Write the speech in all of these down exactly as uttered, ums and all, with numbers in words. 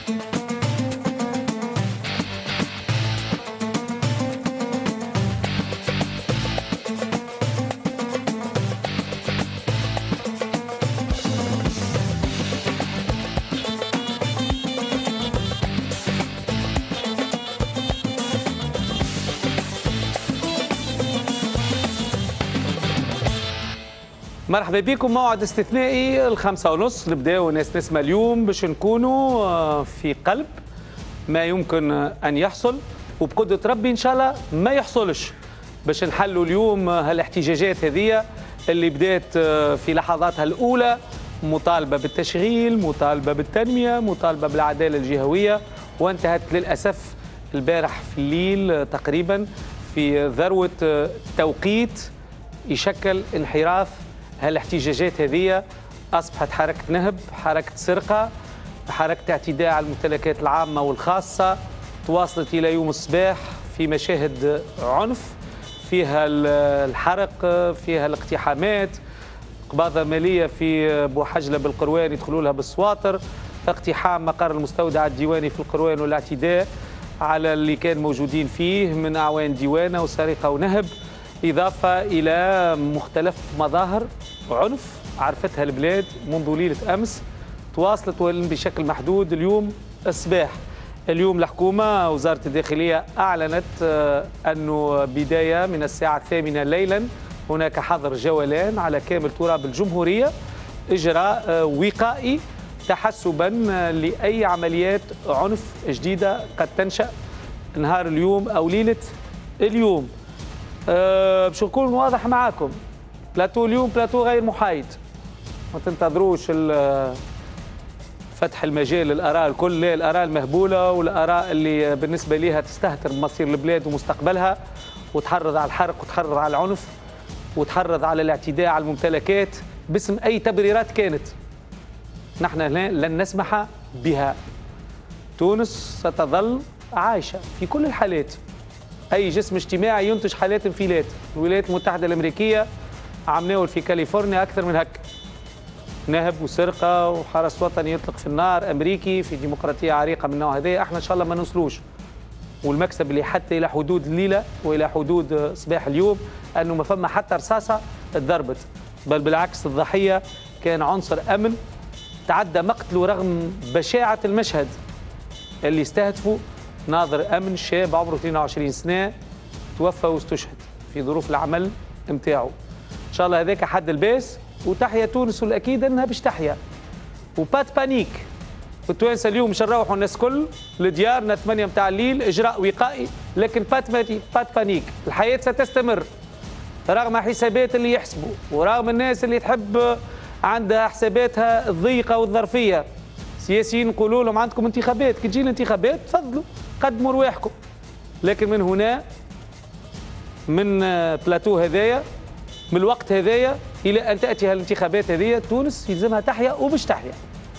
مرحبا بكم. موعد استثنائي الخمسة ونص نبداو ناس نسمة اليوم باش نكونوا في قلب ما يمكن أن يحصل، وبقدرة ربي إن شاء الله ما يحصلش، باش نحلوا اليوم هالاحتجاجات هذه اللي بدات في لحظاتها الأولى، مطالبة بالتشغيل، مطالبة بالتنمية، مطالبة بالعدالة الجهوية، وانتهت للأسف البارح في الليل تقريبا في ذروة توقيت يشكل انحراف. هالاحتجاجات هذه أصبحت حركة نهب، حركة سرقة، حركة اعتداء على الممتلكات العامة والخاصة، تواصلت إلى يوم الصباح في مشاهد عنف، فيها الحرق، فيها الاقتحامات، قباضة مالية في بوحجلة بالقروان يدخلوا لها بالسواطر، اقتحام مقر المستودع الديواني في القروان والاعتداء على اللي كان موجودين فيه من أعوان ديوانة وسرقة ونهب، إضافة إلى مختلف مظاهر عنف عرفتها البلاد منذ ليلة أمس، تواصلت بشكل محدود اليوم الصباح. اليوم الحكومة وزارة الداخلية أعلنت أنه بداية من الساعة الثامنة ليلا هناك حظر جولان على كامل تراب الجمهورية، إجراء وقائي تحسبا لأي عمليات عنف جديدة قد تنشأ نهار اليوم أو ليلة اليوم. أه باش نكون واضح معاكم، بلاتو اليوم بلاتو غير محايد، ما تنتظروش فتح المجال للآراء الكل، لا، الآراء المهبولة والآراء اللي بالنسبة ليها تستهتر بمصير البلاد ومستقبلها وتحرض على الحرق وتحرض على العنف وتحرض على الاعتداء على الممتلكات باسم أي تبريرات كانت. نحن لن نسمح بها. تونس ستظل عايشة في كل الحالات. أي جسم اجتماعي ينتج حالات انفلات. الولايات المتحدة الأمريكية عمناول في كاليفورنيا أكثر من هك، نهب وسرقة وحرس وطني يطلق في النار أمريكي في ديمقراطية عريقة من النوع هذا. احنا إن شاء الله ما نوصلوش، والمكسب اللي حتى إلى حدود الليلة وإلى حدود صباح اليوم أنه ما فما حتى رصاصة تضربت، بل بالعكس الضحية كان عنصر أمن تعدى مقتله رغم بشاعة المشهد اللي استهدفوا ناظر أمن شاب عمره اثنين وعشرين سنة توفى واستشهد في ظروف العمل متاعه. إن شاء الله هذاك حد الباس، وتحيا تونس والأكيد أنها باش تحيا، وبات بانيك. والتوانسة اليوم باش نروحوا الناس كل لديارنا ثمانية متاع الليل، إجراء وقائي، لكن بات بات بانيك، الحياة ستستمر رغم حسابات اللي يحسبوا، ورغم الناس اللي تحب عندها حساباتها الضيقة والظرفية. سياسيين نقولوا لهم عندكم انتخابات، كي تجي الانتخابات تفضلوا قدموا رواحكم، لكن من هنا من بلاتو هذايا من الوقت هذايا الى ان تاتي الانتخابات هذه تونس يلزمها تحيا وباش تحيا.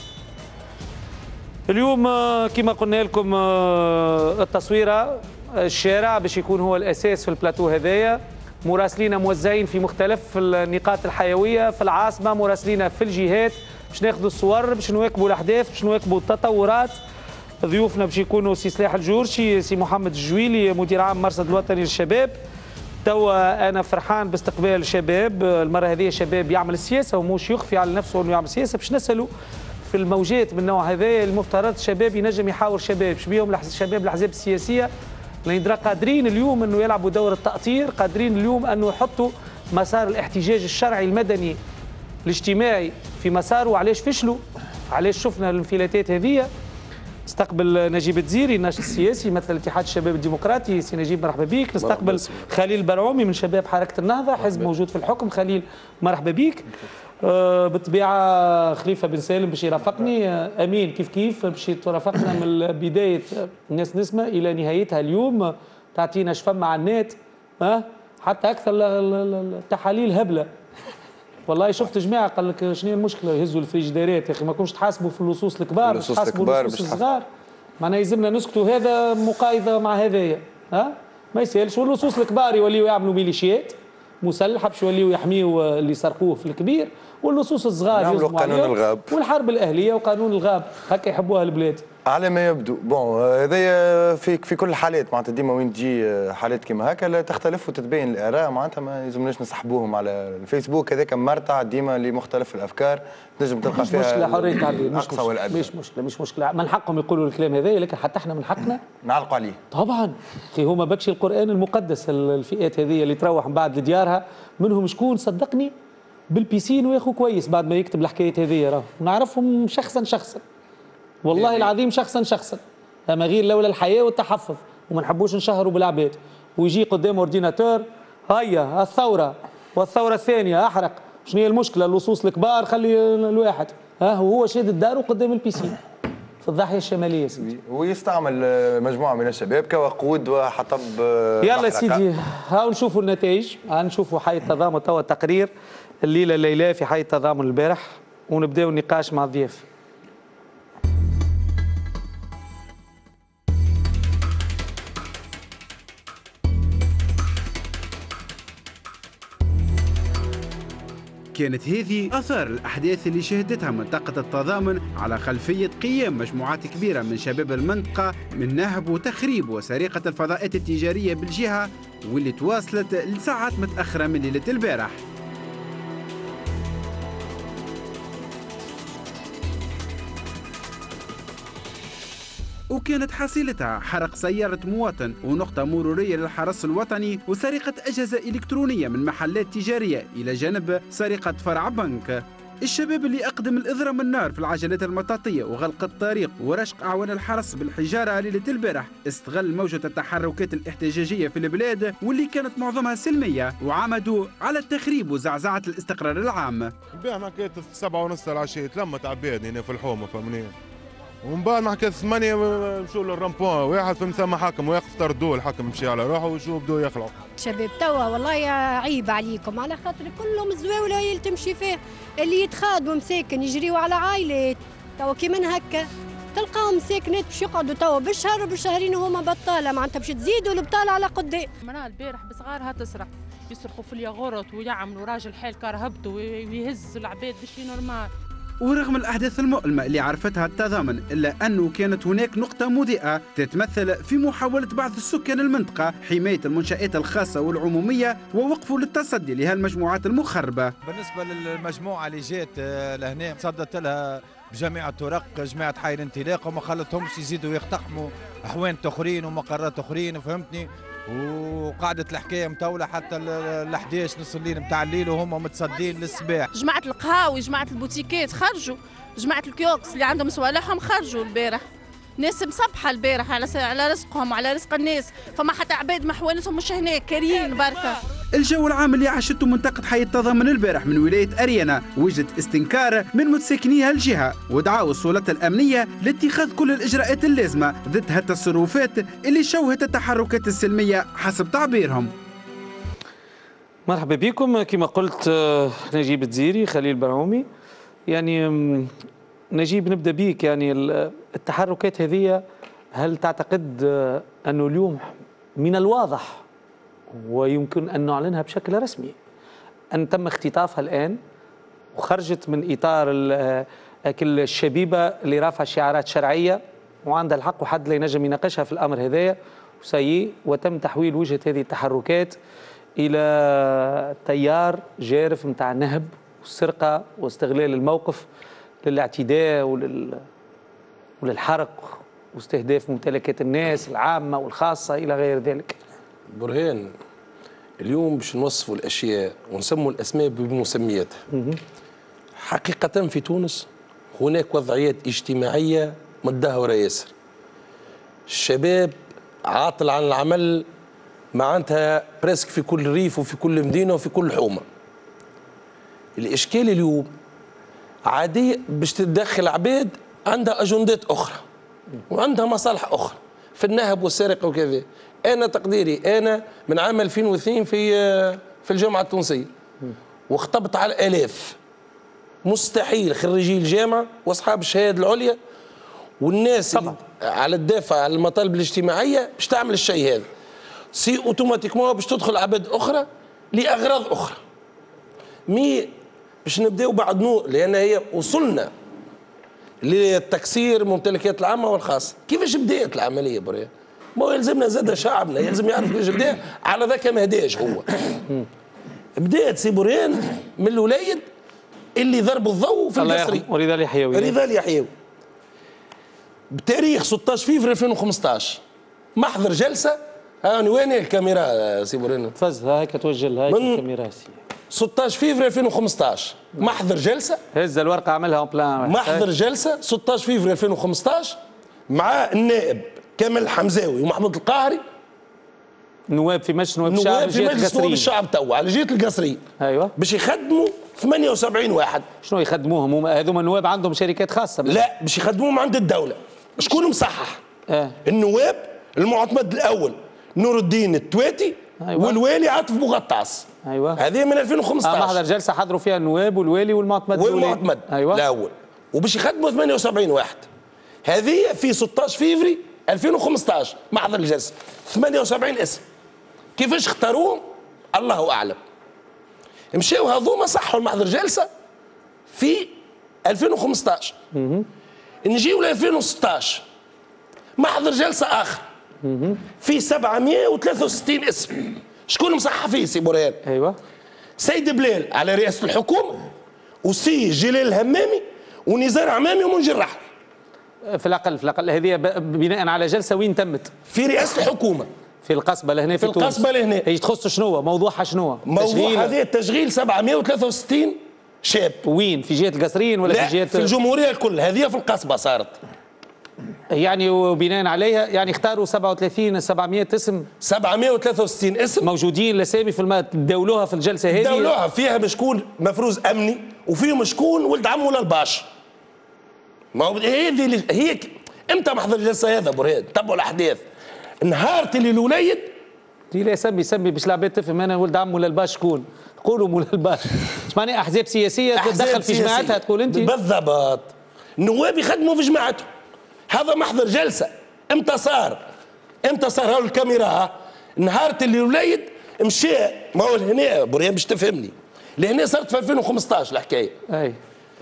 اليوم كما قلنا لكم التصويره الشارع باش يكون هو الاساس في البلاتو هذايا، مراسلين موزعين في مختلف النقاط الحيويه في العاصمه، مراسلين في الجهات باش ناخذوا الصور، باش نواكبوا الاحداث، باش نواكبوا التطورات. ضيوفنا باش يكونوا سي سلاح الجورشي، سي محمد الجويلي مدير عام المرصد الوطني للشباب. توا انا فرحان باستقبال الشباب، المره هذه شباب يعمل السياسه ومش يخفي على نفسه انه يعمل سياسه، باش نسالوا في الموجات من النوع هذا المفترض شباب ينجم يحاور شباب، باش بيهم شباب الاحزاب السياسيه اللي قادرين اليوم انه يلعبوا دور التاطير، قادرين اليوم انه يحطوا مسار الاحتجاج الشرعي المدني الاجتماعي في مساره، وعلاش فشلوا، علاش شفنا الانفلاتات هذه. نستقبل نجيب الدزيري الناشط السياسي مثل اتحاد الشباب الديمقراطي، سي نجيب مرحبا بك. نستقبل خليل البرعومي من شباب حركة النهضة، حزب موجود في الحكم. خليل مرحبا بك. آه بالطبيعة خليفة بن سالم باش يرافقني، آه أمين كيف كيف باش ترافقنا من بداية الناس نسمة إلى نهايتها اليوم، تعطينا شفم على النت، ها حتى أكثر التحاليل هبلة. والله شفت جماعه قال لك شنو هي المشكله يهزوا الفريجيديرات يا اخي، ما كنتش تحاسبوا في اللصوص الكبار، باش تحاسبوا اللصوص الصغار. معناها يلزمنا نسكتوا، هذا مقايضه مع هذايا، ها ما يسالش. واللصوص الكبار يوليوا يعملوا ميليشيات مسلحه باش يوليوا يحميوا اللي سرقوه في الكبير، واللصوص الصغار نعملوا قانون الغاب والحرب الاهليه وقانون الغاب هكا يحبوها البلاد. على ما يبدو بون هذايا في في كل الحالات معناتها ديما وين تجي حالات كيما هكا لا تختلف وتتبين الاراء معناتها ما يلزمناش نسحبوهم على الفيسبوك هذاك مرتع ديما لمختلف الافكار تنجم تلقى فيها مش مشكله حريه التعبير مش مشكلة والأدنى. مش مشكله مش مشكله من حقهم يقولوا الكلام هذا لكن حتى احنا من حقنا نعلقوا عليه طبعا. اخي هما بكشي القران المقدس الفئات هذه اللي تروح من بعد لديارها منهم شكون صدقني بالبيسين وياخو كويس بعد ما يكتب الحكايات هذه راه نعرفهم شخصا شخصا والله العظيم شخصا شخصا اما غير لولا الحياه والتحفظ وما نحبوش نشهروا بالعباد ويجي قدام اورديناتور هيا الثوره والثوره الثانيه احرق شنو هي المشكله اللصوص الكبار خلي الواحد ها وهو شادد داره قدام البيسين في الضاحيه الشماليه سيدي ويستعمل مجموعه من الشباب كوقود وحطب يلا سيدي هاو نشوفوا النتائج ها نشوفوا حي التضامن توا التقرير الليله الليله في حي التضامن البارح ونبداو النقاش مع الضياف. كانت هذه أثار الأحداث اللي شهدتها منطقة التضامن على خلفية قيام مجموعات كبيرة من شباب المنطقة من نهب وتخريب وسرقة الفضاءات التجارية بالجهة واللي تواصلت لساعات متأخرة من ليلة البارح. وكانت حصيلتها حرق سيارة مواطن ونقطة مرورية للحرس الوطني وسرقة أجهزة إلكترونية من محلات تجارية إلى جانب سرقة فرع بنك. الشباب اللي أقدم الإضرام النار في العجلات المطاطية وغلق الطريق ورشق أعوان الحرس بالحجارة ليلة البارح استغل موجة التحركات الاحتجاجية في البلاد واللي كانت معظمها سلمية وعمدوا على التخريب وزعزعة الاستقرار العام. البارح كانت سبعة ونص العشية تلمت عباد هنا في الحومة فهمني ومن بعد ما حكيت ثمانية مشوا للرامبون واحد في مسمى حكم واقف طردوه الحكم مشي على روحه وشو بدوا يخلعوا. شباب توا والله عيب عليكم على خاطر كلهم زواوله هي اللي تمشي فيه اللي يتخادوا مساكن يجريوا على عائلات توا كي من هكا تلقاهم ساكنات باش يقعدوا توا بالشهر وبالشهرين وهما بطاله معناتها باش تزيدوا البطاله على قدام. مراه البارح بصغارها تسرق يسرقوا في الياغورت ويعملوا راجل حال كرهبته ويهز العباد باش نورمال. ورغم الأحداث المؤلمة اللي عرفتها التضامن إلا أنه كانت هناك نقطة مضيئة تتمثل في محاولة بعض السكان المنطقة حماية المنشآت الخاصة والعمومية ووقفوا للتصدي لهالمجموعات المخربة. بالنسبة للمجموعة اللي جات لهنا تصدت لها بجميع الطرق جماعة حي الانطلاق وما خلتهمش يزيدوا يقتحموا أحوان أخرين ومقرات أخرين فهمتني وقعدت الحكايه مطوله حتى ال احداش نص الليل نتاع الليل وهم متصدين للصباح. جماعه القهاوي جماعه البوتيكات خرجوا جماعه الكيوكس اللي عندهم صوالحهم خرجوا البارح ناس مصبحه البارح على على رزقهم وعلى رزق الناس فما حتى عباد محوالتهم مش هناك كاريين بركه. الجو العام اللي عاشته منطقة حي التضامن البارح من ولاية أريانا وجدت استنكار من متساكنيها الجهة ودعاوا السلطات الأمنية لاتخاذ كل الإجراءات اللازمة ضد هالتصرفات اللي شوهت التحركات السلمية حسب تعبيرهم. مرحبا بكم كما قلت نجيب الدزيري خليل برعومي. يعني نجيب نبدأ بيك يعني التحركات هذه هل تعتقد أنه اليوم من الواضح ويمكن أن نعلنها بشكل رسمي أن تم اختطافها الآن وخرجت من إطار الشبيبة اللي رافعة شعارات شرعية وعندها الحق وحد لا ينجم يناقشها في الأمر هذايا وسيء وتم تحويل وجهة هذه التحركات إلى تيار جارف متاع النهب والسرقة واستغلال الموقف للاعتداء ولل... وللحرق واستهداف ممتلكات الناس العامة والخاصة إلى غير ذلك. برهان اليوم باش نوصفوا الاشياء ونسموا الاسماء بمسمياتها. حقيقه في تونس هناك وضعيات اجتماعيه متدهوره ياسر. الشباب عاطل عن العمل معناتها بريسك في كل ريف وفي كل مدينه وفي كل حومه. الاشكال اليوم عاديه باش تتدخل عباد عندها اجندات اخرى وعندها مصالح اخرى في النهب والسرقه وكذا. أنا تقديري أنا من عام ألفين واثنين في في الجامعة التونسية واخطبت على آلاف مستحيل خريجي الجامعة وأصحاب الشهادة العليا والناس طبعا على الدافع على المطالب الاجتماعية باش تعمل الشيء هذا سي أوتوماتيكمون باش تدخل عباد أخرى لأغراض أخرى. مي باش نبداو بعد نور، لان هي وصلنا للتكسير الممتلكات العامه والخاصه. كيفاش بدات العمليه بريا؟ ما هو يلزمنا زاد شعبنا يلزم يعرف كيفاش بدا، على ذاك ما هداش هو. بدات سي بوريان من الولايد اللي ضربوا الضوء في القصري ورضا اليحيوي رضا اليحيوي بتاريخ ستة عشر فيفري ألفين وخمسطاش محضر جلسه. هاني وين الكاميرا سي بوريان؟ تفز هاك توجه هاك الكاميرا سي ستة عشر فيفري ألفين وخمسطاش محضر جلسه، هز الورقه عملها اون بلان محضر جلسه ستة عشر فيفري ألفين وخمسطاش مع النائب كامل الحمزاوي ومحمود القاهري، نواب في مجلس نواب الشعب، نواب في مجلس نواب الشعب توا على جهه القصري. ايوه باش يخدموا ثمانية وسبعين واحد. شنو يخدموهم هذوما النواب؟ عندهم شركات خاصه؟ لا باش يخدموهم عند الدوله. شكون مصحح؟ آه. النواب المعتمد الاول نور الدين التواتي. أيوة. والوالي عاطف بوغطاس. ايوه هذه من ألفين وخمسطاش. آه محضر جلسه حضروا فيها النواب والوالي والمعتمد والمعتمد ايوه الاول، وباش يخدموا ثمانية وسبعين واحد. هذه في ستة عشر فيفري ألفين وخمسطاش محضر الجلسه ثمانية وسبعين اسم. كيفاش اختاروهم؟ الله اعلم. مشاو هذوما صحوا المحضر جلسه في ألفين وخمسطاش. نجيو ل ألفين وستطاش محضر جلسه اخر في سبعمائة وثلاثة وستين اسم. شكون مصحح فيه سي بوريان؟ ايوه سيد بلال على رئاسه الحكومه، وسي جلال الهمامي ونزار عمامي ومنجي الرحمي. في الاقل في الاقل هذه بناء على جلسه وين تمت؟ في رئاسه الحكومه في القصبه لهنا في, في القصبه لهنا. هي تخص شنو؟ موضوعها شنو؟ موضوع هذه التشغيل سبعمائة وثلاثة وستين شاب. وين؟ في جهه القصرين ولا لا في جهه في الجمهوريه الكل؟ هذه في القصبه صارت. يعني وبناء عليها يعني اختاروا سبعة وثلاثين سبعمائة اسم، سبعمائة وثلاثة وستين اسم موجودين الاسامي في الم... داولوها في الجلسه هذه. داولوها فيها شكون مفروز امني وفيهم شكون ولد عمه ولا الباش. ما هو هذه هي امتى محضر الجلسه هذا برهاد؟ تبعوا الاحداث نهار اللي الوليد لا يسمي يسمي باش العباد تفهم انا ولد عمه ولا الباش شكون؟ قولوا مولا الباش. اش معناها احزاب سياسيه تدخل في جماعتها تقول انت؟ بالضبط. النواب يخدموا في جماعتهم. هذا محضر جلسه امتى صار؟ امتى صار؟ هاو الكاميرا نهار اللي الوليد مشى. ما هو هنا بريان باش تفهمني، لهنا صارت في ألفين وخمسطاش الحكايه. اي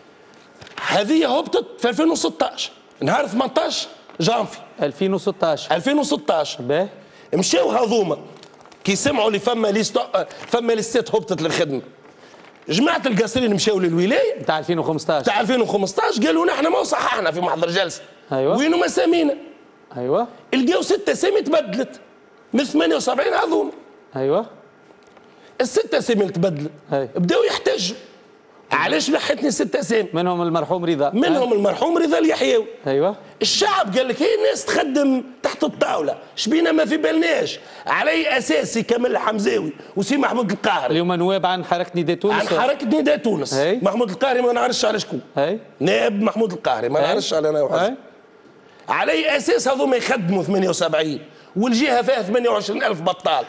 هذه هبطت في ألفين وستطاش نهار ثمانطاش جانفي ألفين وستطاش ألفين وستطاش. باهي مشاو هذوما كي سمعوا اللي فما ليست فما ليستات هبطت للخدمه، جماعه القاصرين مشاو للولايه تاع ألفين وخمسطاش تاع ألفين وخمسطاش قالوا نحن ما صححنا في محضر جلسه. ايوه وينو مسامينا؟ ايوه لقاو ست اسامي تبدلت من ثمانية وسبعين هذوما. ايوه الست اسامي اللي تبدلت بداوا يحتجوا. علاش لحقتني ست اسامي؟ منهم المرحوم رضا منهم المرحوم رضا اليحيوي. ايوه الشعب قال لك هي الناس تخدم تحت الطاوله، شبينا ما في بالناش. على اي اساس سي كامل الحمزاوي وسي محمود القاهري اليوم نواب عن حركه نداء تونس؟ عن حركه نداء تونس. هي. محمود القاهري ما نعرفش على شكون. اي نائب محمود القاهري ما نعرفش على انا وحسن. على اي اساس هذوما يخدموا ثمانية وسبعين والجهه فيها ثمانية وعشرين ألف بطال؟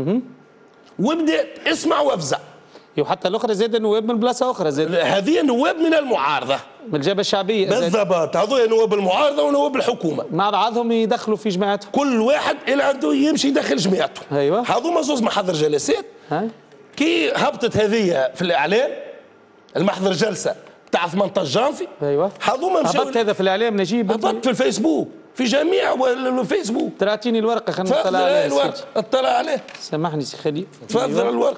وبدات اسمع وافزع. وحتى الاخرى زاد نواب من بلاصه اخرى زاد. هذه نواب من المعارضه من الجبهه الشعبيه. بالضبط. هذول نواب المعارضه ونواب الحكومه مع بعضهم يدخلوا في جماعتهم. كل واحد اللي عنده يمشي يدخل جماعته. ايوه هذوما زوز محضر جلسات. هاي. كي هبطت هذه في الاعلام المحضر جلسه تاع ثمانطاش جانفي. ايوه هذوما مشاو. هبطت هذا في الاعلام نجيب؟ هبطت في الفيسبوك في جميع الفيسبوك. تراتيني الورقه خلينا نطلع عليه. الورقه اطلع عليه. سامحني سي خليل. تفضل أيوة. الورقه.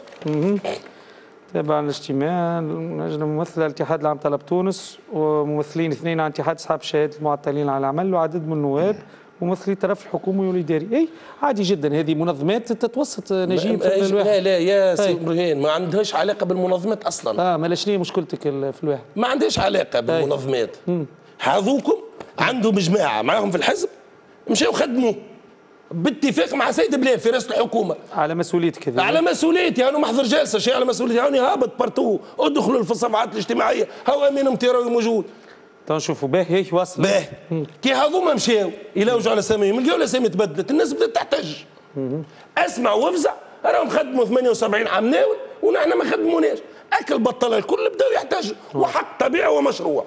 تابع الاجتماع لجنه ممثله الاتحاد العام طلب تونس وممثلين اثنين عن اتحاد اصحاب الشهادات المعطلين على العمل وعدد من النواب ممثلي الطرف الحكومي والاداري. اي عادي جدا هذه منظمات تتوسط نجيب في الواحد. لا لا يا سي برهان ما عندهاش علاقه بالمنظمات اصلا. اه ما شنو مشكلتك في الواحد؟ ما عندهاش علاقه بالمنظمات. هذوكم عندهم جماعه معاهم في الحزب مشاو خدموا باتفاق مع سيد بلال في رئاسه الحكومه. على مسؤوليتك هذه؟ على مسؤوليتي انا محضر جلسه شيء على مسؤوليتي. هاني هابط بارتو ادخلوا في الصفحات الاجتماعيه هو امين امتراوي موجود. تنشوفوا باهي هيك واصل باهي كي هذوما مشاو يلوجوا على ساميهم لقاو الاسامي تبدلت الناس بدات تحتج. اسمع وافزع راهم خدموا ثمانية وسبعين عام ناول ونحن ما خدموناش. اكل بطل الكل بداوا يحتجوا وحق طبيعي ومشروع.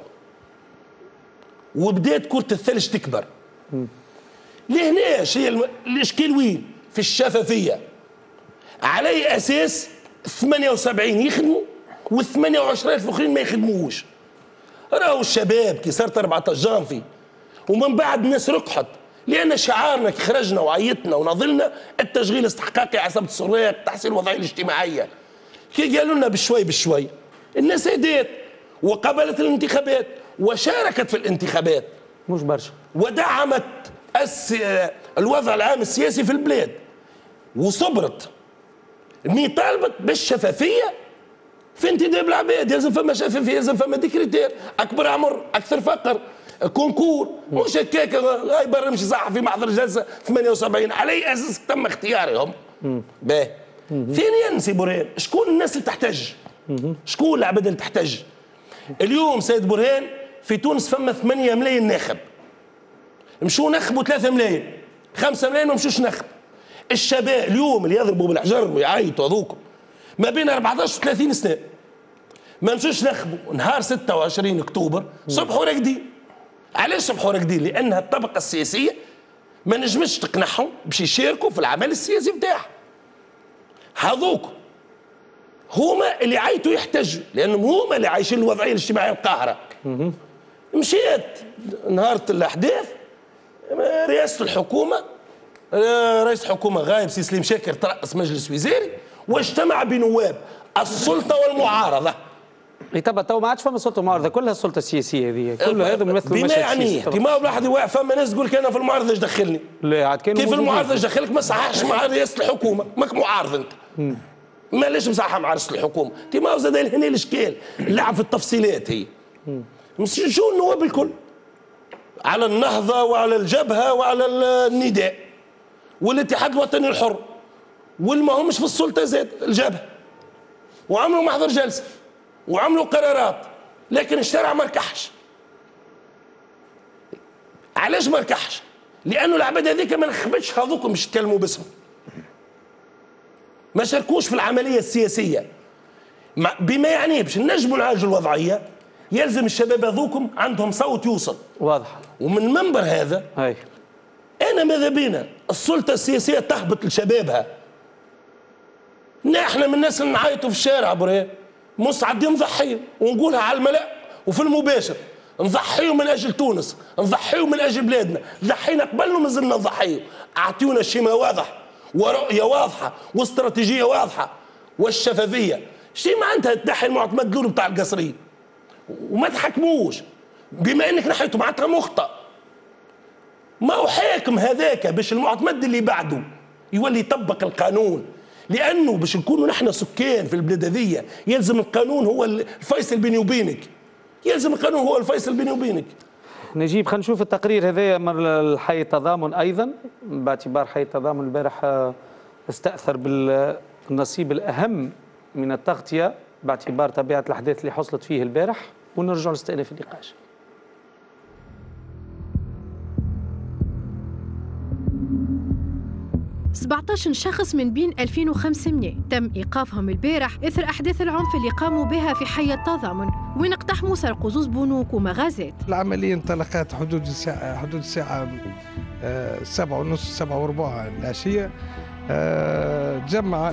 وبدات كرة الثلج تكبر. لهناش هي الاشكال وين؟ في الشفافيه. على اي اساس ثمانية وسبعين يخدموا وثمانية وعشرين ألف اخرين ما يخدموش. راهو الشباب كي صارت أربعة عشر جانفي ومن بعد الناس رقحت، لان شعارنا كي خرجنا وعيطنا وناضلنا التشغيل استحقاقي، عصبة السراق، تحسين الوضعيه الاجتماعيه. كي قالوا لنا بشوي بشوي الناس هديت وقبلت الانتخابات وشاركت في الانتخابات مش برشا، ودعمت الس... الوضع العام السياسي في البلاد وصبرت. مي طالبت بالشفافيه في انتداب العباد، يلزم فما شفافيه، يلزم فما ديكريتير، اكبر عمر، اكثر فقر، كونكور، مش هكاك هاي برا مش صحفي محضر جلسه ثمانية وسبعين، على اي اساس تم اختيارهم؟ باهي. ثانيا سي برهان، شكون الناس اللي تحتج؟ شكون العباد اللي تحتج؟ اليوم سيد برهان في تونس فما ثمانية ملايين ناخب. مشوا نخبوا ثلاثة ملايين، خمسة ملايين ما مشوش نخب. الشباب اليوم اللي يضربوا بالحجر ويعيطوا هذوكم ما بين أربعة عشر و ثلاثين سنة ما مشوش نخبوا نهار ستة وعشرين أكتوبر صبحوا راقدين. علاش صبحوا راقدين؟ لأنها الطبقة السياسية ما نجمش تقنعهم باش يشاركوا في العمل السياسي نتاعها. هذوك هما اللي عيطوا يحتجوا لأنهم هما اللي عايشين الوضعية الاجتماعية القاهرة. مشيت نهار الأحداث رئاسة الحكومة، رئيس الحكومة غايب سي سليم شاكر ترأس مجلس وزاري واجتمع بنواب السلطة والمعارضة. اي تبع تو ما عادش فما سلطه معارضه، كلها السلطه السياسيه هذه، كل هذا يمثلوا بما يعني كيما واحد واقف فما ناس تقول لك انا في المعارضه ايش دخلني؟ لا عاد كانوا كيف المعارضه ايش دخلك؟ ما صححش مع رئاسه الحكومه، ماك معارض انت. ما ليش مصحح مع رئاسه الحكومه؟ انت ما زاد هنا الاشكال، اللعب في التفصيلات هي. شو النواب الكل؟ على النهضه وعلى الجبهه وعلى النداء والاتحاد الوطني الحر والما همش في السلطه زاد الجبهه وعملوا محضر جلسه وعملوا قرارات، لكن الشارع ما ركحش. علاش ما ركحش؟ لانه العباد هذيك ما نخبتش هذوك باش يتكلموا باسمهم، ما شاركوش في العمليه السياسيه. بما يعني باش نجموا نعالجوا الوضعيه يلزم الشباب هذوكم عندهم صوت يوصل. واضح. ومن المنبر هذا هاي انا ماذا بينا السلطه السياسيه تهبط لشبابها. احنا من الناس اللي نعيطوا في الشارع برهان مستعدين نضحيهم ونقولها على الملأ وفي المباشر، نضحيوا من اجل تونس، نضحيوا من اجل بلادنا، ضحينا قبل وما زلنا نضحيوا. اعطيونا شيما واضح ورؤيه واضحه واستراتيجيه واضحه والشفافيه. شي ما عندها تنحي المعتمد لول بتاع القصرين وما تحكموش بما انك نحيتوا معناتها مخطئ. ما هو حاكم هذاك باش المعتمد اللي بعده يولي يطبق القانون، لانه باش نكونوا نحن سكان في البلاد هذيا يلزم القانون هو الفيصل بيني وبينك، يلزم القانون هو الفيصل بيني وبينك. نجيب خلينا نشوف التقرير هذايا من الحي التضامن ايضا، باعتبار حي التضامن البارح استاثر بالنصيب الاهم من التغطيه باعتبار طبيعه الاحداث اللي حصلت فيه البارح، ونرجع نستأنف النقاش. سبعة عشر شخص من بين ألفين وخمسمائة تم إيقافهم البارح إثر أحداث العنف اللي قاموا بها في حي التضامن، وين اقتحموا سرقوا زوز بنوك ومغازات. العملية انطلقت حدود الساعة حدود الساعة سبعة ونص سبعة وربع العشية. تجمع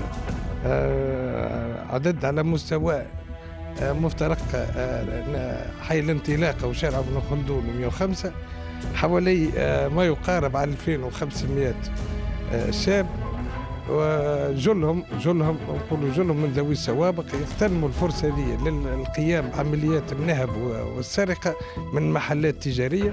عدد على مستوى مفترق حي الانطلاقة وشارع ابن خلدون مئة وخمسة حوالي ما يقارب على ألفين وخمسمائة شاب، وجلهم جلهم نقولوا جلهم من ذوي السوابق يغتنموا الفرصة هذه للقيام بعمليات النهب والسرقة من محلات تجارية.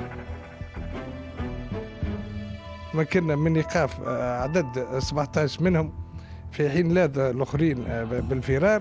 مكنا من إيقاف عدد سبعة عشر منهم في حين لاذ الآخرين بالفرار.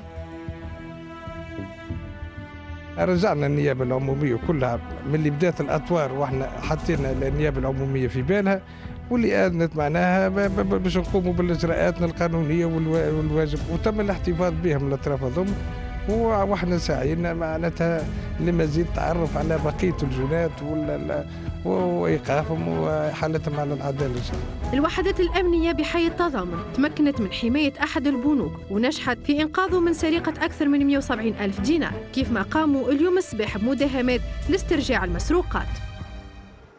رجعنا النيابة العمومية كلها من اللي بدات الأطوار واحنا حطينا النيابة العمومية في بالها، واللي آذنت معناها باش نقوموا بالإجراءات القانونية والواجب، وتم الاحتفاظ بهم الأطراف هذوما، وإحنا سعينا معناتها لمزيد تعرف على بقية الجنات وإيقافهم وحالتهم على العدالة. الوحدات الأمنية بحي التضامن تمكنت من حماية أحد البنوك ونجحت في إنقاذه من سرقة أكثر من مئة وسبعين ألف دينار، كيف ما قاموا اليوم الصباح بمداهمات لاسترجاع المسروقات.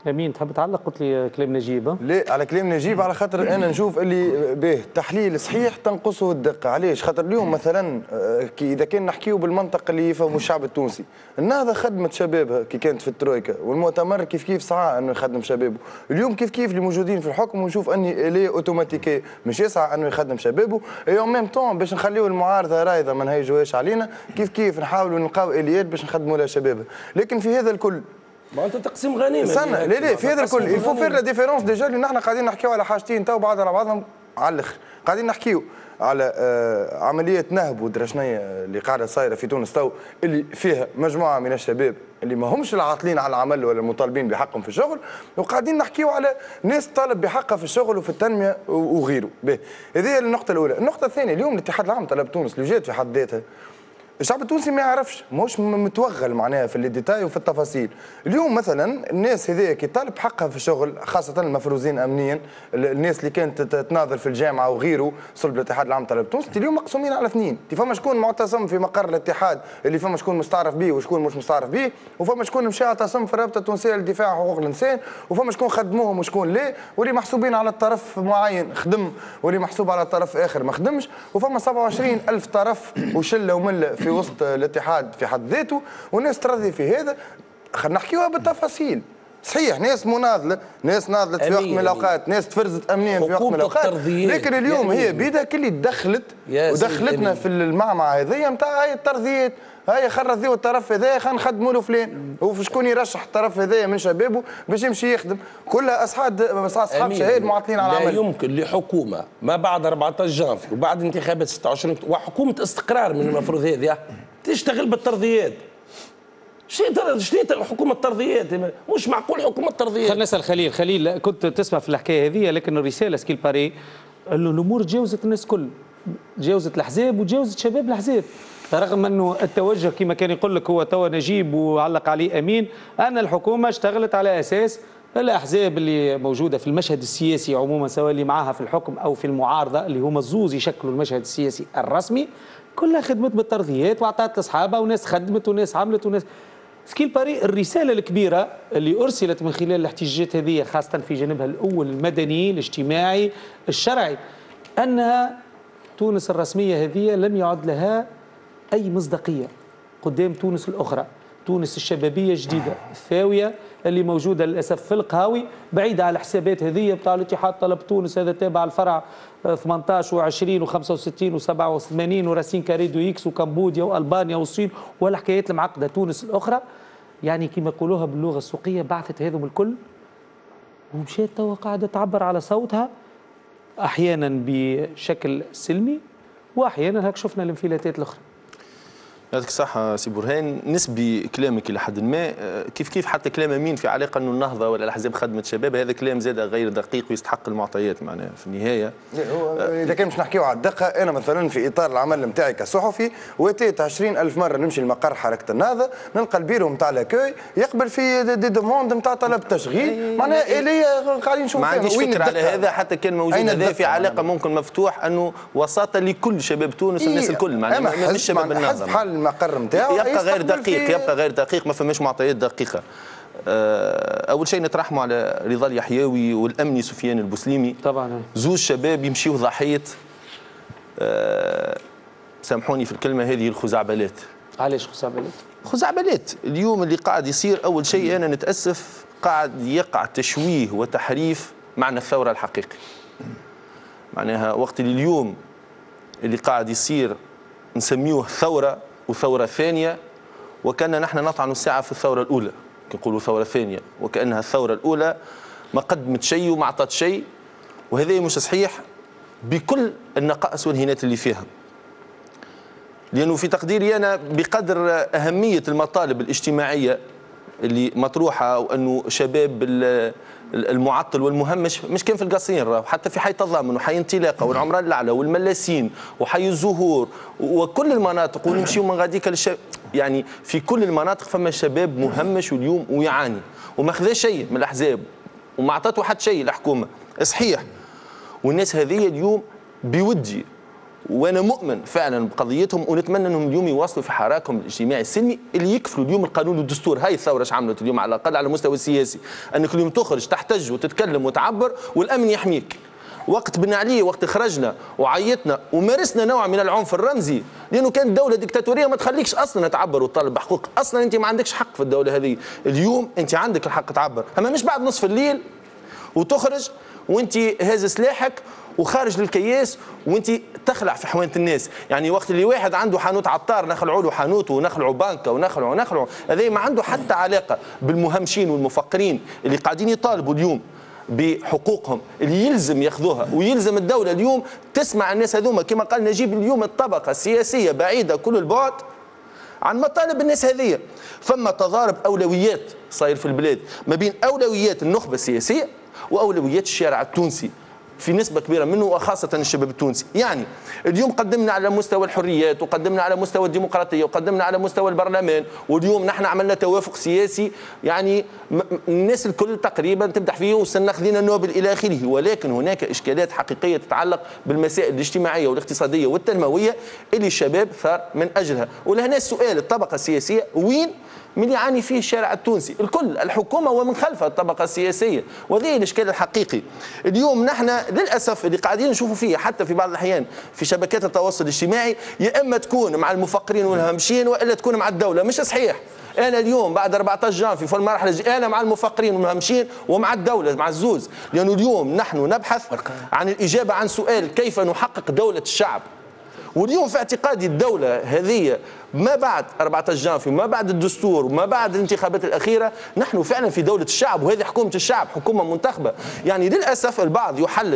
امين تحب تعلق؟ قلت لي كلام نجيب. لا على كلام نجيب، على خاطر انا نشوف اللي به تحليل صحيح تنقصه الدقه. علاش؟ خاطر اليوم مثلا كي اذا كان نحكيو بالمنطق اللي يفهموا الشعب التونسي، النهضه خدمت شبابها كي كانت في الترويكا، والمؤتمر كيف كيف سعى انه يخدم شبابه. اليوم كيف كيف اللي موجودين في الحكم ونشوف اني الي اوتوماتيكي مش يسعى انه يخدم شبابه، اي اون ميم طون باش نخليو المعارضه رايضه ما نهيجوهاش علينا، كيف كيف نحاولوا نلقاو اليات باش نخدموا لها شبابها. لكن في هذا الكل معناتها تقسيم غنيمه. استنى لا لا في هذا الكل الفو فير لا ديفيرونس ديجا اللي نحن قاعدين نحكيو على حاجتين تو بعض على بعضهم على الاخر. قاعدين نحكيو على آه عمليه نهب ودرشنيه اللي قاعده صايره في تونس تو، اللي فيها مجموعه من الشباب اللي ما همش العاطلين على العمل ولا المطالبين بحقهم في الشغل، وقاعدين نحكيو على ناس طالب بحقها في الشغل وفي التنميه وغيره. باهي هذه النقطه الاولى. النقطه الثانيه اليوم الاتحاد العام طلب تونس اللي جات في حد ذاتها الشعب التونسي ما يعرفش، ماهوش متوغل معناها في الديتاي وفي التفاصيل. اليوم مثلا الناس هذيا كي طالب حقها في الشغل، خاصه المفروزين امنيا، الناس اللي كانت تناظر في الجامعه وغيره صلب الاتحاد العام طلب تونس، اليوم مقسومين على اثنين. فما شكون معتصم في مقر الاتحاد اللي فما شكون مستعرف به وشكون مش مستعرف به، وفما شكون مشى اعتصم في الرابطه التونسيه للدفاع عن حقوق الانسان، وفما شكون خدموهم وشكون لا، واللي محسوبين على الطرف معين خدم واللي محسوب على طرف اخر ما خدمش، وفما سبعة وعشرين ألف طرف وشله ومله في وسط الاتحاد في حد ذاته، والناس ترضي في هذا. خلينا نحكيوها بالتفاصيل. صحيح ناس مناضله، ناس ناضلت في وقت من الاوقات، ناس تفرزت امنيا في وقت من الاوقات، لكن اليوم هي بيدها كل اللي دخلت ودخلتنا في المعمعه هذيا نتاع هاي الترضيات. هاي خرجوا الطرف هذايا خلينا نخدموا له فلان، وشكون يرشح الطرف هذايا من شبابه باش يمشي يخدم، كلها اصحاب اصحاب شهاده معطلين على العمل. لا يمكن لحكومه ما بعد أربعة عشر جانفي وبعد انتخابات ستة وعشرين وحكومه استقرار من المفروض هذه تشتغل بالترضيات. شنو شنو حكومه الترضيات؟ مش معقول حكومه الترضيات. خلينا نسال خليل. خليل كنت تسمع في الحكايه هذه، لكن الرساله سكيل باري انه الامور تجاوزت الناس الكل، تجاوزت الاحزاب وتجاوزت شباب الاحزاب، رغم انه التوجه كما كان يقول لك هو توا نجيب وعلق عليه امين ان الحكومه اشتغلت على اساس الاحزاب اللي موجوده في المشهد السياسي عموما، سواء اللي معاها في الحكم او في المعارضه اللي هما الزوز يشكلوا المشهد السياسي الرسمي، كلها خدمت بالترضيات واعطت لاصحابها وناس خدمت وناس عملت وناس. سكيل باري الرساله الكبيره اللي ارسلت من خلال الاحتجاجات هذه خاصه في جانبها الاول المدني الاجتماعي الشرعي، انها تونس الرسميه هذه لم يعد لها أي مصداقية قدام تونس الأخرى، تونس الشبابية الجديدة الثاوية اللي موجودة للأسف في القهاوي، بعيدة على الحسابات هذه بتاع الاتحاد طلب تونس هذا تابع الفرع ثمانية عشر وعشرين وخمسة وستين وسبعة وثمانين وراسين كاريدو إكس وكمبوديا وألبانيا والصين والحكايات المعقدة. تونس الأخرى يعني كما يقولوها باللغة السوقية بعثت هذم الكل ومشيت توا قاعدة تعبر على صوتها، أحيانا بشكل سلمي وأحيانا هيك شفنا الانفلاتات الأخرى. يعطيك الصحة سي برهان، نسبي كلامك إلى حد ما، كيف كيف حتى كلام أمين في علاقة أنه النهضة ولا الأحزاب خدمة شباب، هذا كلام زاد غير دقيق ويستحق المعطيات معناها في النهاية. إذا كان مش نحكيو على الدقة، أنا مثلا في إطار العمل نتاعي كصحفي واتيت عشرين ألف مرة نمشي لمقر حركة النهضة، نلقى البيرو نتاع لاكوي يقبل في دي دوموند نتاع طلب تشغيل، معناها اللي قاعدين نشوفوا ما عنديش فكرة على هذا، حتى كان موجود هذا في علاقة ممكن مفتوح أنه وساطة لكل شباب تونس الناس الكل معناها مش شباب النهضة. المقر نتاعو يبقى غير دقيق، يبقى غير دقيق، ما فماش معطيات دقيقه. اول شيء نترحموا على رضا اليحيوي والامني سفيان البسليمي، طبعا زوج شباب يمشيوا ضحيه أه سامحوني في الكلمه هذه الخزعبلات. علاش خزعبلات؟ خزعبلات اليوم اللي قاعد يصير، اول شيء انا نتاسف قاعد يقع تشويه وتحريف معنى الثوره الحقيقي. معناها وقت اللي اليوم اللي قاعد يصير نسميوه ثوره وثورة ثانية، وكأننا نحن نطعن الساعة في الثورة الأولى، كنقولوا ثورة ثانية وكأنها الثورة الأولى ما قدمت شيء وما أعطت شيء، وهذا مش صحيح بكل النقائص والهينات اللي فيها. لأنه في تقديري أنا بقدر أهمية المطالب الاجتماعية اللي مطروحة، وأنه شباب المعطل والمهمش مش كان في القصير، راه حتى في حي التضامن وحي انطلاقه والعمران الاعلى والملاسين وحي الزهور وكل المناطق، ونمشيو من غاديك للشباب، يعني في كل المناطق فما شباب مهمش واليوم ويعاني وما خذا شيء من الاحزاب وما عطاتو حتى شيء الحكومه، صحيح. والناس هذه اليوم بودي وانا مؤمن فعلا بقضيتهم، ونتمنى انهم اليوم يواصلوا في حراكهم الاجتماعي السلمي اللي يكفلوا اليوم القانون والدستور. هاي الثوره ايش عملت اليوم على الاقل على المستوى السياسي، انك اليوم تخرج تحتج وتتكلم وتعبر والامن يحميك. وقت بن علي وقت خرجنا وعيطنا ومارسنا نوع من العنف الرمزي، لانه كانت دوله ديكتاتوريه ما تخليكش اصلا تعبر وتطالب بحقوق، اصلا انت ما عندكش حق في الدوله هذه. اليوم انت عندك الحق تعبر، اما مش بعد نصف الليل وتخرج وانت هاز سلاحك وخارج للكياس وانت تخلع في حوانت الناس. يعني وقت اللي واحد عنده حانوت عطار نخلعوا له حانوته ونخلعوا بنكه ونخلعوا ونخلعوا، هذا ما عنده حتى علاقه بالمهمشين والمفقرين اللي قاعدين يطالبوا اليوم بحقوقهم اللي يلزم ياخذوها، ويلزم الدوله اليوم تسمع الناس هذوما. كما قال نجيب اليوم الطبقه السياسيه بعيده كل البعد عن مطالب الناس هذه. فما تضارب اولويات صاير في البلاد ما بين اولويات النخبه السياسيه واولويات الشارع التونسي في نسبة كبيرة منه، وخاصة الشباب التونسي. يعني اليوم قدمنا على مستوى الحريات وقدمنا على مستوى الديمقراطية وقدمنا على مستوى البرلمان، واليوم نحن عملنا توافق سياسي يعني الناس الكل تقريبا تمدح فيه وصلنا خذينا نوبل إلى آخره. ولكن هناك إشكالات حقيقية تتعلق بالمسائل الاجتماعية والاقتصادية والتنموية اللي الشباب ثار من أجلها. ولهنا السؤال، الطبقة السياسية وين من يعاني فيه الشارع التونسي الكل، الحكومه ومن خلفها الطبقه السياسيه، وهذه الاشكال الحقيقي. اليوم نحن للاسف اللي قاعدين نشوفوا فيه حتى في بعض الاحيان في شبكات التواصل الاجتماعي، يا اما تكون مع المفقرين والهامشين والا تكون مع الدوله. مش صحيح. انا اليوم بعد أربعة عشر جانفي في المرحله الجايه انا مع المفقرين والمهمشين ومع الدوله مع الزوز، لانه اليوم نحن نبحث عن الاجابه عن سؤال كيف نحقق دوله الشعب. واليوم في اعتقادي الدولة هذه ما بعد أربعة عشر جانفي وما بعد الدستور وما بعد الانتخابات الأخيرة نحن فعلا في دولة الشعب، وهذه حكومة الشعب، حكومة منتخبة. يعني للأسف البعض يحلل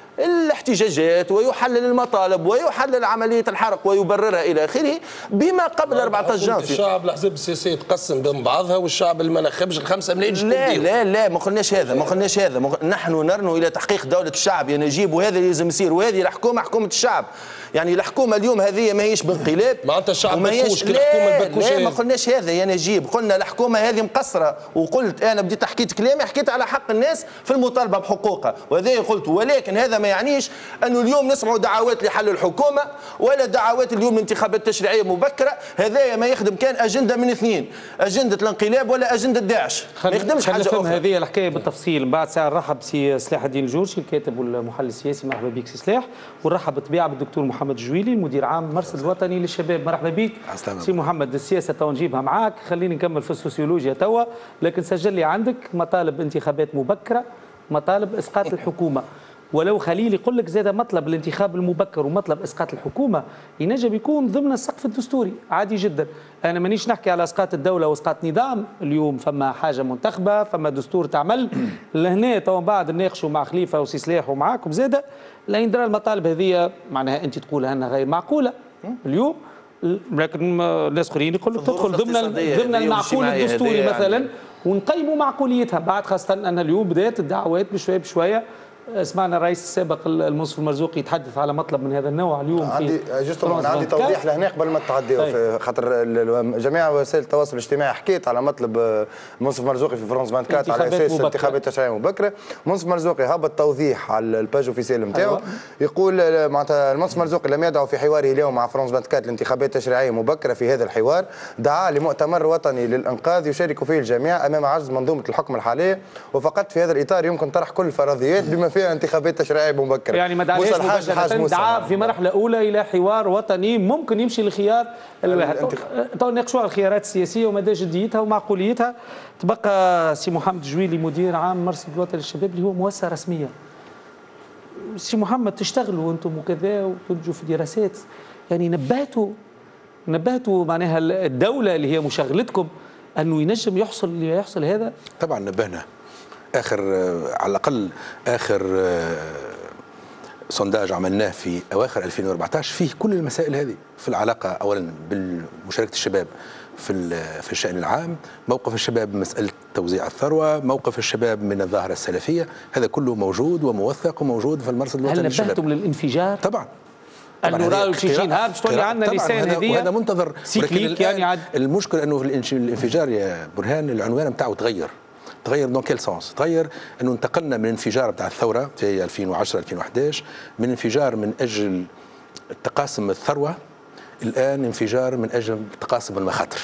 الاحتجاجات ويحلل المطالب ويحلل عملية الحرق ويبررها إلى آخره بما قبل أربعة عشر جانفي. الشعب الأحزاب السياسية تقسم بين بعضها، والشعب اللي ما نخبش الخمسة ملايين. لا لا لا ما قلناش هذا، ما قلناش هذا. نحن نرنو إلى تحقيق دولة الشعب يا نجيب، وهذا لازم يصير، وهذه الحكومة حكومة الشعب. يعني الحكومه اليوم هذه ما هيش بانقلاب، معناتها الشعب ما هيش لا, لا ما قلناش هذا يا نجيب، قلنا الحكومه هذه مقصره، وقلت انا بديت حكيت كلامي حكيت على حق الناس في المطالبه بحقوقها، وهذا قلت. ولكن هذا ما يعنيش انه اليوم نسمعوا دعوات لحل الحكومه ولا دعوات اليوم لانتخابات تشريعيه مبكره. هذا ما يخدم كان اجنده من اثنين، اجنده الانقلاب ولا اجنده داعش، ما يخدمش حاجه اخرى. هذه الحكايه بالتفصيل. من بعد ساعه نرحب بسي سلاح الدين الجورجي الكاتب والمحلل السياسي. مرحبا بك سي سلاح. ونرحب بالطبيعه بالدكتور محمد الجويلي المدير عام المرصد الوطني للشباب. مرحبا بك سي محمد. السياسه تو نجيبها معاك، خليني نكمل في السوسيولوجيا توا، لكن سجل لي عندك مطالب انتخابات مبكره، مطالب اسقاط الحكومه. ولو خليل يقول لك زاد مطلب الانتخاب المبكر ومطلب اسقاط الحكومه ينجم يكون ضمن السقف الدستوري عادي جدا. انا مانيش نحكي على اسقاط الدوله واسقاط نظام، اليوم فما حاجه منتخبه، فما دستور تعمل لهنا تو بعد نناقشوا مع خليفه وسي سلاح ومعاكم زاده لين درا المطالب هذه معناها انت تقولها انها غير معقوله اليوم، لكن الناس اخرين يقول لك تدخل ضمن ضمن المعقول الدستوري مثلا ونقيموا معقوليتها. بعد خاصه ان اليوم بدات الدعوات بشويه بشويه. سمعنا الرئيس السابق المنصف المرزوقي يتحدث على مطلب من هذا النوع اليوم. عندي جوستومون عندي توضيح لهنا قبل ما تعديوا، في خاطر جميع وسائل التواصل الاجتماعي حكيت على مطلب المنصف المرزوقي في فرنسا أربعة وعشرين على اساس انتخابات تشريعيه مبكره. المنصف المرزوقي هبط توضيح على الباج اوفيسيال نتاعو، يقول معناتها المنصف المرزوقي لم يدعو في حواره اليوم مع فرنسا أربعة وعشرين لانتخابات تشريعيه مبكره. في هذا الحوار دعا لمؤتمر وطني للانقاذ يشارك فيه الجميع امام عجز منظومه الحكم الحاليه، وفقط في هذا الاطار يمكن طرح كل الفرضيات بما فيها انتخابات تشريعيه مبكره. يعني ما دعاش مباشره، دعا في مرحله اولى الى حوار وطني ممكن يمشي لخيار الواحد. تو نناقشوا على الخيارات السياسيه ومدى جديتها ومعقوليتها. تبقى سي محمد الجويلي مدير عام مرصد الوطني للشباب اللي هو مؤسسه رسميه. سي محمد تشتغلوا انتم وكذا وتنتجوا في دراسات، يعني نبهتوا نبهتوا معناها الدوله اللي هي مشغلتكم انه ينجم يحصل اللي يحصل هذا؟ طبعا نبهنا. اخر على الاقل اخر سونداج عملناه في اواخر ألفين وأربعة عشر فيه كل المسائل هذه، في العلاقه اولا بمشاركه الشباب في في الشان العام، موقف الشباب بمساله توزيع الثروه، موقف الشباب من الظاهره السلفيه، هذا كله موجود وموثق وموجود في المرصد الوطني للشباب. هل نبهتم للانفجار؟ طبعا. انه رايوا شي شي نهار باش تولي عندنا لسان هذه وهذا منتظر سيكليك. يعني عاد المشكل انه في الانفجار يا برهان العنوان نتاعو تغير. تغير دون كيل سونس؟ تغير انه انتقلنا من انفجار بتاع الثوره في ألفين وعشرة ألفين وأحد عشر، من انفجار من اجل تقاسم الثروة الآن انفجار من أجل تقاسم المخاطر.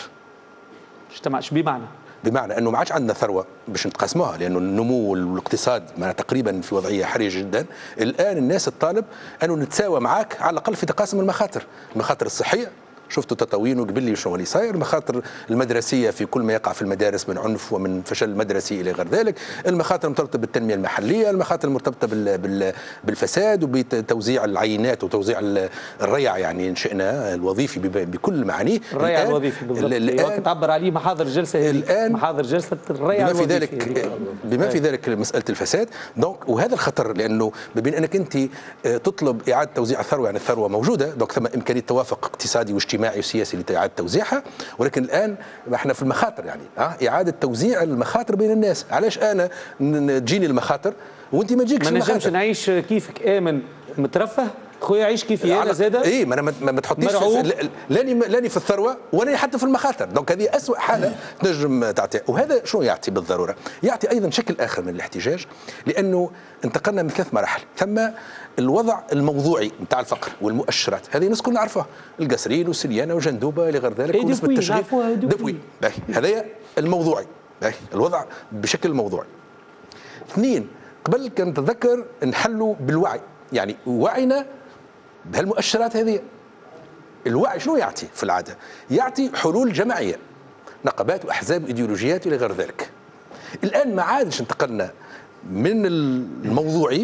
اجتمعش بمعنى بمعنى انه ما عادش عندنا ثروه باش نتقاسموها، لانه النمو والاقتصاد معنا تقريبا في وضعيه حرجه جدا. الان الناس تطالب انه نتساوى معك على الاقل في تقاسم المخاطر، المخاطر الصحيه شفتوا تطاوين وقبل لي شو اللي صاير، المخاطر المدرسيه في كل ما يقع في المدارس من عنف ومن فشل مدرسي الى غير ذلك، المخاطر المرتبطه بالتنميه المحليه، المخاطر المرتبطه بال بال بالفساد وبتوزيع العينات وتوزيع الريع يعني شئنا الوظيفي بكل معانيه. الريع الوظيفي بالضبط تعبر عليه محاضر جلسه الان محاضر جلسه الريع بما في الوظيفي ذلك بما في ذلك مساله الفساد. دونك وهذا الخطر، لانه ما بين انك انت تطلب اعاده توزيع الثروه، يعني الثروه موجوده، دونك ثم امكانيه توافق اقتصادي واجتماعي وسياسي لإعادة توزيعها، ولكن الآن احنا في المخاطر يعني اه إعادة توزيع المخاطر بين الناس. علاش أنا تجيني المخاطر وأنت ما تجيكش المخاطر؟ ما نجمش نعيش كيفك آمن مترفه، خويا عيش كيفي انا زاده. اي ما انا ما تحطنيش لاني لاني في الثروه ولا حتى في المخاطر، دونك هذه اسوء حاله تنجم تعطي. وهذا شنو يعطي بالضروره؟ يعطي ايضا شكل اخر من الاحتجاج، لانه انتقلنا من ثلاث مراحل. ثم الوضع الموضوعي نتاع الفقر والمؤشرات، هذه الناس كلنا نعرفوها، القسرين والسليانه وجندوبه الى غير ذلك، ونسبه التشغيل دبوي. هذايا الموضوعي، الوضع بشكل موضوعي. اثنين، قبل كان نتذكر نحلوا بالوعي، يعني وعينا بهالمؤشرات هذه. الوعي شنو يعطي في العاده؟ يعطي حلول جماعيه، نقابات واحزاب وايديولوجيات الى غير ذلك. الان ما عادش انتقلنا من الموضوعي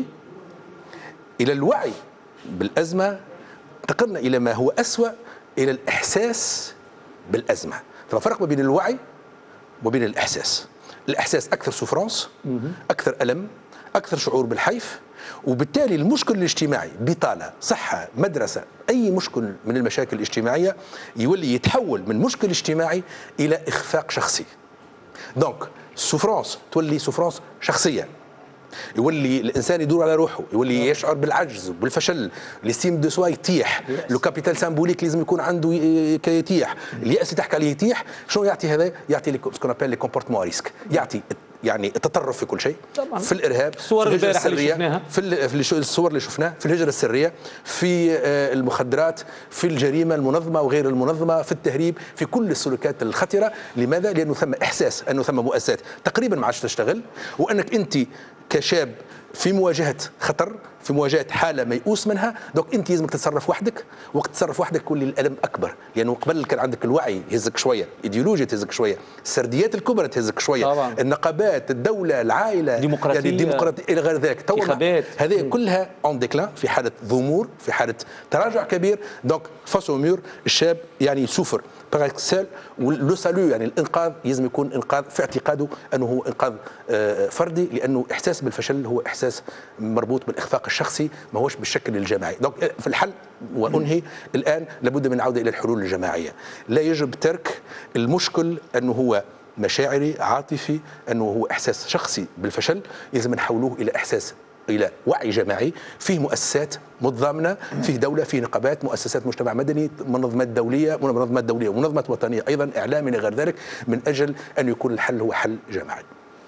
الى الوعي بالازمه، انتقلنا الى ما هو اسوأ، الى الاحساس بالازمه. ففرق ما بين الوعي وبين الاحساس. الاحساس اكثر سوفرانس، اكثر الم، اكثر شعور بالحيف، وبالتالي المشكل الاجتماعي بطالة، صحة، مدرسة، أي مشكل من المشاكل الاجتماعية يولي يتحول من مشكل اجتماعي إلى إخفاق شخصي. دونك سوفرانس تولي سوفرانس شخصية، يولي الانسان يدور على روحه، يولي يشعر بالعجز وبالفشل، ليستيم دو سوا يتيح، لو كابيتال سامبوليك لازم يكون عنده يتيح، اليأس اللي تحكي عليه يتيح. شنو يعطي هذا؟ يعطي سكون ابيل لي كومبورتمون ريسك، يعطي يعني التطرف في كل شيء، طبعا. في الارهاب، الصور البارحه اللي شفناها، في الصور اللي شفناها، في الهجره السريه، في المخدرات، في الجريمه المنظمه وغير المنظمه، في التهريب، في كل السلوكات الخطره. لماذا؟ لانه ثم احساس انه ثم مؤسسات تقريبا ما عادش تشتغل، وانك انت كشاب في مواجهه خطر، في مواجهه حاله ميؤوس منها، دوك انت لازمك تتصرف وحدك، وقت تتصرف وحدك يكون الالم اكبر، لانه قبل كان عندك الوعي يهزك شويه، ايديولوجيا تهزك شويه، السرديات الكبرى تهزك شويه، طبعا. النقابات، الدوله، العائله، ديمقراطيه يعني الديمقراطيه الى غير ذلك، هذه كلها اون ديكلان، في حاله ضمور، في حاله تراجع كبير. دونك فاسو ميور الشاب يعني يسوفر باغ ولو سالو، يعني الانقاذ لازم يكون انقاذ في اعتقاده انه هو انقاذ فردي، لانه احساس بالفشل هو احساس مربوط بالاخفاق الشخصي، ما هوش بالشكل الجماعي. دونك في الحل وانهي الان لابد من العوده الى الحلول الجماعيه. لا يجب ترك المشكل انه هو مشاعري عاطفي، انه هو احساس شخصي بالفشل، لازم نحولوه الى احساس، الى وعي جماعي، فيه مؤسسات متضامنه، فيه دوله، فيه نقابات، مؤسسات مجتمع مدني، منظمات دوليه، منظمات دوليه ومنظمات وطنيه ايضا، اعلام الى غير ذلك، من اجل ان يكون الحل هو حل جماعي.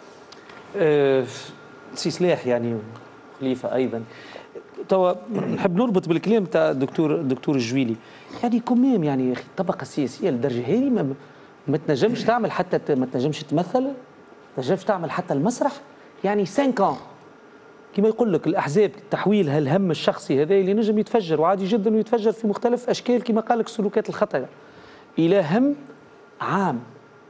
أه سي سلاح يعني خليفه ايضا، توا نحب نربط بالكلام تاع الدكتور الدكتور الجويلي، يعني كمام يعني الطبقه السياسيه للدرجه هذه ما, ما تنجمش تعمل حتى ما تنجمش تمثل، ما تنجمش تعمل حتى المسرح، يعني خمسة كما يقول لك الاحزاب تحويل هالهم الشخصي هذا اللي نجم يتفجر وعادي جدا ويتفجر في مختلف اشكال كما قال لك السلوكات الخطره الى هم عام.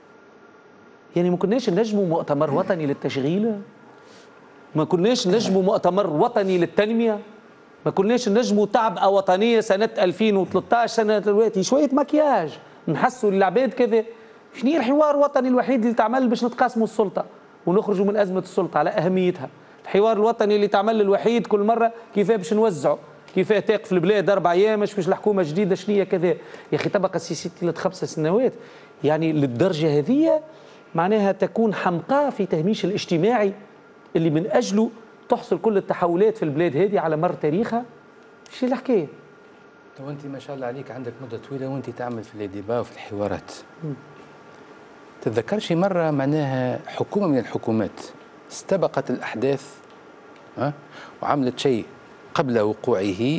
يعني ما كناش نجموا مؤتمر وطني للتشغيل، ما كناش نجموا مؤتمر وطني للتنميه، ما كناش نجموا تعبئه وطنيه سنه ألفين وثلاثة عشر سنه دلوقتي شويه مكياج نحسوا للعباد كذا. شنو هي الحوار الوطني الوحيد اللي تعمل باش نتقاسموا السلطه ونخرجوا من ازمه السلطه على اهميتها؟ الحوار الوطني اللي تعمل الوحيد كل مره كيفاه باش نوزعوا، كيفاه تاق في البلاد اربع ايام باش باش الحكومه جديده شنية كذا. يا اخي طبقه سياسيه ثلاث خمس سنوات يعني للدرجه هذه معناها تكون حمقاء في تهميش الاجتماعي اللي من اجله تحصل كل التحولات في البلاد هذه على مر تاريخها. شو الحكايه؟ تو انت ما شاء الله عليك عندك مده طويله وانت تعمل في الديبا وفي الحوارات. تتذكرش مره معناها حكومه من الحكومات استبقت الأحداث أه؟ وعملت شيء قبل وقوعه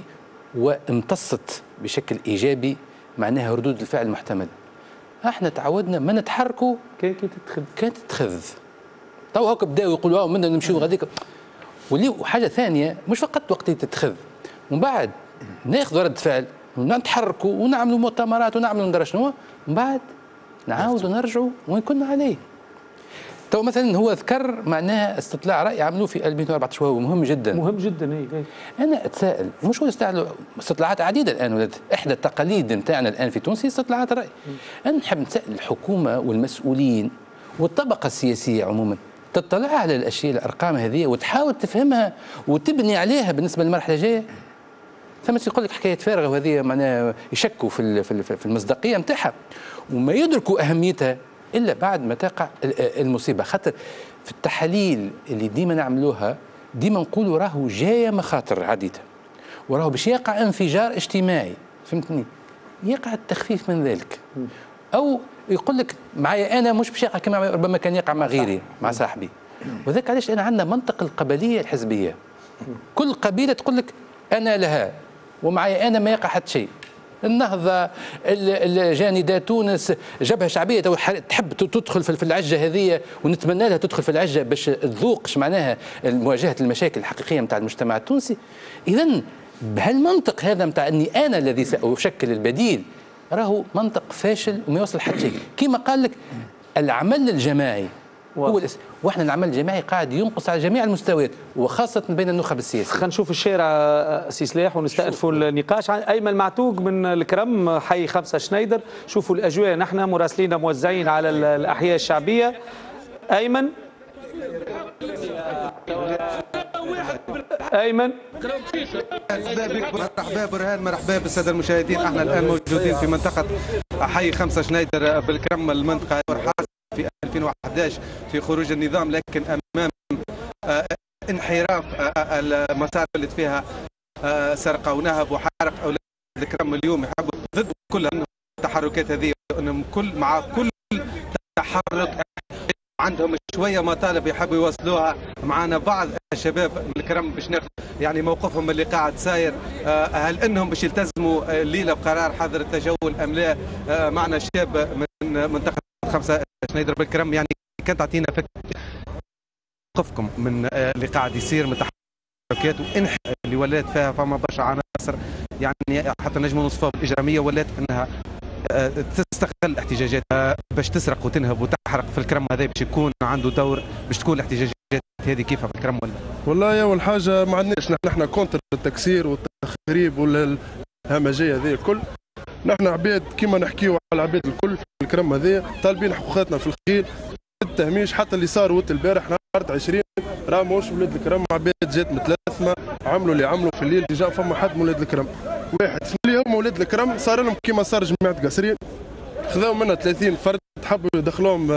وامتصت بشكل ايجابي معناها ردود الفعل المحتمله. احنا تعودنا ما نتحركوا كانت تتخذ كانت تتخذ تو هكا بداوا يقولوا اه منا نمشيو غاديك. وحاجه ثانيه مش فقط وقت تتخذ ومن بعد ناخذوا رد فعل ونتحركوا ونعملوا مؤتمرات ونعملوا ندري شنو ومن بعد نعاودوا نرجعوا وين كنا عليه. تو مثلا هو ذكر معناها استطلاع راي عملوه في ألفين وأربعة عشر وهو مهم جدا مهم جدا. اي انا اتساءل مش هو استعملوا استطلاعات عديده الان ولد احدى التقاليد نتاعنا الان في تونس هي استطلاعات الراي. انا نحب نسال الحكومه والمسؤولين والطبقه السياسيه عموما تطلع على الاشياء الارقام هذه وتحاول تفهمها وتبني عليها بالنسبه للمرحله الجايه. ثم يقول لك حكايه فارغه وهذه معناها يشكوا في في المصداقيه نتاعها وما يدركوا اهميتها الا بعد ما تقع المصيبه. خاطر في التحاليل اللي ديما نعملوها ديما نقولوا راهو جايه مخاطر عديده وراهو باش يقع انفجار اجتماعي، فهمتني؟ يقع التخفيف من ذلك او يقول لك معايا انا مش باش يقع كما ربما كان يقع مع غيري مع صاحبي. وذاك علاش انا عندنا منطق القبليه الحزبيه. كل قبيله تقول لك انا لها ومعايا انا ما يقع حتى شيء. النهضه الجانيدات تونس جبهه شعبيه تحب تدخل في العجه هذه ونتمنى لها تدخل في العجه باش تذوقش معناها مواجهه المشاكل الحقيقيه نتاع المجتمع التونسي. اذا بهالمنطق هذا نتاع اني انا الذي ساشكل البديل راهو منطق فاشل وما يوصل حتى شيء. كما قال لك العمل الجماعي هو الاسم، واحنا العمل الجماعي قاعد ينقص على جميع المستويات وخاصه بين النخب السياسيه. خلينا نشوف الشارع سي سلاح ونستأنفوا النقاش. ايمن معتوق من الكرم حي خمسة شنيدر، شوفوا الاجواء نحن مراسلين موزعين على الاحياء الشعبيه. ايمن ايمن مرحبا برهان، مرحبا بالساده المشاهدين. احنا الان موجودين في منطقه حي خمسة شنيدر بالكرم، المنطقه في ألفين وأحد عشر في خروج النظام، لكن امام انحراف المسار اللي فيها سرقه ونهب وحرق اولاد الكرم اليوم يحبوا ضد كل التحركات هذه، انهم كل مع كل تحرك عندهم شويه مطالب يحبوا يوصلوها. معنا بعض الشباب من الكرم باش ناخذ يعني موقفهم اللي قاعد ساير. هل انهم باش يلتزموا الليله بقرار حظر التجول ام لا؟ معنا شاب من منطقه خمسة شنيدر بالكرم، يعني كان تعطينا فكره موقفكم من اللي قاعد يصير من تحركات وانحراف اللي ولات فيها فما برشا عناصر يعني حتى نجموا نوصفوها بالاجراميه، ولات انها تستغل احتجاجاتها باش تسرق وتنهب وتحرق في الكرم. هذا باش يكون عنده دور باش تكون الاحتجاجات هذه كيفها في الكرم ولا؟ والله اول حاجه ما عندناش نحن كونتر التكسير والتخريب والهمجيه هذه الكل. نحن عباد كيما نحكيو على العباد الكل في الكرم هذه طالبين حقوقاتنا في الخيل التهميش. حتى اللي صار وقت البارح نهار عشرين راه ماهوش ولاد الكرم، عباد جات متلثمه عملوا اللي عملوا في الليل. ديجا فما حد من ولاد الكرم واحد في اليوم ولاد الكرم صار لهم كيما صار جماعه قصرين، خذاو منها ثلاثين فرد حبوا يدخلوهم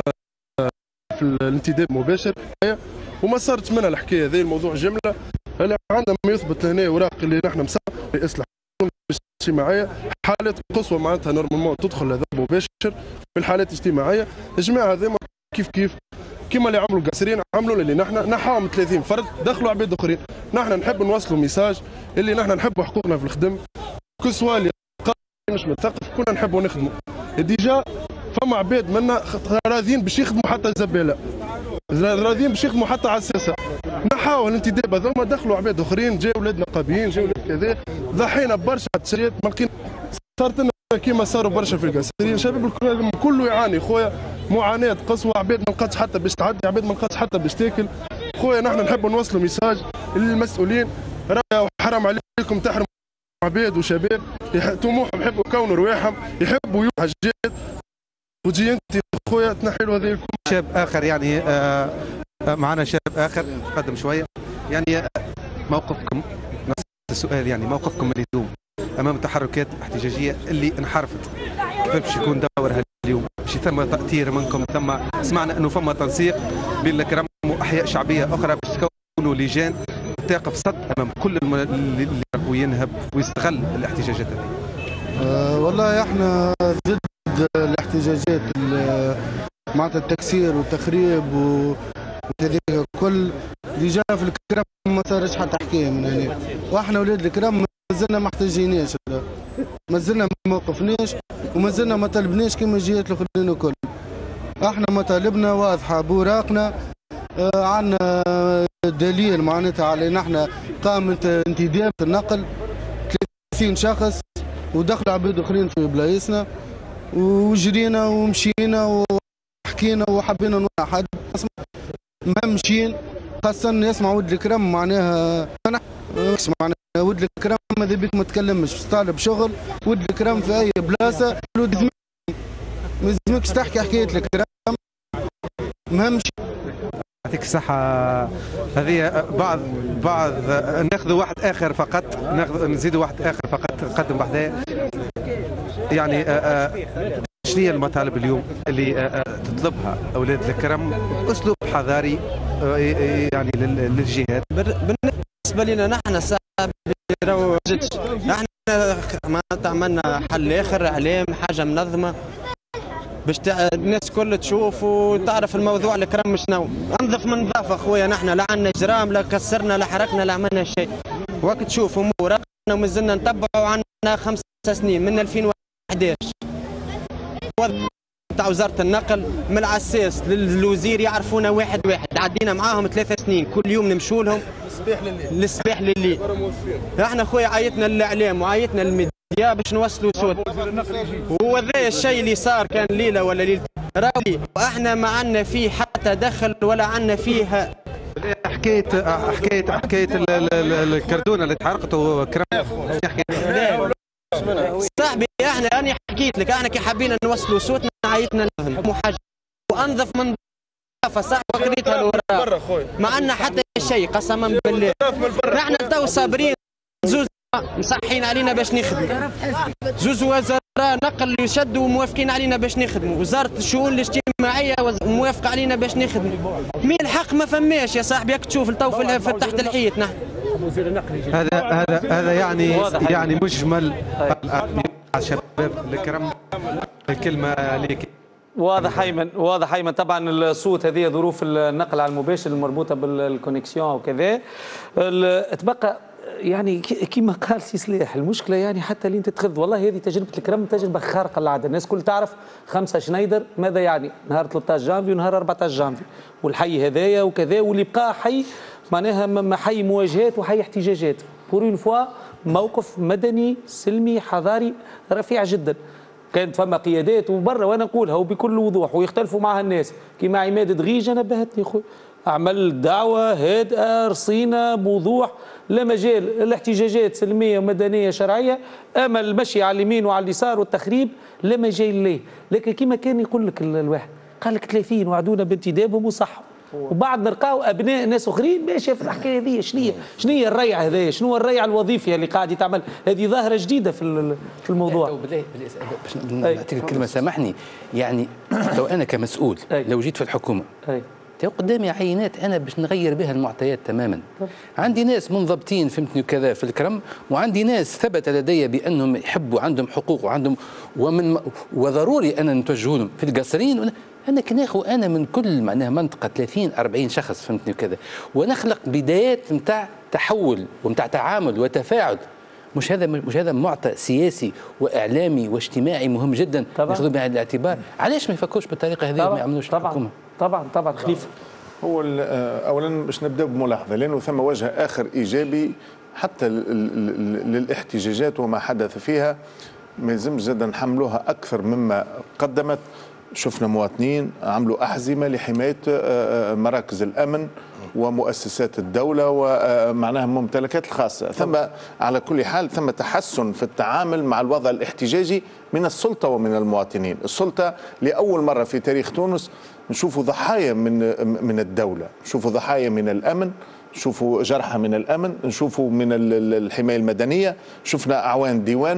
في الانتداب المباشر وما صارت منها الحكايه هذه. الموضوع جمله اللي عندنا ما يثبت لهنا اوراق اللي نحن مسا اصلاح اجتماعيه، حالات قصوى معناتها نورمالمون تدخل هذا مباشر في الحالات الاجتماعيه. الجماعه هذوما كيف كيف كيما اللي عملوا قاصرين عملوا اللي نحن نحاهم ثلاثين فرد دخلوا عباد اخرين. نحن نحب نوصلوا ميساج اللي نحن نحبوا حقوقنا في الخدم كسوا اللي مش متثقف كنا نحبوا نخدموا. ديجا فما عباد منا راضيين باش يخدموا حتى زباله، راضيين باش يخدموا حتى عساسه. نحاوا الانتداب هذوما دخلوا عباد اخرين، جاوا ولاد نقابيين جاوا ولاد كذا، ضحينا برشا تسريات ما لقينا. صارت لنا كيما صاروا برشا في القاصرين، شباب الكل كله يعاني خويا، معاناه قسوه، عباد ما لقاتش حتى باش تعدي، عباد ما لقاتش حتى باش تاكل. خويا نحن نحبوا نوصلوا ميساج للمسؤولين، راهو حرام عليكم تحرموا عباد وشباب طموحهم يحبوا يكونوا رواحهم، يحبوا حاجات، وتجي انت خويا تنحي له هذه. شاب اخر يعني آه معنا شاب اخر تقدم شويه، يعني موقفكم نفس السؤال، يعني موقفكم اليوم امام التحركات الاحتجاجيه اللي انحرفت، كيف باش يكون دورها اليوم؟ باش ثم تاثير منكم؟ ثم سمعنا انه فما تنسيق بين الكرم واحياء شعبيه اخرى باش تكونوا لجان تقف صد امام كل اللي ينهب ويستغل الاحتجاجات هذه. أه والله احنا ضد الاحتجاجات معناتها التكسير والتخريب وهذيك كل اللي جا في الكرم ما صارش حتى حكايه من هنا، واحنا ولاد الكرم مازلنا ما احتاجيناش، مازلنا ما وقفناش ومازلنا ما طلبناش كما الجهات الاخرين الكل. احنا مطالبنا واضحه بوراقنا، آه عندنا دليل معناتها على ان احنا قامت انتداب النقل ثلاثين شخص ودخلوا عباد اخرين في بلايصنا وجرينا ومشينا وحكينا وحبينا نوقع حد ما مشين، خاصة يسمع ولد الكرم معناها معناها ولد الكرم ماذا بيك ما تكلمش، باش طالب شغل ولد الكرم في اي بلاصة ما يلزمكش تحكي حكاية الكرم ما مشي. يعطيك الصحة. هذه بعض بعض ناخذ واحد آخر فقط، ناخذ نزيدوا واحد آخر فقط نقدم وحده. يعني شنو هي المطالب اليوم اللي تطلبها أولاد الكرم بأسلوب حضاري يعني للجهات؟ بالنسبة لنا نحن صعب نحن معناتها عملنا حل آخر إعلام حاجة منظمة باش الناس الكل تشوف وتعرف الموضوع الكرم شنو. انظف من نظافه خويا، نحن لا عندنا اجرام لا كسرنا لا حركنا لا عملنا شيء. وقت تشوف امورنا ومازلنا نتبعوا، عندنا خمس سنين من ألفين وأحد عشر تاع وزاره النقل من العساس للوزير يعرفونا واحد واحد، عدينا معاهم ثلاثة سنين كل يوم نمشوا لهم للصباح لليل. احنا خويا عيطنا للاعلام وعيطنا للميديا باش نوصلوا صوت، وهذا الشيء اللي صار كان ليله ولا ليله راوي احنا ما عندنا فيه حتى دخل ولا عندنا فيه حكايه حكايه حكايه الكردونه اللي تحرقت كرم. صاحبي احنا راني حكيت لك، احنا كي حبينا نوصلوا صوتنا عيطنا لهم حاجه وانظف من ضافه صح وقريتها الوراق ما عندنا حتى شيء قسما بالله. نحن تو صابرين زوز مصحين علينا باش نخدموا، زوز وزراء نقل يشدوا موافقين علينا باش نخدموا، وزارة الشؤون الاجتماعية موافقة علينا باش نخدموا. مين الحق ما فماش يا صاحبي، راك تشوف التو تحت الحيط نحن. هذا هذا هذا يعني يعني مجمل الشباب الكرم الكلمة ليك. واضح ايمن، واضح ايمن. طبعا الصوت هذه ظروف النقل على المباشر المربوطه بالكونيكسيون وكذا. تبقى يعني كما قال سي سلاح، المشكله يعني حتى اللي انت تخذ والله هذه تجربه الكرم تجربه خارقه للعاده، الناس كل تعرف خمسة شنايدر ماذا يعني نهار ثلاثة عشر جانفي ونهار أربعة عشر جانفي، والحي هذايا وكذا، واللي بقى حي معناها حي مواجهات وحي احتجاجات. بور اون فوا موقف مدني سلمي حضاري رفيع جدا. كانت فما قيادات وبرا وانا نقولها وبكل وضوح ويختلفوا معها الناس، كيما عماد دغيجه نبهتني خويا، عمل دعوه هادئه رصينه بوضوح، لا مجال الاحتجاجات سلميه ومدنيه شرعيه، اما المشي على اليمين وعلى اليسار والتخريب لا مجال ليه. لكن كيما كان يقول لك الواحد قال لك ثلاثين وعدونا بانتدابهم وصحوا، وبعد نلقاو ابناء ناس اخرين ماشيه في الحكايه هذه. شنو هي شنو هي الريع هذايا؟ شنو هو الريع الوظيفي اللي قاعد يتعمل؟ هذه ظاهره جديده في في الموضوع. بالله باش نعطيك الكلمه سامحني، يعني لو انا كمسؤول لو جيت في الحكومه تو قدامي عينات انا باش نغير بها المعطيات تماما. عندي ناس منضبطين فهمتني كذا في الكرم، وعندي ناس ثبت لدي بانهم يحبوا عندهم حقوق وعندهم ومن وضروري انا نتوجه لهم في القصرين. انا كناخذ انا من كل معناها منطقه ثلاثين أربعين شخص فهمتني كذا، ونخلق بدايات نتاع تحول ونتاع تعامل وتفاعل. مش هذا مش هذا معطى سياسي واعلامي واجتماعي مهم جدا ناخذ بعين الاعتبار. علاش ما يفكروش بالطريقه هذه وما يعملوش الحكومه؟ طبعا طبعا خليفه. هو اولا باش نبداو بملاحظه، لانه ثم وجه اخر ايجابي حتى للاحتجاجات وما حدث فيها، ما يلزمش زاد نحملوها اكثر مما قدمت. شفنا مواطنين عملوا احزمه لحمايه مراكز الامن ومؤسسات الدوله ومعناها الممتلكات الخاصه. ثم على كل حال ثم تحسن في التعامل مع الوضع الاحتجاجي من السلطه ومن المواطنين. السلطه لاول مره في تاريخ تونس نشوفوا ضحايا من من الدوله، نشوفوا ضحايا من الامن، نشوفوا جرحى من الامن، نشوفوا من الحمايه المدنيه، شفنا اعوان ديوانه،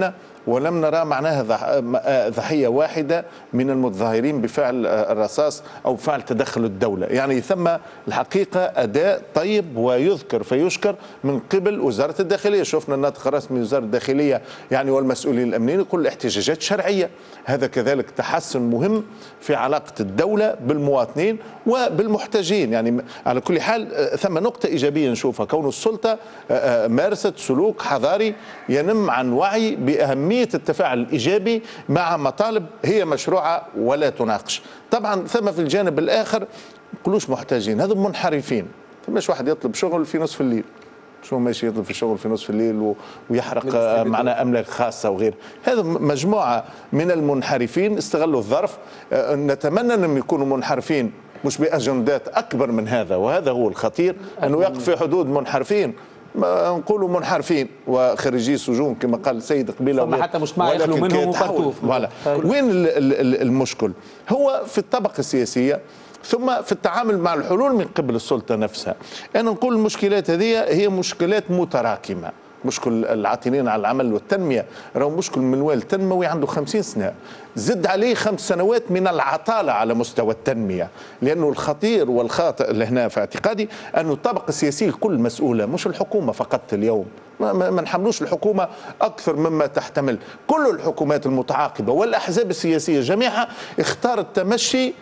ولم نرى معناها ضحية واحدة من المتظاهرين بفعل الرصاص أو فعل تدخل الدولة. يعني ثم الحقيقة أداء طيب ويذكر فيشكر من قبل وزارة الداخلية. شفنا الناطق الرسمي وزارة الداخلية يعني والمسؤولين الأمنيين يقول الاحتجاجات شرعية. هذا كذلك تحسن مهم في علاقة الدولة بالمواطنين وبالمحتجين. يعني على كل حال ثم نقطة إيجابية نشوفها، كون السلطة مارست سلوك حضاري ينم عن وعي بأهمية التفاعل الإيجابي مع مطالب هي مشروعة ولا تناقش. طبعا ثم في الجانب الآخر نقولوش محتاجين، هذا منحرفين. ثماش واحد يطلب شغل في نصف الليل، شو ماشي يطلب في الشغل في نصف الليل ويحرق معنا أملاك خاصة وغير هذا. مجموعة من المنحرفين استغلوا الظرف. نتمنى أنهم يكونوا منحرفين مش بأجندات أكبر من هذا، وهذا هو الخطير، أنه يقف في حدود منحرفين. نقولوا منحرفين وخريجي سجون كما قال السيد قبيله، حتى مجتمع يخلو منهم وفرتوف. وين المشكل؟ هو في الطبقة السياسية ثم في التعامل مع الحلول من قبل السلطة نفسها. أنا نقول المشكلات هذه هي مشكلات متراكمة. مشكل العاطلين على العمل والتنمية راهو مشكل منوال تنموي عنده خمسين سنة، زد عليه خمس سنوات من العطالة على مستوى التنمية. لأنه الخطير والخاطئ اللي هنا في اعتقادي أنه الطبقة السياسية الكل مسؤولة، مش الحكومة فقط اليوم. ما نحملوش الحكومة أكثر مما تحتمل. كل الحكومات المتعاقبة والأحزاب السياسية جميعها اختارت تمشي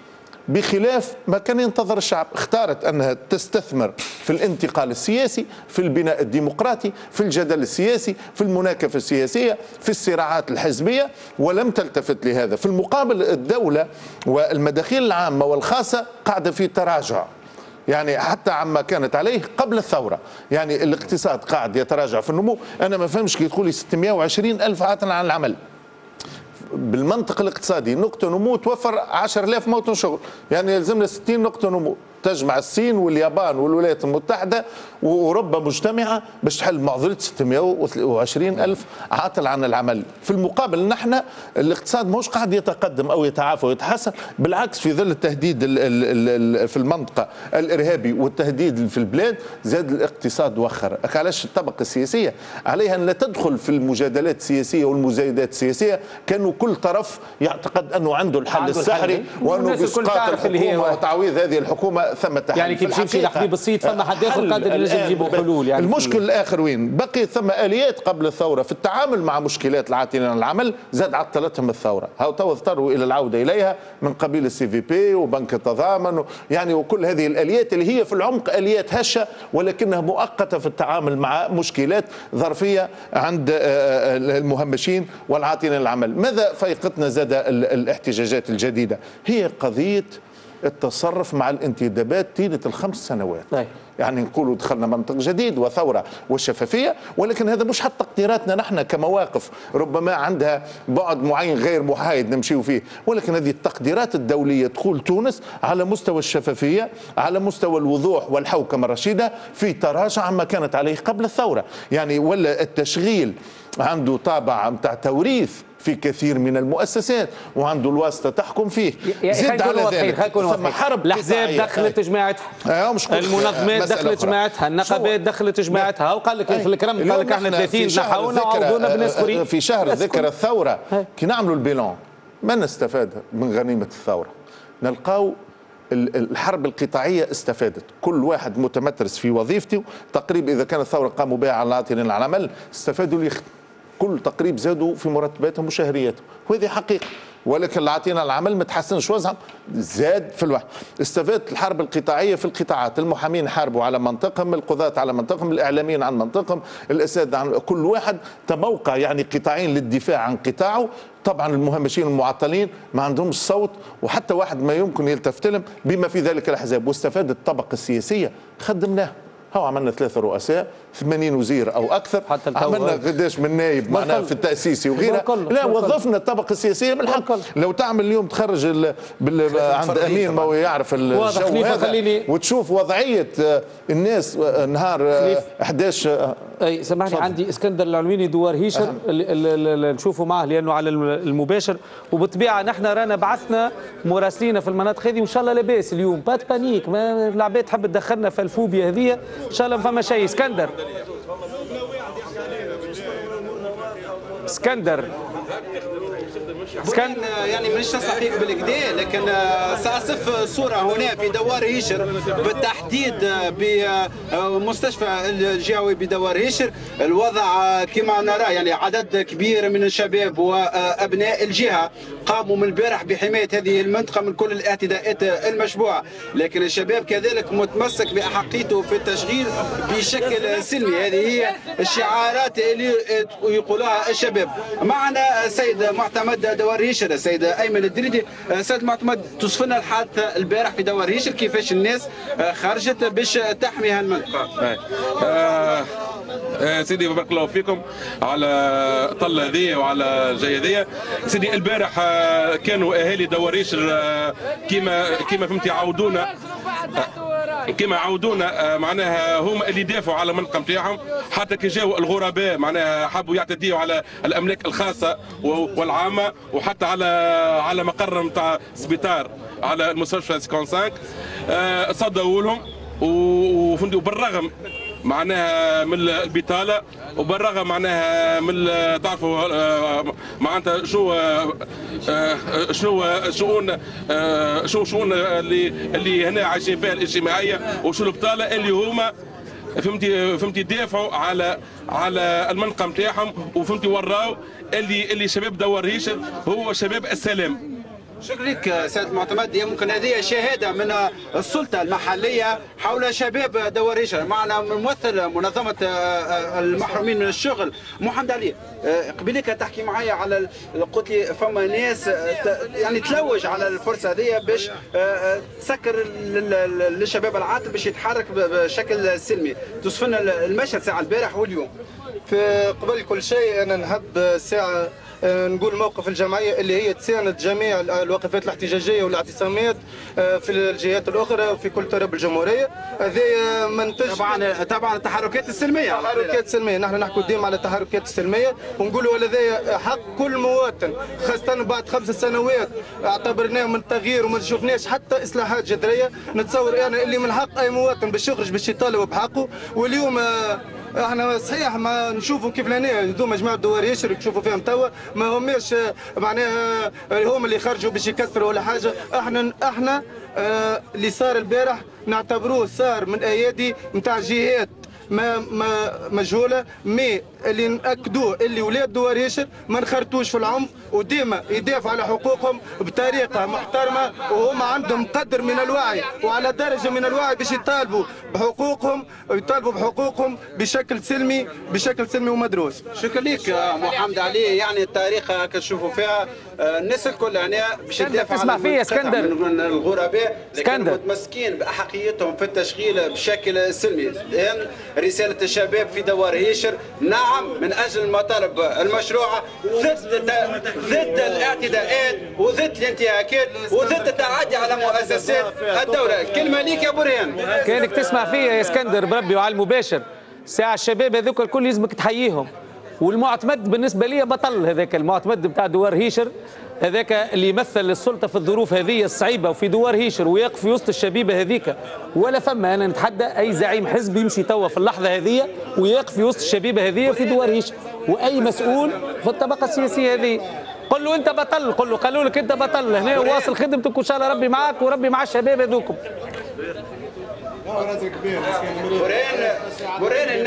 بخلاف ما كان ينتظر الشعب. اختارت أنها تستثمر في الانتقال السياسي، في البناء الديمقراطي، في الجدل السياسي، في المناكفة السياسية، في الصراعات الحزبية، ولم تلتفت لهذا. في المقابل الدولة والمداخيل العامة والخاصة قاعدة في تراجع، يعني حتى عما كانت عليه قبل الثورة. يعني الاقتصاد قاعد يتراجع في النمو. أنا ما فهمش كي تقولي ستمائة وعشرين ألف عاطل عن العمل. بالمنطق الاقتصادي نقطة نمو توفر عشرة آلاف موطن شغل، يعني يلزمنا ستين نقطة نمو تجمع الصين واليابان والولايات المتحدة وأوروبا مجتمعة باش تحل معضلة ستمائة وعشرين ألف عاطل عن العمل. في المقابل نحن الاقتصاد مش قاعد يتقدم أو يتعافى ويتحسن، بالعكس في ظل التهديد في المنطقة الإرهابي والتهديد في البلاد زاد الاقتصاد وخر. علاش الطبقة السياسية عليها أن لا تدخل في المجادلات السياسية والمزايدات السياسية كانوا كل طرف يعتقد أنه عنده الحل السحري وأنه بإسقاط الحكومة وتعويض هذه الحكومة ثم تحل. يعني كي تمشي لحبيب الصيد ثم حد اخر قادر ينجم يجيبوا حلول. يعني المشكل الاخر وين؟ بقي ثم اليات قبل الثوره في التعامل مع مشكلات العاطلين عن العمل، زاد عطلتهم الثوره. هاو تو اضطروا الى العوده اليها من قبيل السي في بي وبنك التضامن يعني وكل هذه الاليات اللي هي في العمق اليات هشه ولكنها مؤقته في التعامل مع مشكلات ظرفيه عند المهمشين والعاطلين عن العمل. ماذا فيقتنا زاد الاحتجاجات الجديده؟ هي قضيه التصرف مع الانتدابات طيلة الخمس سنوات. أي. يعني نقولوا دخلنا منطق جديد وثورة والشفافية، ولكن هذا مش حتى تقديراتنا نحن كمواقف ربما عندها بعد معين غير محايد نمشيو فيه، ولكن هذه التقديرات الدولية تقول تونس على مستوى الشفافية، على مستوى الوضوح والحوكمة الرشيدة في تراجع عما كانت عليه قبل الثورة. يعني ولا التشغيل عنده طابع متاع توريث في كثير من المؤسسات وعنده الواسطه تحكم فيه. زد على ذلك ثم حرب الاحزاب دخلت جماعتها، المنظمات دخلت جماعتها، النقابات دخلت جماعتها، وقال لك في الكرم قال لك احنا ثلاثين نحاونا وعوضونا بالناس فري. في شهر ذكرى الثوره كي نعملوا البيلون ما نستفاد من غنيمه الثوره؟ نلقاو الحرب القطاعية استفادت، كل واحد متمترس في وظيفته تقريبا. إذا كانت الثورة قاموا بها على العاطلين على العمل استفادوا لي كل تقريب زادوا في مرتباتهم وشهرياتهم، وهذه حقيقة. ولكن العاطلين على العمل ما تحسنش وضعهم، زاد في الوقت. استفادت الحرب القطاعية في القطاعات، المحامين حاربوا على منطقهم، القضاة على منطقهم، الإعلاميين عن منطقهم، الأساتذة عن كل واحد تموقع يعني قطاعين للدفاع عن قطاعه. طبعا المهمشين المعطلين ما عندهمش صوت وحتى واحد ما يمكن يلتفت لهم بما في ذلك الأحزاب. واستفادت الطبقة السياسية، خدمناها. هو عملنا ثلاثة رؤساء، ثمانين وزير أو أكثر، عملنا قداش من نائب معناها في التأسيسي وغيرها. لا وظفنا الطبقة السياسية بالحق. لو تعمل اليوم تخرج ال... بال... عند أمين ما هو يعرف الجو هذا وتشوف وضعية الناس نهار أحد عشر. أي سامحني عندي اسكندر العلويني دوار هيشر أه. اللي نشوفوا معه لأنه على المباشر، وبالطبيعة نحن رانا بعثنا مراسلين في المناطق هذه وإن شاء الله لاباس اليوم، بات بانيك، ما العباد تحب تدخلنا في الفوبيا هذه، إن شاء الله ما فما شيء. اسكندر اسكندر كان يعني مش صحيح بالكدا، لكن سأصف صورة هنا في دوار هيشر بالتحديد بمستشفى الجهوي بدوار هيشر. الوضع كما نرى يعني عدد كبير من الشباب وأبناء الجهة قاموا من البارح بحماية هذه المنطقة من كل الاعتداءات المشبوعة، لكن الشباب كذلك متمسك بأحقيته في التشغيل بشكل سلمي. هذه هي الشعارات اللي يقولها الشباب. معنا السيد معتمد دوار هيشر، السيد ايمن الدريدي. سيد معتمد، توصف لنا الحادث البارح في دوار هيشر، كيفاش الناس خرجت باش تحمي هالمنطقه؟ آه آه سيدي بارك الله فيكم على الطلة هذه وعلى الجاية هذه. سيدي البارح آه كانوا اهالي دوار هيشر آه كيما كيما فهمتي عودونا آه كما عودونا معناها هم اللي دافعوا على المنطقه نتاعهم، حتى كي جاوا الغرباء معناها حبوا يعتديوا على الاملاك الخاصه والعامه، وحتى على على مقر نتاع سبيطار على المستشفى خمسة صدوا لهم، وبالرغم معناها من البطاله وبالرغم معناها من تعرفوا معناتها شو شنو شؤون شو شؤون اللي اللي هنا عايشين فيها الاجتماعيه، وشو البطاله اللي هما فهمتي فهمتي دافعوا على على المنطقه نتاعهم، وفهمتي وراو اللي اللي شباب دوار هيشر هو شباب السلام. شكرا لك سيد معتمد. يمكن هذه شهاده من السلطه المحليه حول شباب دوار هيشر. معنا ممثل منظمه المحرومين من الشغل محمد علي. قبلك تحكي معايا على قلت لي فما ناس يعني تلوج على الفرصه هذه باش تسكر للشباب العاطل باش يتحرك بشكل سلمي. توصف لنا المشهد ساعه البارح واليوم. في قبل كل شيء انا نحب ساعه نقول موقف الجمعيه اللي هي تساند جميع الوقفات الاحتجاجيه والاعتصامات في الجهات الاخرى وفي كل تراب الجمهوريه. هذه منتج طبعا طبعا التحركات السلميه. التحركات السلميه، نحن نحكوا ديما على التحركات السلميه ونقولوا هذا حق كل مواطن، خاصه بعد خمس سنوات اعتبرناه من التغيير وما شفناش حتى اصلاحات جذريه. نتصور انا يعني اللي من حق اي مواطن باش يخرج باش يطالب بحقه. واليوم احنا صحيح ما نشوفوا كيف لنا هذوما جماعه دوار هيشر تشوفوا فيهم توا ما هماش معناها هم اللي خرجوا باش يكسروا ولا حاجه. احنا احنا اه اللي صار البارح نعتبروه صار من ايادي نتاع جهات ما ما مجهوله، مي اللي ناكدوه اللي ولاد دوار هيشر ما نخرطوش في العنف وديما يدافعوا على حقوقهم بطريقه محترمه، وهم عندهم قدر من الوعي وعلى درجه من الوعي باش يطالبوا بحقوقهم ويطالبوا بحقوقهم بشكل سلمي بشكل سلمي ومدروس. شكرا لك محمد علي. يعني الطريقه كتشوفوا فيها الناس الكل هنا باش تدافع على اسكندر من الغرباء، لكن متمسكين باحقيتهم في التشغيل بشكل سلمي. رساله الشباب في دوار هيشر نعم من اجل المطالب المشروعه، ضد ضد الاعتداءات وضد الانتهاكات وضد التعدي على مؤسسات الدوله. كلمه ليك يا برهان. كانك تسمع فيا يا اسكندر بربي وعلى المباشر. ساعه الشباب هذوك الكل لازمك تحييهم، والمعتمد بالنسبه لي بطل. هذاك المعتمد بتاع دوار هيشر هذاك اللي يمثل السلطه في الظروف هذه الصعيبه وفي دوار هيشر ويقف في وسط الشبيبه هذيك. ولا فما انا نتحدى اي زعيم حزب يمشي توا في اللحظه هذه ويقف في وسط الشبيبه هذه في دوار هيشر، واي مسؤول في الطبقه السياسيه هذه قل له انت بطل، قل له قالوا لك انت بطل هنا واصل خدمتك وان شاء الله ربي معاك وربي مع الشباب هذوكم. برهان برهان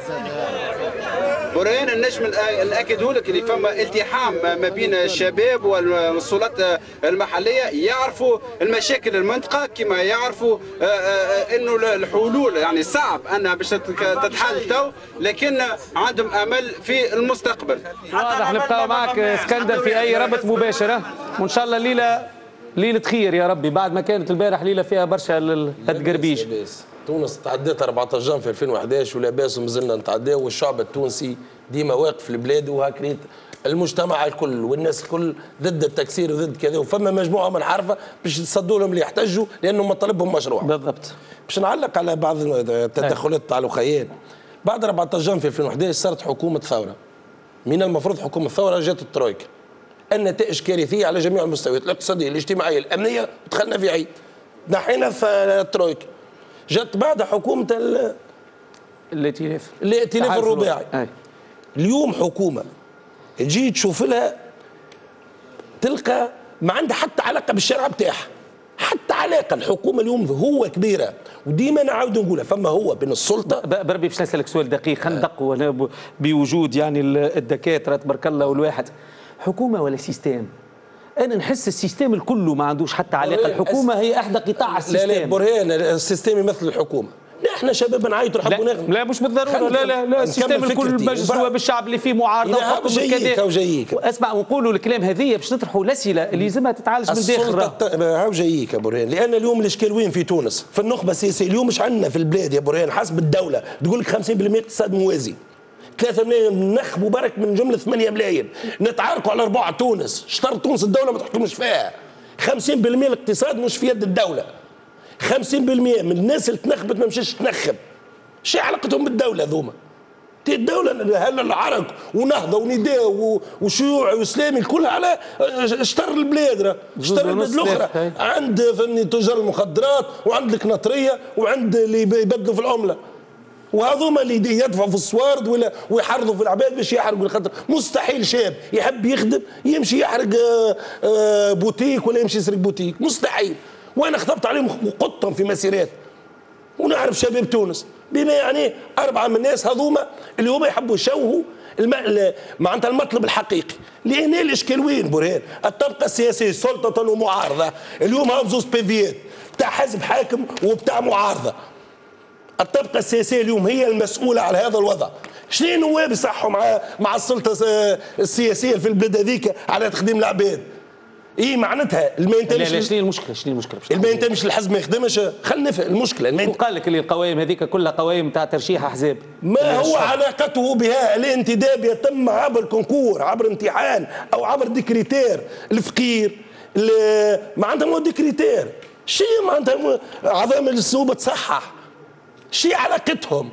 برهان النجم ناكدوا لك اللي فما التحام ما بين الشباب والسلطات المحليه، يعرفوا المشاكل المنطقه كما يعرفوا انه الحلول يعني صعب انها باش تتحل تو، لكن عندهم امل في المستقبل. واضح. نبقى معك اسكندر في اي ربط مباشره، وان شاء الله الليله ليله خير يا ربي، بعد ما كانت البارح ليله فيها برشا التقربيش. تونس تعديت أربعة عشر في ألفين وأحد عشر ولاباس ومازلنا نتعداو، والشعب التونسي ديما واقف لبلاده، وهكريت المجتمع الكل والناس الكل ضد التكسير وضد كذا، وفما مجموعه من عارفه باش يصدوا لهم اللي يحتجوا لانهم مطالبهم مشروع. بالضبط. باش نعلق على بعض التدخلات تاع الاخيين. بعد أربعة عشر في ألفين وأحد عشر صارت حكومه ثوره. من المفروض حكومه ثوره جات الترويكا. النتائج كارثيه على جميع المستويات الاقتصاديه الاجتماعيه الامنيه، ودخلنا في عيد. نحينا في الترويكا. جات بعد حكومه الائتلاف الائتلاف الرباعي. اليوم حكومه تجي تشوف لها تلقى ما عندها حتى علاقه بالشارع بتاعها، حتى علاقه. الحكومه اليوم هو كبيره، وديما نعاود نقولها فما هو بين السلطه. بربي باش نسالك سؤال دقيق، خلينا ندقوا بوجود يعني الدكاتره تبارك الله والواحد، حكومه ولا سيستم؟ انا نحس السيستم الكل ما عندوش حتى علاقه، الحكومه هي احدى قطاع السيستم. لا لا برهان السيستم يمثل الحكومه. احنا شباب نعيطوا نحبوا نغنوا. لا مش بالضروره، لا لا لا السيستم الكل مجلس نواب الشعب اللي فيه معارضه وحكم بالكذا. اسمع ونقولوا الكلام هذه باش نطرحوا الاسئله اللي لازمها تتعالج من الداخل. هاو جاييك يا برهان، لان اليوم الاشكال وين في تونس؟ في النخبه السياسيه، اليوم مش عندنا في البلاد يا برهان حسب الدوله تقول لك خمسين بالمئة اقتصاد موازي. ثلاثة ملايين نخبوا برك من جمله ثمانية ملايين، نتعاركوا على ربع تونس، شطر تونس الدوله ما تحكمش فيها. خمسين بالمئة الاقتصاد مش في يد الدوله. خمسين بالمئة من الناس اللي تنخبت ما مشيش تنخب. شي علاقتهم بالدوله ذوما؟ الدوله هلا العرق ونهضه ونداء وشيوعي واسلامي الكل على شطر البلاد، راه شطر البلاد الاخرى عند فهمني تجار المخدرات وعند الكنطريه وعند اللي يبدلوا في العمله، وهذوما اللي يدفعوا في الصوارد ولا ويحرضوا في العباد باش يحرقوا الخطر. مستحيل شاب يحب يخدم يمشي يحرق بوتيك ولا يمشي يسرق بوتيك، مستحيل. وانا خطبت عليهم وقدتهم في مسيرات ونعرف شباب تونس بما يعني أربعة من الناس هذوما اللي هما يحبوا يشوهوا معناتها المطلب الحقيقي. لأن الإشكال وين برهان؟ الطبقة السياسية سلطة ومعارضة، اليوم هم زوز بيفيات بتاع حزب حاكم وبتاع معارضة. الطبقة السياسية اليوم هي المسؤولة على هذا الوضع. شنو النواب يصحوا مع مع السلطة السياسية في البلاد هذيك على تخديم العباد؟ ايه معناتها ما ينتمش. لا لا شنو المشكله؟ شنو المشكله؟ ما ينتمش الحزب ما يخدمش، خلينا نفهم المشكله. وقال لك اللي القوائم هذيك كلها قوائم تاع ترشيح احزاب. ما هو علاقته بها؟ الانتداب يتم عبر كونكور، عبر امتحان او عبر ديكريتير. الفقير معناتها مو ديكريتير، شيء معناتها عظام السوبه تصحح، شيء علاقتهم.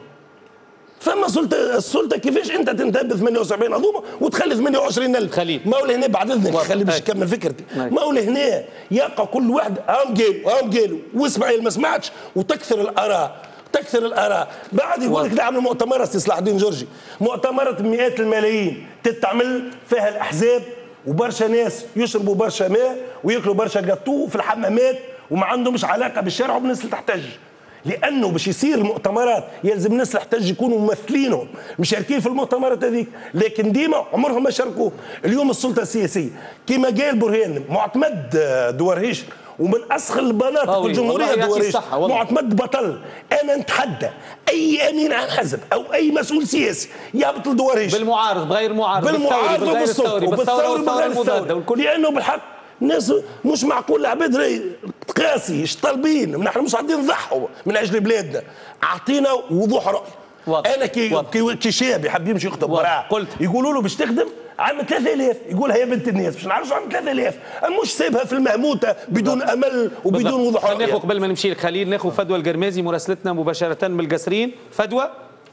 فما سلطه السلطه كيفاش انت تنتبه ثمانية وسبعين عضومه وتخلي ثمانية وعشرين ألف خليل مولا هنا بعد اذنك خلي باش نكمل فكرتي. مولا هنا يبقى كل واحد هم قالوا هم قالوا واسمع اللي ما سمعتش وتكثر الاراء تكثر الاراء. بعد يقول لك نعمل مؤتمرات سي صلاح الدين جورجي، مؤتمرات بمئات الملايين تتعمل فيها الاحزاب وبرشا ناس يشربوا برشا ماء وياكلوا برشا جاتو في الحمامات وما عندهمش علاقه بالشارع وبالناس اللي تحتاج. لانه باش يصير المؤتمرات يلزم الناس اللي يحتاج يكونوا ممثلينهم مشاركين في المؤتمرات هذيك، لكن ديما عمرهم ما شاركوا. اليوم السلطه السياسيه كما قال برهان معتمد دوارهيش ومن اسخر المناطق في الجمهوريه دوارهيش معتمد بطل. انا نتحدى اي امين عن حزب او اي مسؤول سياسي يهبط لدوارهيش بالمعارض بغير معارض بالمعارض وبالثوري وبالثوري وبغير الثوري، لانه بالحق الناس مش معقول العباد راهي تقاسي ايش طالبين، نحن مش عايزين نضحوا من اجل بلادنا، اعطينا وضوح رؤيه. انا كي كي, كي شاب يحب يمشي يخطب برا قلت يقولوا له باش تخدم عام ثلاثة آلاف يقولها يا بنت الناس باش نعرفوا عام ثلاثة آلاف، مش سايبها في المهموته بدون امل وبدون وضوح رؤيه. ناخذ قبل ما نمشي لك خليل ناخذ فدوى القرمازي مراسلتنا مباشره من القصرين. فدوى.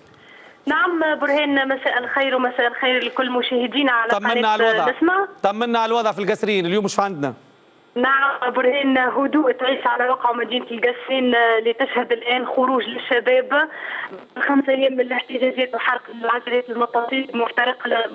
نعم برهان، مساء الخير ومساء الخير لكل مشاهدينا على طمنا على الوضع. نسمع طمنا على الوضع في القصرين اليوم مش عندنا. نعم برهان، هدوء تعيش على واقع مدينه القصرين لتشهد الان خروج للشباب خمسة ايام من الاحتجاجات وحرق العجلات المطاطيه مفترق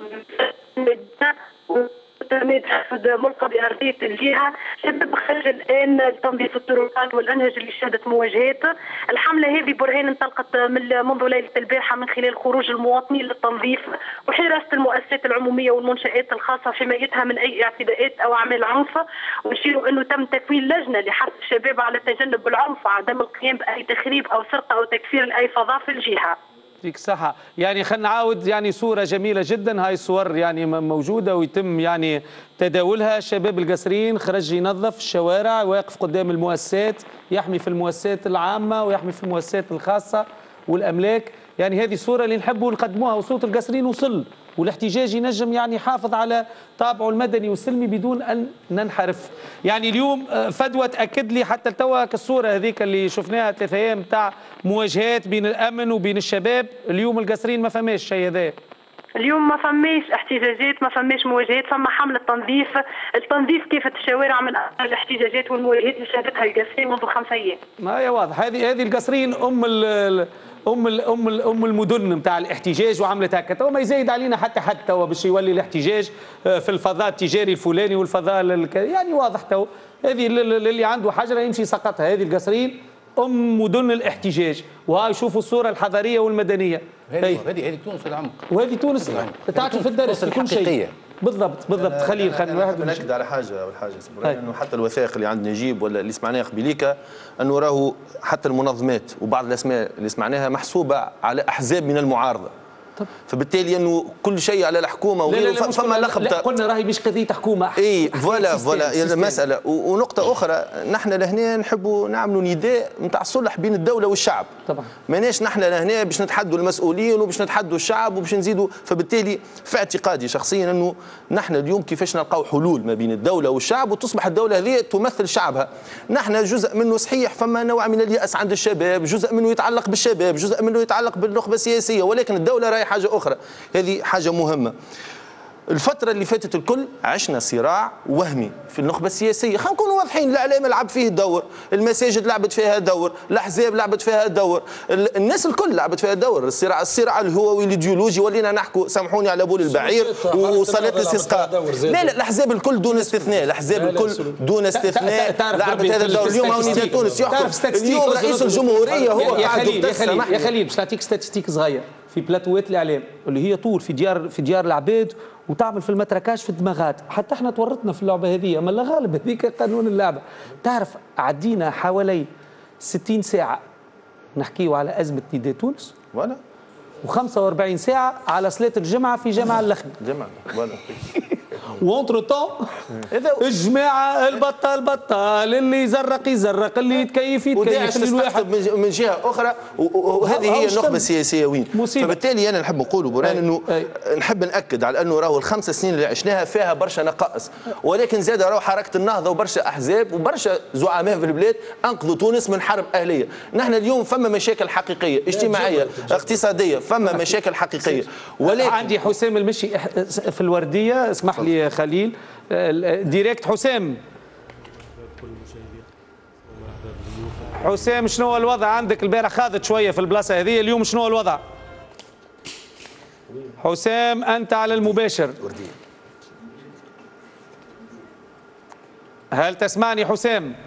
تأخذ ملقى بأرضية الجهة. شباب خرج الآن لتنظيف الطرقات والأنهج اللي شهدت مواجهات. الحملة هذه برهان انطلقت منذ ليلة البارحة من خلال خروج المواطنين للتنظيف وحراسة المؤسسات العمومية والمنشآت الخاصة حمايتها من أي اعتداءات أو أعمال عنف. ونشير أنه تم تكوين لجنة لحث الشباب على تجنب العنف وعدم القيام بأي تخريب أو سرقة أو تكسير لأي فضاء في الجهة. يعطيك الصحة. يعني خلينا نعاود يعني صورة جميلة جدا، هاي الصور يعني موجودة ويتم يعني تداولها. شباب القصرين خرج ينظف الشوارع، واقف قدام المؤسسات، يحمي في المؤسسات العامة ويحمي في المؤسسات الخاصة والأملاك. يعني هذه الصورة اللي نحبوا نقدموها، وصوت القصرين وصل، والاحتجاج ينجم يعني يحافظ على طابعه المدني والسلمي بدون أن ننحرف. يعني اليوم فدوى تأكد لي حتى توا الصورة هذيك اللي شفناها ثلاثة أيام تاع مواجهات بين الأمن وبين الشباب، اليوم القصرين ما فماش شيء هذا. اليوم ما فماش احتجاجات، ما فماش مواجهات، فما حملة تنظيف. التنظيف كافة الشوارع من الاحتجاجات والمواجهات اللي شهدتها القصرين منذ خمسة ايام. ما هي واضح، هذه هذه القصرين ام ال ام ال ام ال ام المدن نتاع الاحتجاج وعملت هكا. تو ما يزايد علينا حتى حد تو باش يولي الاحتجاج في الفضاء التجاري الفلاني والفضاء يعني واضح. تو هذه اللي عنده حجره يمشي يسقطها. هذه القصرين ام مدن الاحتجاج، وها يشوفوا الصوره الحضاريه والمدنيه. هذه هذه هذه تونس العمق، وهذه تونس تعرف في الدرس كل شيء بالضبط بالضبط. خليل خليل واحد ناكد على حاجه اول حاجه انه حتى الوثائق اللي عند نجيب ولا اللي سمعناها قبيليكا انه راهو حتى المنظمات وبعض الاسماء اللي سمعناها محسوبه على احزاب من المعارضه. طب. فبالتالي انه كل شيء على الحكومه وغيره. فما لقب قلنا راهي مش قضيه حكومه. اي فوالا فوالا مساله. ونقطه اخرى، نحن لهنا نحبوا نعملوا نداء نتاع صلح بين الدوله والشعب. طبعا ماناش نحن لهنا باش نتحدوا المسؤولين وباش نتحدوا الشعب وباش نزيدوا. فبالتالي في اعتقادي شخصيا انه نحن اليوم كيفاش نلقاو حلول ما بين الدوله والشعب وتصبح الدوله هذه تمثل شعبها. نحن جزء منه صحيح فما نوع من اليأس عند الشباب، جزء منه يتعلق بالشباب، جزء منه يتعلق بالنخبه السياسيه، ولكن الدوله راهي حاجه اخرى. هذه حاجه مهمه. الفترة اللي فاتت الكل عشنا صراع وهمي في النخبة السياسية، خلينا نكونوا واضحين. الإعلام لعب فيه دور، المساجد لعبت فيها دور، الأحزاب لعبت فيها دور، الناس الكل لعبت فيها دور. الصراع الصراع الهووي الإيديولوجي ولينا نحكوا سامحوني على بول البعير وصلاة الاستسقاء. لا لا الأحزاب الكل دون استثناء، الأحزاب الكل دون استثناء لعبت هذا الدور. اليوم هوني تونس يحكم، اليوم رئيس الجمهورية هو قاعد يا خليل. يا خليل باش نعطيك ستاتستيك صغير في بلاتوات الإعلام اللي هي طول في ديار في ديار العباد وتعمل في المتركاش في الدماغات. حتى احنا تورطنا في اللعبه هذه، اما لا غالب هذيك قانون اللعبه. تعرف عدينا حوالي ستين ساعه نحكيو على ازمه نداء تونس ولا وخمسة وأربعين ساعه على صلاه الجمعه في جامع اللخمي. جمعه ولا وانتر طون الجماعه البطال بطال، اللي يزرق يزرق، اللي يتكيف يتكيف. الواحد من جهه اخرى، وهذه هي النخبه السياسيه وين. فبالتالي انا نحب نقول برهان انه نحب ناكد على انه راهو الخمس سنين اللي عشناها فيها برشا نقائص، ولكن زاد راهو حركه النهضه وبرشا احزاب وبرشا زعماء في البلاد انقذوا تونس من حرب اهليه. نحن اليوم فما مشاكل حقيقيه اجتماعيه اقتصاديه، فما مشاكل حقيقيه. ولكن عندي حسام المشي في الورديه، اسمح لي خليل ديريكت. حسام حسام شنو الوضع عندك؟ البارح خاضت شويه في البلاصه هذه، اليوم شنو الوضع؟ حسام انت على المباشر، هل تسمعني حسام؟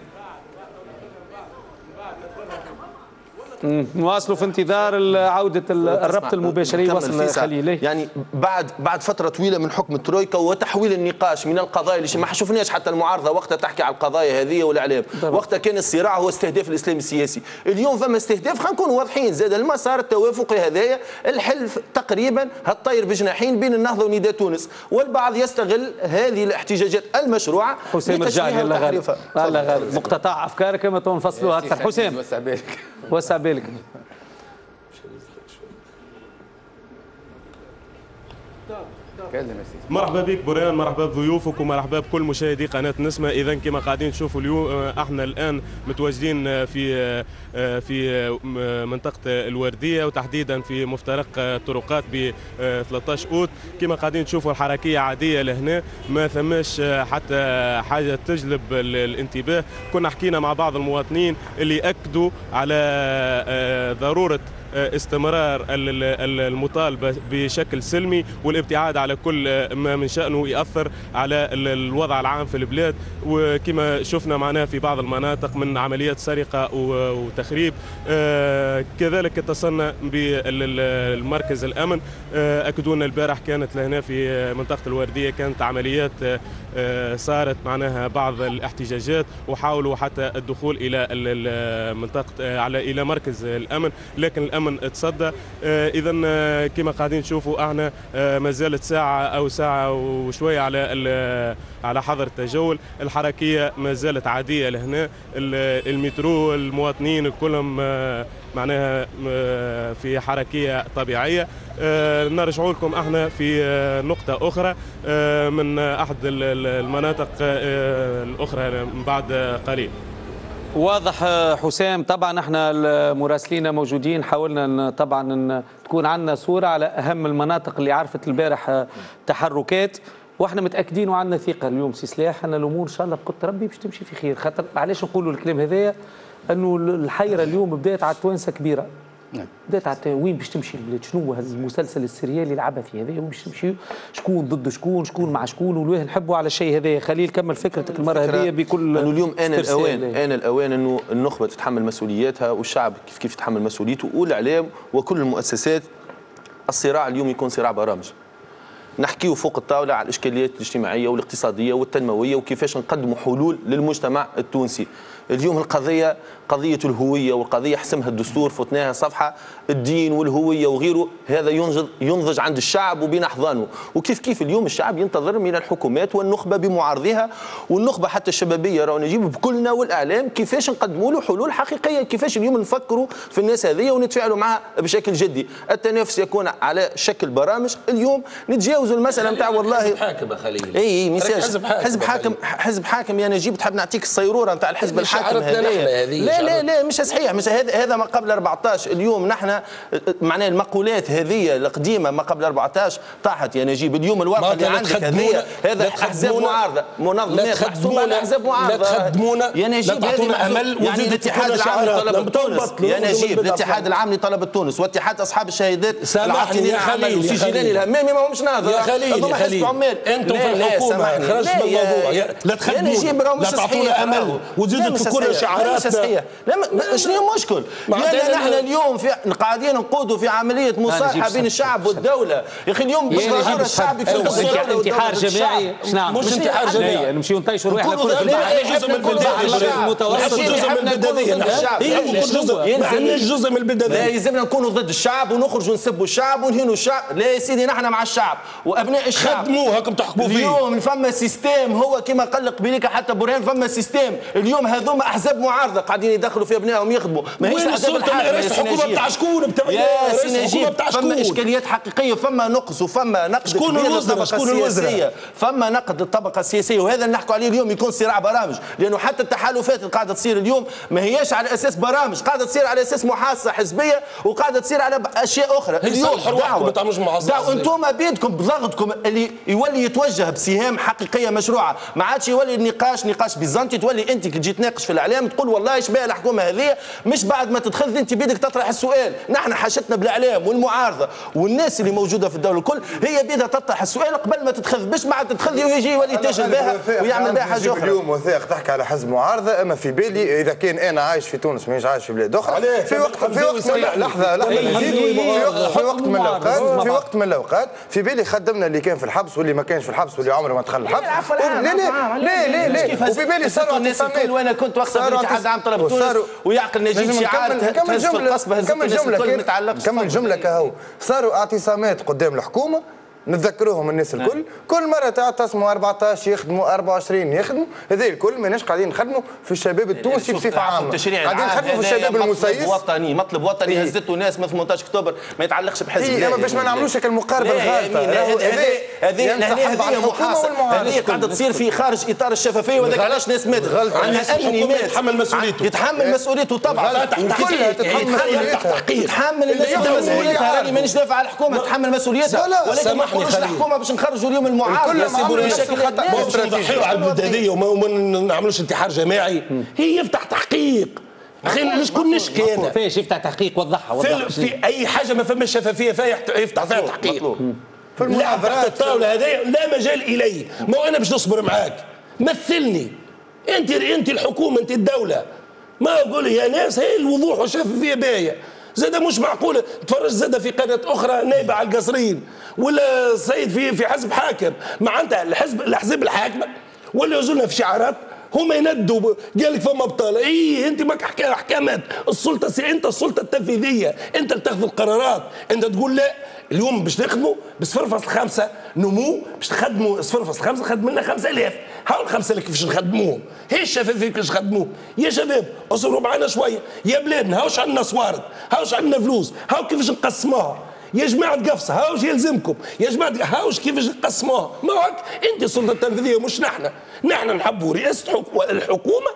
نواصلوا في انتظار عودة الربط المباشر. يوصل خليل. يعني بعد بعد فترة طويلة من حكم الترويكا وتحويل النقاش من القضايا اللي ما شفناش حتى المعارضة وقتها تحكي على القضايا هذه والإعلام، وقتها كان الصراع هو استهداف الإسلام السياسي. اليوم فما استهداف، خلينا نكونوا واضحين، زاد المسار التوافقي هذايا الحل تقريبا هالطير بجناحين بين النهضة ونداء تونس، والبعض يستغل هذه الاحتجاجات المشروعة. حسام رجع لي الله غالب الله غالب مقتطع أفكارك كما تنفصلوا أكثر. حسام وسع بالك. مرحبا بك برهان، مرحبا بضيوفك ومرحبا بكل مشاهدي قناه نسمه. اذا كما قاعدين تشوفوا اليوم احنا الان متواجدين في في منطقه الورديه وتحديدا في مفترق طرقات ب ثلاثة عشر اوت. كما قاعدين تشوفوا الحركيه عاديه لهنا، ما ثماش حتى حاجه تجلب الانتباه. كنا حكينا مع بعض المواطنين اللي اكدوا على ضروره استمرار المطالبة بشكل سلمي والابتعاد على كل ما من شأنه يأثر على الوضع العام في البلاد. وكما شفنا معناه في بعض المناطق من عمليات سرقة وتخريب. كذلك اتصلنا بالمركز الأمن، أكدوا لنا البارح كانت لهنا في منطقة الوردية كانت عمليات صارت معناها بعض الاحتجاجات وحاولوا حتى الدخول إلى المنطقة على إلى مركز الأمن، لكن الأمن تصدى. إذا كما قاعدين تشوفوا احنا ما زالت ساعة أو ساعة وشوية على على حظر التجول. الحركية ما زالت عادية لهنا، المترو المواطنين كلهم معناها في حركية طبيعية. نرجع لكم احنا في نقطة أخرى من أحد المناطق الأخرى من بعد قليل. واضح حسام. طبعا احنا المراسلين موجودين، حاولنا طبعا ان تكون عندنا صوره على اهم المناطق اللي عرفت البارح تحركات، واحنا متاكدين وعندنا ثقه اليوم سي سلاح ان الامور ان شاء الله بقدر ربي باش تمشي في خير. خاطر علاش نقولوا الكلام هذايا؟ انه الحيره اليوم بدات على التوانسه كبيره. نعم. بدات على وين باش تمشي البلاد؟ شنو هذا المسلسل السريالي العبثي هذا؟ وين باش تمشي؟ شكون ضد شكون؟ شكون مع شكون؟ والواه نحبوا على الشيء هذا. خليل كمل فكرتك المره هذه بكل انه اليوم ان الاوان ان الاوان انه النخبه تتحمل مسؤولياتها والشعب كيف كيف يتحمل مسؤوليته، والاعلام وكل المؤسسات. الصراع اليوم يكون صراع برامج. نحكيه فوق الطاوله على الاشكاليات الاجتماعيه والاقتصاديه والتنمويه وكيفاش نقدموا حلول للمجتمع التونسي. اليوم القضيه قضيه الهويه والقضيه حسمها الدستور، فتناها صفحه الدين والهويه وغيره، هذا ينضج ينضج عند الشعب وبين احضانه. وكيف كيف اليوم الشعب ينتظر من الحكومات والنخبه بمعارضيها والنخبه حتى الشبابيه، راهو نجيب بكلنا والاعلام كيفاش نقدموا له حلول حقيقيه، كيفاش اليوم نفكروا في الناس هذه ونتفاعلوا معها بشكل جدي. التنافس يكون على شكل برامج. اليوم نتجاوزوا المساله نتاع والله حزب حاكم خليل. اي اي ميساج حزب حاكم حزب حاكم حزب حاكم يا نجيب تحب نعطيك الصيروره نتاع الحزب الحاكم هذا. لا لا لا مش صحيح، مش هذا هذا ما قبل أربعطاش. اليوم نحن معناه المقولات هذه القديمه ما قبل أربعطاش طاحت يا نجيب. اليوم الورقه اللي عندك هذه هذا احزاب معارضه منظمات محسوبه على احزاب معارضه. لا تخدمونا يا نجيب تعطونا امل. يعني الاتحاد العام لطلبه تونس يا نجيب الاتحاد العام لطلبه تونس واتحاد اصحاب الشهادات سامحني يا خليل وسي جيلاني الهمامي ما همش ناظر يا خليل يا خليل انتم في الحكومه خرجت من الموضوع. لا تخدمونا لا تعطونا امل وتزيدوا تفكروا شعاراتنا. لا شنو المشكل؟ لان نحن اليوم في قاعدين نقودوا في عمليه مصالحه بين الشعب والدوله. يا اخي اليوم بالظاهر الشعب يفوق الدوله انتحار جماعي. نعم مش انتحار جماعي نمشيو نطيشوا روحنا كل جزء من البلدانيه المتوسط جزء من البلدانيه. ما عندناش جزء من البلدانيه. لا يلزمنا نكونوا ضد الشعب ونخرجوا نسبوا الشعب ونهينوا الشعب. لا يا سيدي نحن مع الشعب وابناء الشعب. خدموه هاكم تحكموا فيه. اليوم فما سيستم هو كما قال لك بليك حتى برهان فما سيستم. اليوم هذوما احزاب معارضه قاعدين يدخلوا في ابنائهم يخدموا. ما هيش احزاب الحاكم. رئيس الحكومه بتاع شكون؟ بتاع يا سي نجيب فما اشكاليات حقيقيه، فما نقص وفما نقد شكون الوزراء؟ شكون الوزراء؟ فما نقد الطبقه السياسيه وهذا اللي نحكوا عليه اليوم يكون صراع برامج. لانه حتى التحالفات اللي قاعده تصير اليوم ما هياش على اساس برامج، قاعده تصير على اساس محاصصه حزبيه وقاعده تصير على اشياء اخرى. اليوم دعوه تعملوش محاصصه. انتم بيدكم بضغطكم اللي يولي يتوجه بسهام حقيقيه مشروعه، ما عادش يولي النقاش نقاش بيزنطي. تولي انت كي تجي تناقش في الاعلام تقول والله ايش بها الحكومه هذه، مش بعد ما تدخل انت بيدك تطرح السؤال. نحن حاجتنا بالاعلام والمعارضه والناس اللي موجوده في الدوله الكل هي بيدها تطرح السؤال قبل ما تدخل، باش بعد تدخل ويجي يولي يتجه بها ويعمل بها حاجه اخرى. اليوم وثائق تحكي على حزب معارضه، اما في بالي اذا كان انا عايش في تونس مانيش عايش في بلاد اخرى في وقت في وقت من لحظه لحظه في وقت من الاوقات في وقت من الاوقات في بالي خدمنا اللي كان في الحبس واللي ما كانش في الحبس واللي عمره ما دخل الحبس. لا لا لا لا وفي بالي صاروا الناس الكل وانا كنت وقتها في الاتحاد العام طلب تونس ويعقل نجيب شعار تهز في القصبه هزت الناس الكل متعلقش. كمل جمله كهو صاروا اعتصامات قدام الحكومه نتذكروهم الناس الكل. كل مره تعتصموا أربعطاش يخدموا أربعة وعشرين يخدموا. هذا الكل ماناش قاعدين نخدموا في الشباب التونسي بصفه عامه، قاعدين نخدموا في الشباب المسيس. مطلب وطني مطلب وطني هزته ناس من ثمانية عشر اكتوبر ما يتعلقش بحزب. اي باش ما نعملوش هيك المقاربه الغالطه. هذه هذه هذه محاصره هذه قاعده تصير في خارج اطار الشفافيه وهذاك علاش ناس ماتت. عندنا امني مات يتحمل مسؤوليته يتحمل مسؤوليته طبعا كلها تتحمل الناس مسؤوليتها. راني مانيش دافع على الحكومه تتحمل مسؤوليتها ولكن ما نقولوش الحكومه باش نخرجوا اليوم المعارضه بشكل نضحيوا على البلدانيه وما نعملوش انتحار جماعي. هي يفتح تحقيق اخي مش كلش كان فيش يفتح تحقيق. وضحها وضحها في اي حاجه ما فماش شفافيه فيها يفتح فيها تحقيق. في المناظرات الطاوله هذه لا مجال اليه. ما انا باش نصبر معاك مثلني انت انت الحكومه انت الدوله. ما اقول يا ناس هي الوضوح والشفافيه باهيه. زاد مش معقول تفرج زاد في قناه اخرى نايبه على القصرين ولا سيد في في حزب حاكم معناتها الحزب الاحزاب الحاكمه ولا يزولنا في شعارات هما يندوا قال لك فما بطاله. اي انت ماك احكامات السلطه سي انت السلطه التنفيذيه انت اللي تاخذ القرارات. انت تقول لا اليوم باش نخدموا ب صفر فاصلة خمسة نمو باش تخدموا صفر فاصلة خمسة خدم لنا خمسة آلاف. هاو ال خمسة آلاف كيفاش نخدموهم؟ هي الشفافيه كيفاش نخدموهم؟ يا شباب اصبروا معنا شويه يا بلادنا. هاوش عندنا صوارد هاوش عندنا فلوس هاو كيفاش نقسموها يا جماعه قفصه. هاوش يلزمكم يا جماعه هاوش كيفاش نقسموها. ما هوك انت السلطه التنفيذيه مش نحن. نحن نحبوا رئاسه الحكومه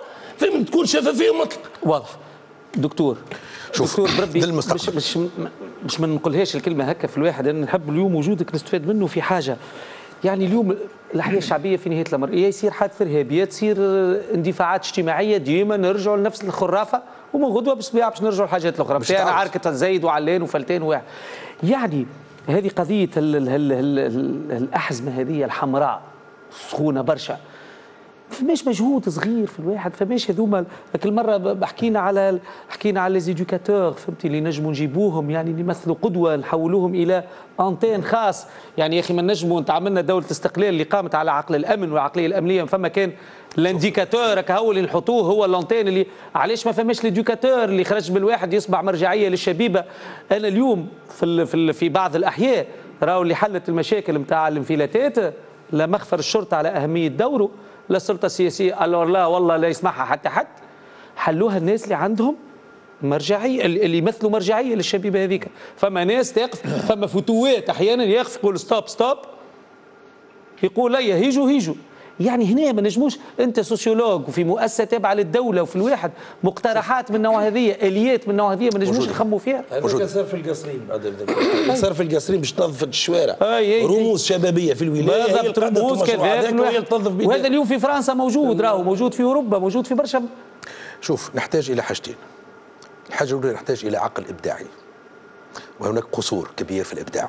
فهم تكون شفافيه مطلق. واضح. دكتور شوف دكتور بربي للمستقبل مش مش مش ما نقولهاش الكلمه هكا في الواحد، انا نحب اليوم وجودك نستفاد منه في حاجه. يعني اليوم الاحياء الشعبيه في نهايه الامر يا يصير حادث ارهابي يا تصير اندفاعات اجتماعيه، ديما نرجعوا لنفس الخرافه، ومن غدوه بالطبيعه باش نرجعوا للحاجات الاخرى، بتاعنا عركه زيد وعلان وفلتان واحد. يعني هذه قضيه ال ال ال ال ال الأحزمة هذه الحمراء سخونة برشا، فماش مجهود صغير في الواحد، فماش هذوما كل مرة حكينا على حكينا على ليزيدوكاتور فهمتي اللي نجموا نجيبوهم، يعني اللي يمثلوا قدوة نحولوهم إلى أنتين خاص. يعني يا أخي ما نجموا نتعاملنا دولة الاستقلال اللي قامت على عقل الأمن والعقلية الأمنية، فما كان الانديكاتور هو اللي نحطوه هو الانتين اللي علاش ما فماش ليديكاتور اللي خرج بالواحد يصبح مرجعية للشبيبة. أنا اليوم في في في بعض الأحياء راهو اللي حلت المشاكل نتاع الانفلاتات لا مخفر الشرطة على أهمية دوره، لا السلطة السياسية الور لا والله لا يسمعها حتى حد، حلوها الناس اللي عندهم مرجعية اللي يمثلوا مرجعية للشبيبة هذيك. فما ناس تقف، فما فتوات أحيانا يقف يقول ستوب ستوب، يقول لا هيجوا هيجوا. يعني هنا ما نجموش، انت سوسيولوج وفي مؤسسه تابعه للدوله وفي الواحد مقترحات من النوع هذه، اليات من النوع هذه ما نجموش نخموا فيها. هذاك صار في القصرين بعد صار في القصرين باش تنظف الشوارع، رموز شبابيه في الولايه بالضبط، رموز كذا، وهذا اليوم في فرنسا موجود، راهو موجود في اوروبا، موجود في برشا. شوف نحتاج الى حاجتين. الحاجه الاولى نحتاج الى عقل ابداعي، وهناك قصور كبير في الابداع،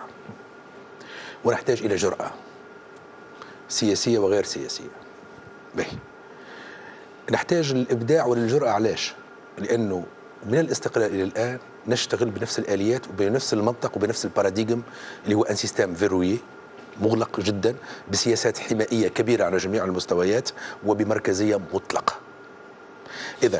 ونحتاج الى جرأه سياسية وغير سياسية. به نحتاج للإبداع وللجرأة. علاش؟ لأنه من الاستقلال إلى الآن نشتغل بنفس الآليات وبنفس المنطق وبنفس الباراديجم اللي هو أن سيستم فيروي مغلق جدا بسياسات حمائية كبيرة على جميع المستويات وبمركزية مطلقة. إذن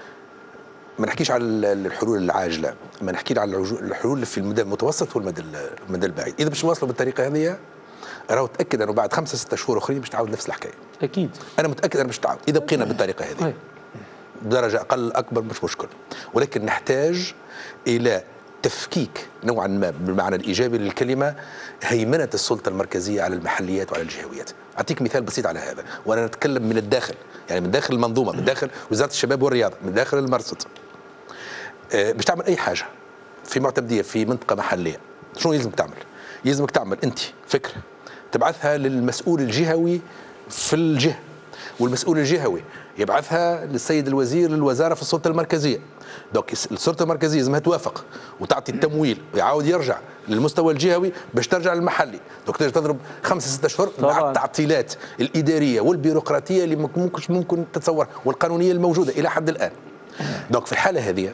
ما نحكيش على الحلول العاجلة، ما نحكي على الحلول في المدى المتوسط والمدى المدى البعيد. إذا باش نواصلوا بالطريقة هذه راهو تاكد انه بعد خمسه سته شهور اخرين باش تعاود نفس الحكايه. اكيد انا متاكد انه باش تعاود اذا بقينا بالطريقه هذه. بدرجه اقل اكبر مش مشكل، ولكن نحتاج الى تفكيك نوعا ما بالمعنى الايجابي للكلمه هيمنه السلطه المركزيه على المحليات وعلى الجهويات. اعطيك مثال بسيط على هذا، وانا نتكلم من الداخل، يعني من داخل المنظومه، من داخل وزاره الشباب والرياضه، من داخل المرصد. أه باش تعمل اي حاجه في معتمديه في منطقه محليه، شنو يلزمك تعمل؟ يلزمك تعمل انت فكره تبعثها للمسؤول الجهوي في الجهه، والمسؤول الجهوي يبعثها للسيد الوزير للوزاره في السلطه المركزيه. دوك السلطه المركزيه لازمها توافق وتعطي التمويل ويعاود يرجع للمستوى الجهوي باش ترجع للمحلي. دوك تقدر تضرب خمسه سته اشهر مع التعطيلات الاداريه والبيروقراطيه اللي ممكن ممكن تتصورها والقانونيه الموجوده الى حد الان. دوك في الحاله هذه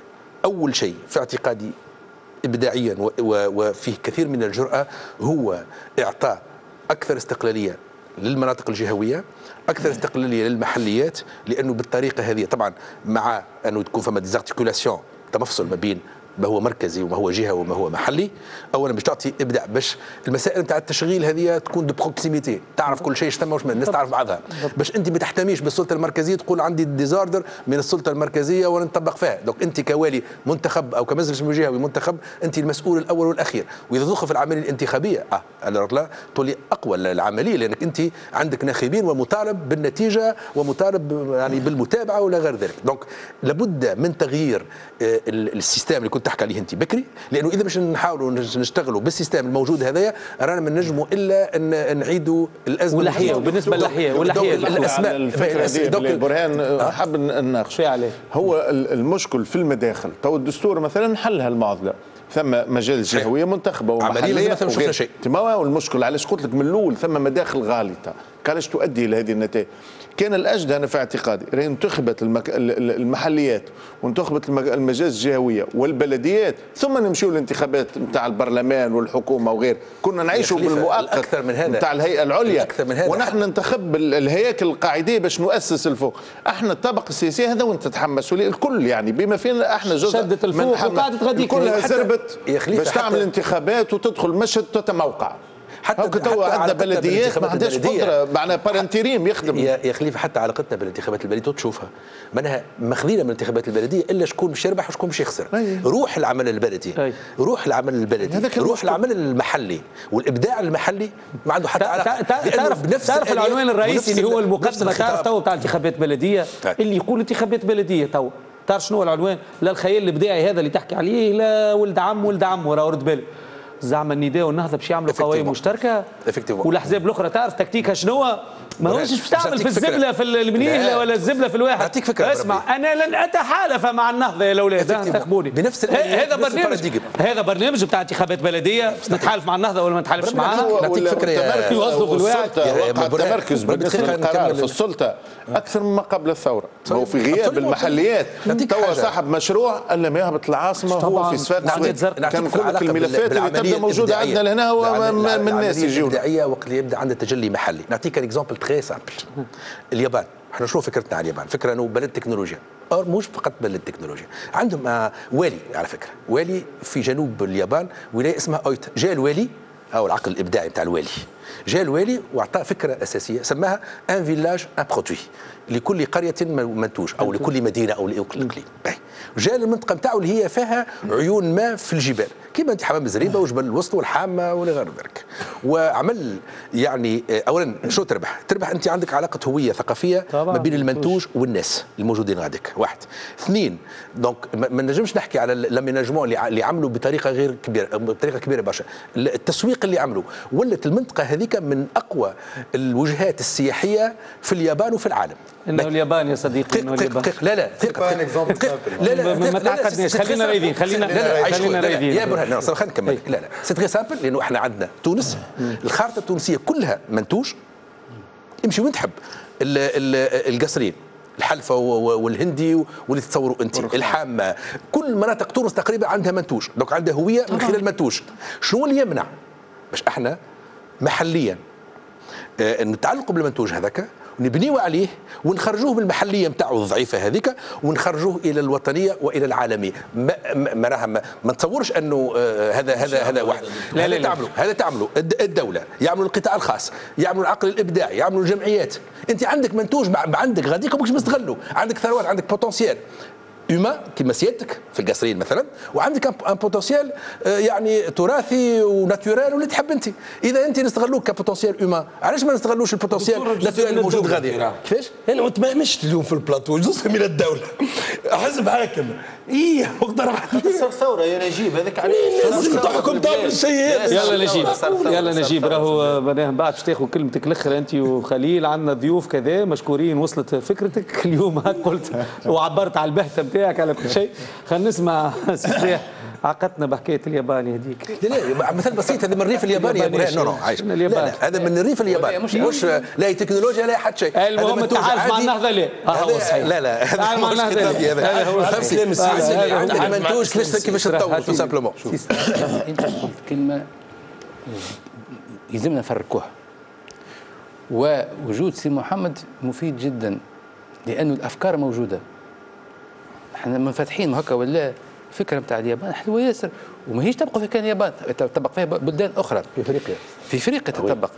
اول شيء في اعتقادي إبداعيا وفيه كثير من الجرأة هو إعطاء أكثر استقلالية للمناطق الجهوية، أكثر استقلالية للمحليات، لأنه بالطريقة هذه طبعا مع أنه تكون فما ديزارتيكولاسيون تمفصل ما بين ما هو مركزي وما هو جهه وما هو محلي. اولا باش تعطي ابداع، باش المسائل نتاع التشغيل هذه تكون دو بروكسيميتي، تعرف كل شيء ثم واش الناس تعرف بعضها، باش انت ما تحتميش بالسلطه المركزيه تقول عندي ديزاردر من السلطه المركزيه ونطبق فيها. دونك انت كوالي منتخب او كمجلس جهوي منتخب انت المسؤول الاول والاخير، واذا تدخل في العمليه الانتخابيه اه لا تولي اقوى العمليه، لانك انت عندك ناخبين ومطالب بالنتيجه ومطالب يعني بالمتابعه ولا غير ذلك. دونك لابد من تغيير آه السيستم اللي كنت تحكي عليه انت بكري، لانه اذا باش نحاولوا نشتغلوا بالسيستم الموجود هذايا رانا ما نجموا الا ان نعيدوا الازمه والاحياء. وبالنسبه للاحياء والاحياء الاسماء الفكره اللي برهان حاب نناقش عليه هو المشكل في المداخل. تو الدستور مثلا حل هالمعضله، ثم مجالس جهويه منتخبه ومحليه مثلا شفنا شيء والمشكل علاش قلت لك من الاول ثم مداخل غالطه علاش تؤدي الى هذه النتائج. كان الأجدى أنا في اعتقادي انتخبت المك... المحليات وانتخبت المجالس الجهوية والبلديات، ثم نمشيو للانتخابات نتاع البرلمان والحكومة وغير، كنا نعيشوا بالمؤقت أكثر من هذا نتاع الهيئة العليا أكثر من هذا، ونحن ننتخب الهياكل القاعدية باش نؤسس الفوق. احنا الطبقة السياسية هذا وانت تتحمسوا لي الكل، يعني بما فينا احنا جزء شدت الفوق وقعدت غاديك كلها زربت باش تعمل انتخابات وتدخل مشهد تتموقع. حتى تو عندنا بلديات ما عندهاش قدره معناها بارانتيريم يخدم. يا, يا خليفه حتى علاقتنا بالانتخابات البلديه تشوفها معناها مخذينه من الانتخابات البلديه الا شكون باش يربح وشكون باش يخسر. أي. روح العمل البلدي أي. روح العمل البلدي روح العمل المحلي والابداع المحلي ما عنده حتى علاقه. تعرف تعرف العنوان الرئيسي اللي هو المقدمه تعرف تو تاع انتخابات بلديه اللي يقول انتخابات بلديه تو تعرف شنو هو العنوان؟ لا الخيال الابداعي هذا اللي تحكي عليه لا ولد عم ولد عم وراه ورد بالك زعما النداء والنهضه باش يعملوا قوائم مشتركه والاحزاب الاخرى تعرف تكتيكها شنو؟ ما هوش باش تعمل في الزبله في المنيهله ولا الزبله في الواحد. نعطيك فكره اسمع انا لن اتحالف مع النهضه يا الاولاد انتخبوني بنفس هذا برنامج هذا برنامج بتاع انتخابات بلديه نتحالف مع النهضه ولا ما نتحالفش معاها. نعطيك فكره يوظفوا في الواحد وقع التمركز بالنسبه للقرار في السلطه اكثر مما قبل الثوره. هو في غياب المحليات توا صاحب مشروع الا ما يهبط العاصمه هو في صفات كان كل الملفات اللي تبدا موجوده عندنا لهنا هو من الناس يجيونا الابداعيه وقت اللي يبدا عندها تجلي محلي. نعطيك اكزامبل تري سامبل. اليابان احنا شنو فكرتنا على اليابان؟ فكره انه بلد تكنولوجيا أو مش فقط بلد تكنولوجيا. عندهم والي على فكره والي في جنوب اليابان ولايه اسمها اويتا. جاء الوالي او العقل الابداعي بتاع الوالي جاء الوالي واعطى فكره اساسيه سماها ان فيلاج ان برودوي لكل قريه منتوج او لكل مدينه او لكل اقليم. جاء المنطقه نتاعو اللي هي فيها عيون ماء في الجبال كيما انت حمام الزريبه وجبل الوسط والحامه وغير ذلك. وعمل يعني اولا شو تربح؟ تربح انت عندك علاقه هويه ثقافيه ما بين المنتوج والناس الموجودين غاديك. واحد. اثنين دونك ما نجمش نحكي على لاميناجمون اللي عملوا بطريقه غير كبيره بطريقه كبيره برشا. التسويق اللي عملوا ولت المنطقه هذيك من اقوى الوجهات السياحيه في اليابان وفي العالم. انه اليابان يا صديقي انه اليابان لا لا لا لا ما تعقدناش خلينا رايدين خلينا خلينا رايدين يا برهان لا خلينا نكمل. لا لا سي تري سامبل لانه احنا عندنا تونس الخارطه التونسيه كلها منتوج. امشي وين تحب القصرين الحلفه والهندي واللي تتصوروا انت الحامه كل مناطق تونس تقريبا عندها منتوج. دونك عندها هويه من خلال المنتوج. شنو اللي يمنع باش احنا محليا آه نتعلقوا بالمنتوج هذاك ونبنيوا عليه ونخرجوه من المحليه نتاعو الضعيفه هذيك ونخرجوه الى الوطنيه والى العالميه. ما ما, ما, ما نتصورش انه آه هذا هذا هذا واحد. لا هذا تعملوا هذا تعملوا الدوله يعملوا القطاع الخاص يعملوا العقل الابداعي يعملوا الجمعيات. انت عندك منتوج عندك غاديك وماكش مستغلوا. عندك ثروات عندك بوتنسيال هيومان كما سيادتك في القصرين مثلا وعندك ان بوتنسيال يعني تراثي وناتورال واللي تحب انت. اذا انت نستغلوك كبوتنسيال هيومان علاش ما نستغلوش البوتنسيال ناتورال الموجود غادي؟ كيفاش؟ انا ما تمامش اليوم في البلاطو جزء من الدوله حزب حاكم ايه وقدر تصير ثوره يا نجيب هذاك عليه لازم تحكم طابل الشيء هذا. يلا نجيب يلا نجيب راهو من بعد باش تاخذ كلمتك الاخرى انت وخليل. عندنا ضيوف كذا مشكورين وصلت فكرتك اليوم هاك قلت وعبرت على البهته نتاعك على كل شيء. خلينا نسمع سي عقدتنا بحكايه الياباني هذيك. لا لا مثال بسيط هذا من الريف الياباني يا برهان. نو نو عايش لا لا هذا من الريف الياباني مش, مش لا تكنولوجيا لا حد شيء. المهم التعارف مع النهضه لا هو صحيح. لا لا هذا مع النهضه هذا هو الكلام السياسي عندك منتوج كيفاش كيفاش تطور تو سامبلومون. انت قلت كلمه يلزمنا نفركوها ووجود سي محمد مفيد جدا لانه الافكار موجوده. احنا منفتحين هكا ولا الفكره نتاع اليابان حلوه ياسر وماهيش تبقى في كان اليابان تطبق فيها بلدان اخرى في افريقيا في افريقيا تطبق.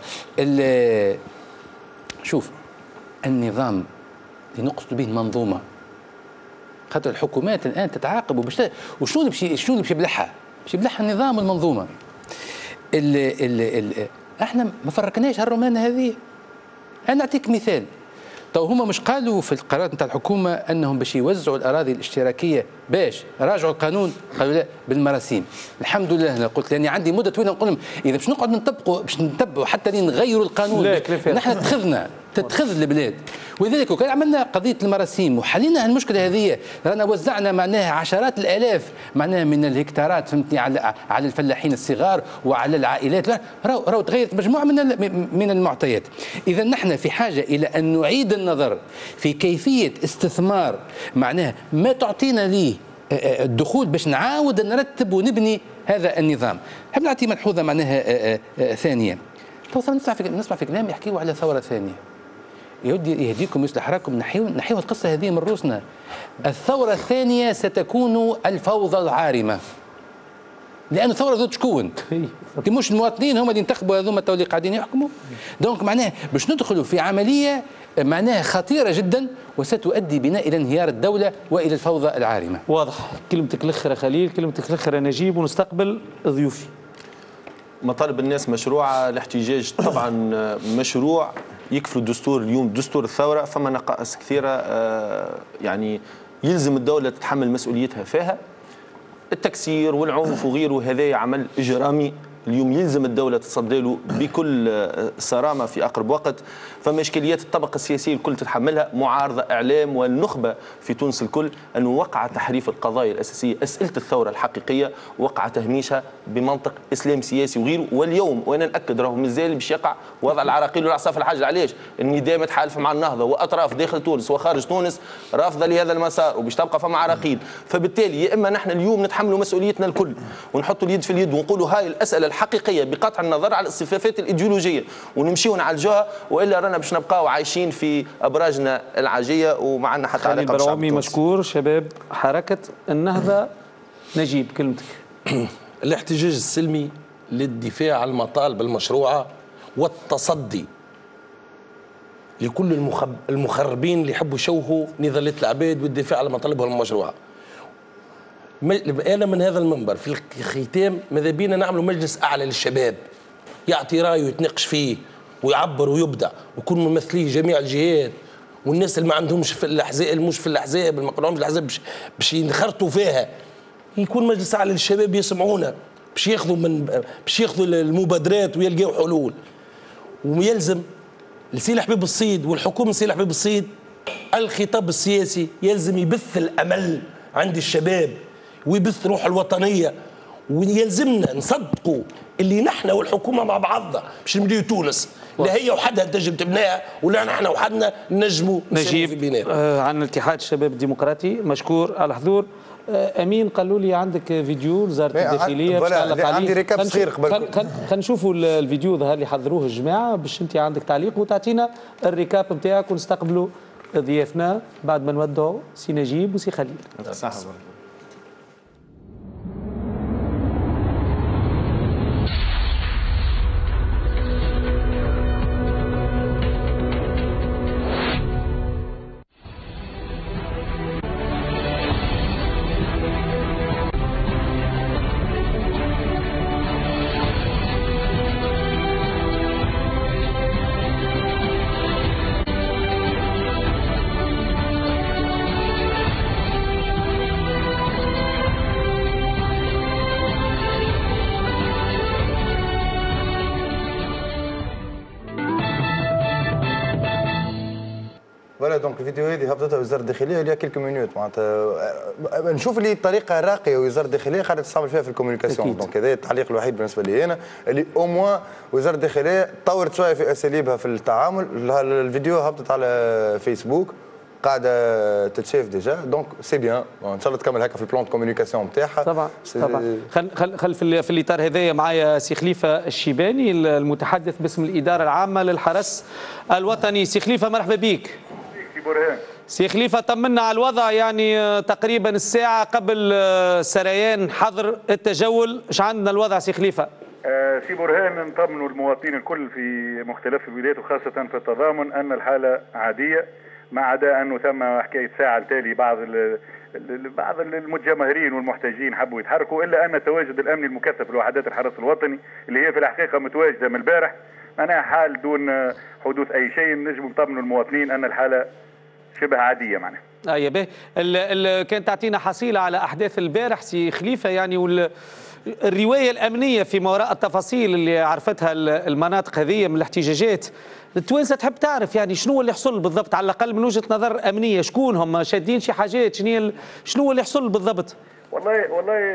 شوف النظام اللي نقصد به المنظومه خاطر الحكومات الان تتعاقب وباش وشنو اللي باش شنو اللي باش يبلعها؟ باش يبلعها النظام والمنظومه. ال ال ال احنا ما فرقناش هالرومانه هذه. انا نعطيك مثال تو هما مش قالوا في القرارات نتاع الحكومه انهم باش يوزعوا الاراضي الاشتراكيه باش راجعوا القانون قالوا لا بالمراسيم. الحمد لله انا قلت لاني عندي مده طويله نقول لهم اذا باش نقعد نطبقوا باش نتبعوا حتى لين نغيروا القانون نحن اتخذنا تتخذ البلاد. ولذلك وكان عملنا قضيه المراسيم وحلينا المشكله هذه رانا وزعنا معناها عشرات الالاف معناها من الهكتارات فهمتني على على الفلاحين الصغار وعلى العائلات. راهو راهو تغيرت مجموعه من من المعطيات. اذا نحن في حاجه الى ان نعيد النظر في كيفيه استثمار معناها ما تعطينا ليه الدخول باش نعاود نرتب ونبني هذا النظام. نحب نعطي ملحوظه معناها ثانيه. تو نسمع في نسمع في كلام يحكيوا على ثوره ثانيه. يهدي يهديكم يصلح راكم نحيوا نحيوا القصه هذه من روسنا. الثوره الثانيه ستكون الفوضى العارمه. لانه الثوره ذات شكون؟ كي مش المواطنين هما اللي ينتخبوا هذوما تو اللي قاعدين يحكموا. دونك معناه باش ندخلوا في عمليه معناها خطيره جدا وستؤدي بنا الى انهيار الدوله والى الفوضى العارمه. واضح. كلمتك الاخرى خليل، كلمتك الاخرى نجيب، ونستقبل ضيوفي. مطالب الناس مشروعه، الاحتجاج طبعا مشروع، يكفلوا الدستور اليوم دستور الثوره، فما نقائص كثيره يعني يلزم الدوله تتحمل مسؤوليتها فيها. التكسير والعنف وغيره هذا عمل اجرامي اليوم يلزم الدولة تصدى له بكل صرامة في أقرب وقت. فما إشكاليات الطبقة السياسية الكل تتحملها، معارضة، إعلام والنخبة في تونس الكل، أنه وقع تحريف القضايا الأساسية، أسئلة الثورة الحقيقية وقع تهميشها بمنطق إسلام سياسي وغيره. واليوم وأنا نأكد راهو مازال باش يقع وضع العراقيل والعصا الحاج. علاش؟ النداء متحالف مع النهضة وأطراف داخل تونس وخارج تونس رافضة لهذا المسار وباش تبقى فما عراقيل. فبالتالي يا إما نحن اليوم نتحملوا مسؤوليتنا الكل ونحطوا اليد في اليد ونقولوا هاي الأسئلة الحقيقية بقطع النظر على الاصطفافات الإيديولوجية ونمشيو نعالجوها، والا رانا باش نبقاو عايشين في ابراجنا العاجيه وما عندنا حتى علاقه بالشعب التونسي. مشكور. شباب حركه النهضه، نجيب كلمتك. الاحتجاج السلمي للدفاع عن المطالب المشروعه والتصدي لكل المخب... المخربين اللي يحبوا يشوهوا نضالات العباد والدفاع على مطالبهم المشروعه. انا من هذا المنبر في الختام ماذا بينا نعملوا مجلس اعلى للشباب يعطي رايه ويتناقش فيه ويعبر ويبدع ويكون ممثليه جميع الجهات، والناس اللي ما عندهمش في الاحزاب مش في الاحزاب ما قررهمش الاحزاب باش باش ينخرطوا فيها، يكون مجلس اعلى للشباب يسمعونا باش ياخذوا من باش ياخذوا المبادرات ويلقاو حلول. ويلزم لسي حبيب الصيد والحكومه سي حبيب الصيد الخطاب السياسي يلزم يبث الامل عند الشباب ويبث روح الوطنيه، ويلزمنا نصدقوا اللي نحن والحكومه مع بعضنا باش نبنيو تونس، لا هي وحدها تنجم تبنيها ولا نحن وحدنا نجموا نجيب. في بنائها. آه عن اتحاد الشباب الديمقراطي، مشكور على الحضور. آه امين قالوا لي عندك فيديو وزاره الداخليه باش تعلق عليه. عندي ريكاب صغير قبل. خلينا نشوفوا الفيديو ظهر اللي حضروه الجماعه باش انت عندك تعليق وتعطينا الريكاب نتاعك ونستقبلوا ضيافنا بعد ما نودعوا سي نجيب وسي خليل. صح. فوالا دونك الفيديو هذه هبطتها وزاره الداخليه اللي كيلكو مينوت معناتها نشوف اللي الطريقه الراقيه وزاره الداخليه قاعده تستعمل فيها في الكوميونيكاسيون. دونك هذا التعليق الوحيد بالنسبه لي انا اللي او موان وزاره الداخليه طورت شويه في اساليبها في التعامل. الفيديو هبطت على فيسبوك قاعده تتشاف ديجا دونك سي بيان ان شاء الله تكمل هكا في البلان دو كوميونيكاسيون نتاعها. طبعا طبعا. خل خل خل في, في الاطار هذايا معايا سي خليفه الشيباني المتحدث باسم الاداره العامه للحرس الوطني. سي خليفه مرحبا بك. سي خليفة طمنا على الوضع، يعني تقريبا الساعة قبل سريان حظر التجول، ايش عندنا الوضع سي خليفة؟ آه سي برهان نطمنوا المواطنين الكل في مختلف الولايات وخاصة في التضامن أن الحالة عادية، ما عدا أنه ثم حكاية ساعة التالي بعض بعض المتجمهرين والمحتجين حبوا يتحركوا، إلا أن التواجد الأمني المكثف لوحدات الحرس الوطني اللي هي في الحقيقة متواجدة من البارح معناها حال دون حدوث أي شيء. نجم نطمنوا المواطنين أن الحالة شبه عاديه معناها. اي باهي. كان تعطينا حصيله على احداث البارح سي خليفه، يعني والروايه الامنيه فيما وراء التفاصيل اللي عرفتها المناطق هذه من الاحتجاجات. التوانسه تحب تعرف يعني شنو اللي يحصل بالضبط على الاقل من وجهه نظر امنيه، شكون هم شادين شي حاجات، شنو شنو اللي يحصل بالضبط؟ والله والله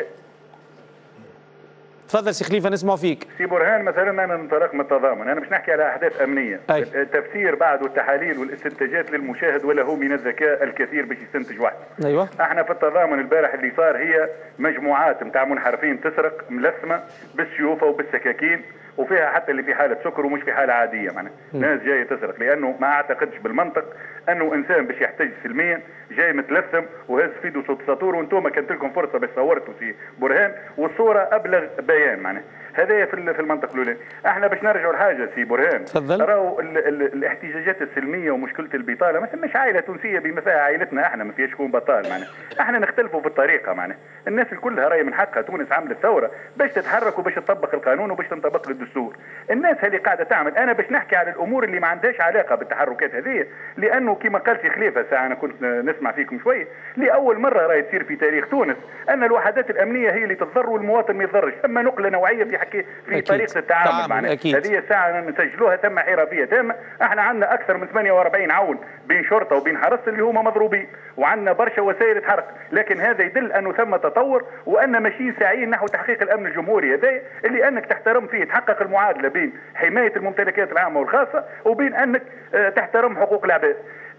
تفضل سي خليفه نسمعوا فيك. سي برهان مثلا انا ننطلق من التضامن، انا مش نحكي على احداث امنيه. أي. التفسير بعد والتحاليل والاستنتاجات للمشاهد وله من الذكاء الكثير باش يستنتج وحده. ايوه. احنا في التضامن البارح اللي صار هي مجموعات نتاع منحرفين تسرق ملثمه بالسيوف وبالسكاكين وفيها حتى اللي في حاله سكر ومش في حاله عاديه معناها ناس جايه تسرق، لانه ما اعتقدش بالمنطق انه انسان باش يحتج سلميا جاي متلثم وهز في يده صوت ساطور، وانتم كانت لكم فرصه باش صورتوا في برهان والصوره ابلغ بيان معناها. هذايا في في المنطق الاولاني. احنا باش نرجعوا لحاجه سي برهان، راهو الاحتجاجات السلميه ومشكله البطاله ما ثماش عائله تونسيه بما فيها عائلتنا احنا ما فيهاش شكون بطال معناها، احنا نختلفوا في الطريقه معناها، الناس كلها راهي من حقها تونس عملت ثوره باش تتحرك وباش تطبق القانون وباش تنطبق الدستور، الناس اللي قاعده تعمل. انا باش نحكي على الامور اللي ما عندهاش علاقه بالتحركات هذه، لانه كما قال سي خليفه ساعه انا كنت نسمع فيكم شويه، لاول مره راهي تصير في تاريخ تونس ان الوحدات الامنيه هي اللي تضر والمواطن ما يضرش، ثم نقله نوعيه في حكي في أكيد. طريقه التعامل معنا، هذه الساعه نسجلوها ثم حرفيه تامه. احنا عندنا اكثر من ثمانية وأربعين عون بين شرطه وبين حرس اللي هما مضروبين، وعندنا برشا وسائل تحرك، لكن هذا يدل انه ثم تطور وان ماشيين ساعيين نحو تحقيق الامن الجمهوري هذا اللي انك تحترم فيه، تحقق المعادله بين حمايه الممتلكات العامه والخاصه وبين انك تحترم حقوق العباد.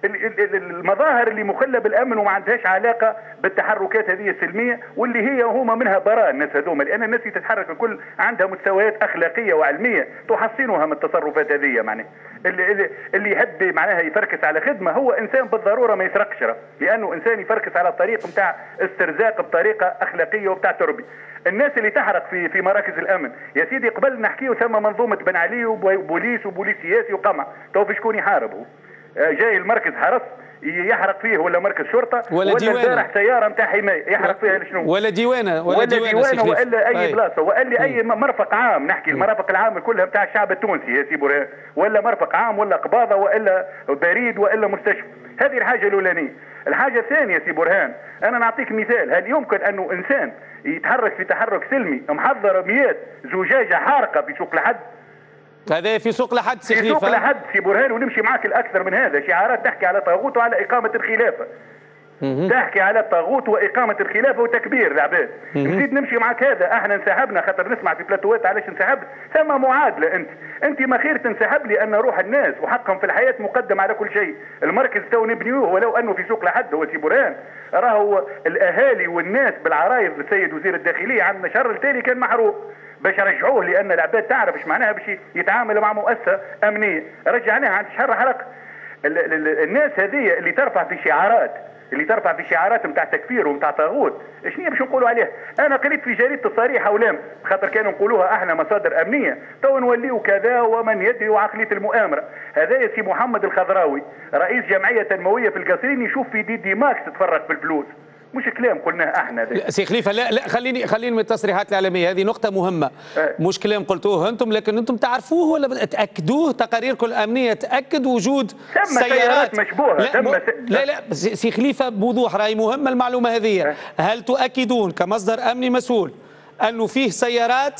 المظاهر اللي مخله بالامن وما عندهاش علاقه بالتحركات هذه السلميه، واللي هي هما منها براء الناس هذوما، لان الناس اللي تتحرك الكل عندها مستويات اخلاقيه وعلميه تحصنها من التصرفات هذه معناها. اللي, اللي يحب معناها يفركس على خدمه هو انسان بالضروره ما يسرقش، لانه انسان يفركس على الطريق نتاع استرزاق بطريقه اخلاقيه وبتاع تربي. الناس اللي تحرق في في مراكز الامن يا سيدي قبل نحكيو ثم منظومه بن علي وبوليس وبوليس سياسي وقمع، تو في شكون يحاربه؟ جاي المركز حرس يحرق فيه ولا مركز شرطه ولا, ولا ديوانه سياره نتاع حمايه يحرق فيها لشنو؟ ولا ديوانه ولا, ولا ديوانه, ديوانة والا اي أي. بلاصه والا اي مرفق عام، نحكي المرافق العامه كلها نتاع الشعب التونسي يا سي برهان، ولا مرفق عام ولا قباضه والا بريد والا مستشفى. هذه الحاجه الاولانيه. الحاجه الثانيه سي برهان، انا نعطيك مثال، هل يمكن انه انسان يتحرك في تحرك سلمي محضر مئات زجاجه حارقه في سوق لحد؟ هذا في سوق لحد سي خليفه، في سوق لحد سي برهان، ونمشي معك الاكثر من هذا، شعارات تحكي على طاغوت وعلى اقامه الخلافه. تحكي على الطاغوت واقامه الخلافه وتكبير العباد. نزيد نمشي معك هذا، احنا انسحبنا خاطر نسمع في بلاتوات علاش انسحبت، ثم معادله انت، انت ما خير تنسحب لان روح الناس وحقهم في الحياه مقدم على كل شيء، المركز تو نبنيوه ولو انه في سوق لحد هو سي برهان، راهو الاهالي والناس بالعرايض السيد وزير الداخليه عندنا شهر التالي كان محروق باش رجعوه لان العباد تعرف ايش معناها باش يتعامل مع مؤسسه امنيه، رجعناها عند شهر حرق. الناس هذه اللي ترفع في شعارات اللي ترفع في شعارات نتاع تكفير ونتاع طاغوت، شنو باش نقولوا عليها؟ انا قريت في جريده الصريحه ولام خاطر كانوا نقولوها احنا مصادر امنيه، تو نوليو كذا ومن يدري وعقليه المؤامره. هذا يا سي محمد الخضراوي رئيس جمعيه تنمويه في القصرين يشوف في دي دي ماكس تتفرق في الفلوس، مش كلام قلناه احنا ده. سي خليفه لا لا خليني خليني من التصريحات الاعلاميه هذه نقطه مهمه، أه. مش كلام قلتوه انتم لكن انتم تعرفوه ولا تاكدوه؟ تقاريركم الامنيه تاكد وجود سيارات, سيارات مشبوهه. لا, م... لا لا سي خليفه بوضوح راهي مهمه المعلومه هذه، أه. هل تؤكدون كمصدر امني مسؤول انه فيه سيارات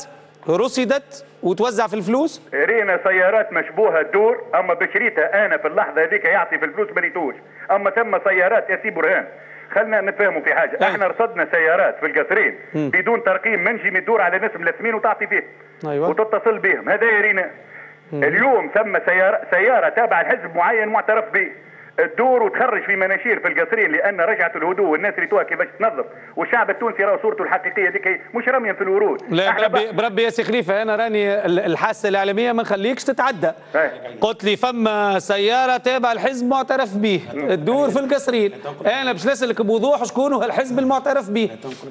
رصدت وتوزع في الفلوس؟ رينا سيارات مشبوهه تدور، اما بشريتها انا في اللحظه هذيك يعطي في الفلوس ما ريتوش، اما ثم سيارات يا سي برهان خلنا نفهموا في حاجه، أيه. احنا رصدنا سيارات في القصرين م. بدون ترقيم منجمي تدور على ناس ملثمين وتعطي فيه أيوة. وتتصل بهم، هذا يرينا. اليوم ثم سياره سياره تابعه لحزب معين معترف به تدور وتخرج في مناشير في القصرين لان رجعت الهدوء والناس اللي توها كيفاش تنظف، والشعب التونسي راه صورته الحقيقيه ديك مش رميا في الورود. لا بربي, بربي يا سي خليفه انا راني الحاسه الاعلاميه ما نخليكش تتعدى. أيه. قلت لي فما سياره تابعه الحزب معترف به تدور في القصرين، انا باش نسالك بوضوح شكون هو الحزب المعترف به؟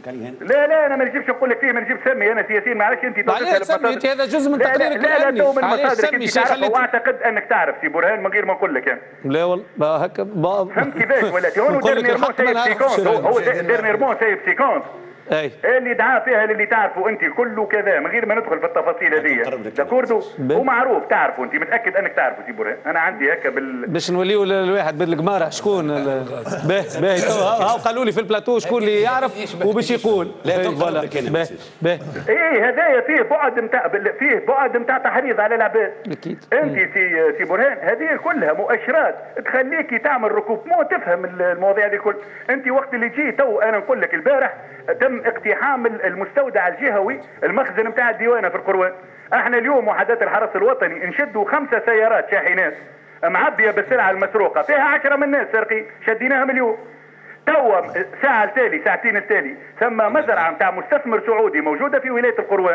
لا لا انا ما نجيبش نقول لك فيه، ما نجيب سمي انا سياسيين معلش انت علاش هذا جزء من تقريرك الامني. لا لا تو من مصادرك انت تعرف، واعتقد انك تعرف سي برهان من غير ما نقول لك. لا والله هكا فهمت كيفاش ولاتي؟ هون ديرنيرمون سايب سيكونس، هو ديرنيرمون سايب سيكونس اي اللي دعا فيها للي تعرفوا انت كله كذا من غير ما ندخل في التفاصيل هذه داكوردو، ومعروف تعرفوا انت متاكد انك تعرفوا سي برهان. انا عندي هكا بال باش نوليو الواحد بالقماره شكون باهي باهي هاو قالوا لي في البلاتو شكون اللي يعرف وباش يقول لا تنقل باهي باهي. ايه هذايا فيه بعد نتاع فيه بعد نتاع تحريض على العباد اكيد. انت سي سي برهان هذه كلها مؤشرات تخليك تعمل ركوب مو تفهم المواضيع هذه الكل. انت وقت اللي جي تو انا نقول لك البارح تم اقتحام المستودع الجهوي المخزن نتاع الديوانه في القروان. احنا اليوم وحدات الحرس الوطني نشدوا خمسه سيارات شاحنات معبيه بالسلعه المسروقه فيها عشرة من الناس سارقين شديناها مليون. توا ساعه التالي ساعتين التالي ثم مزرعه نتاع مستثمر سعودي موجوده في ولايه القروان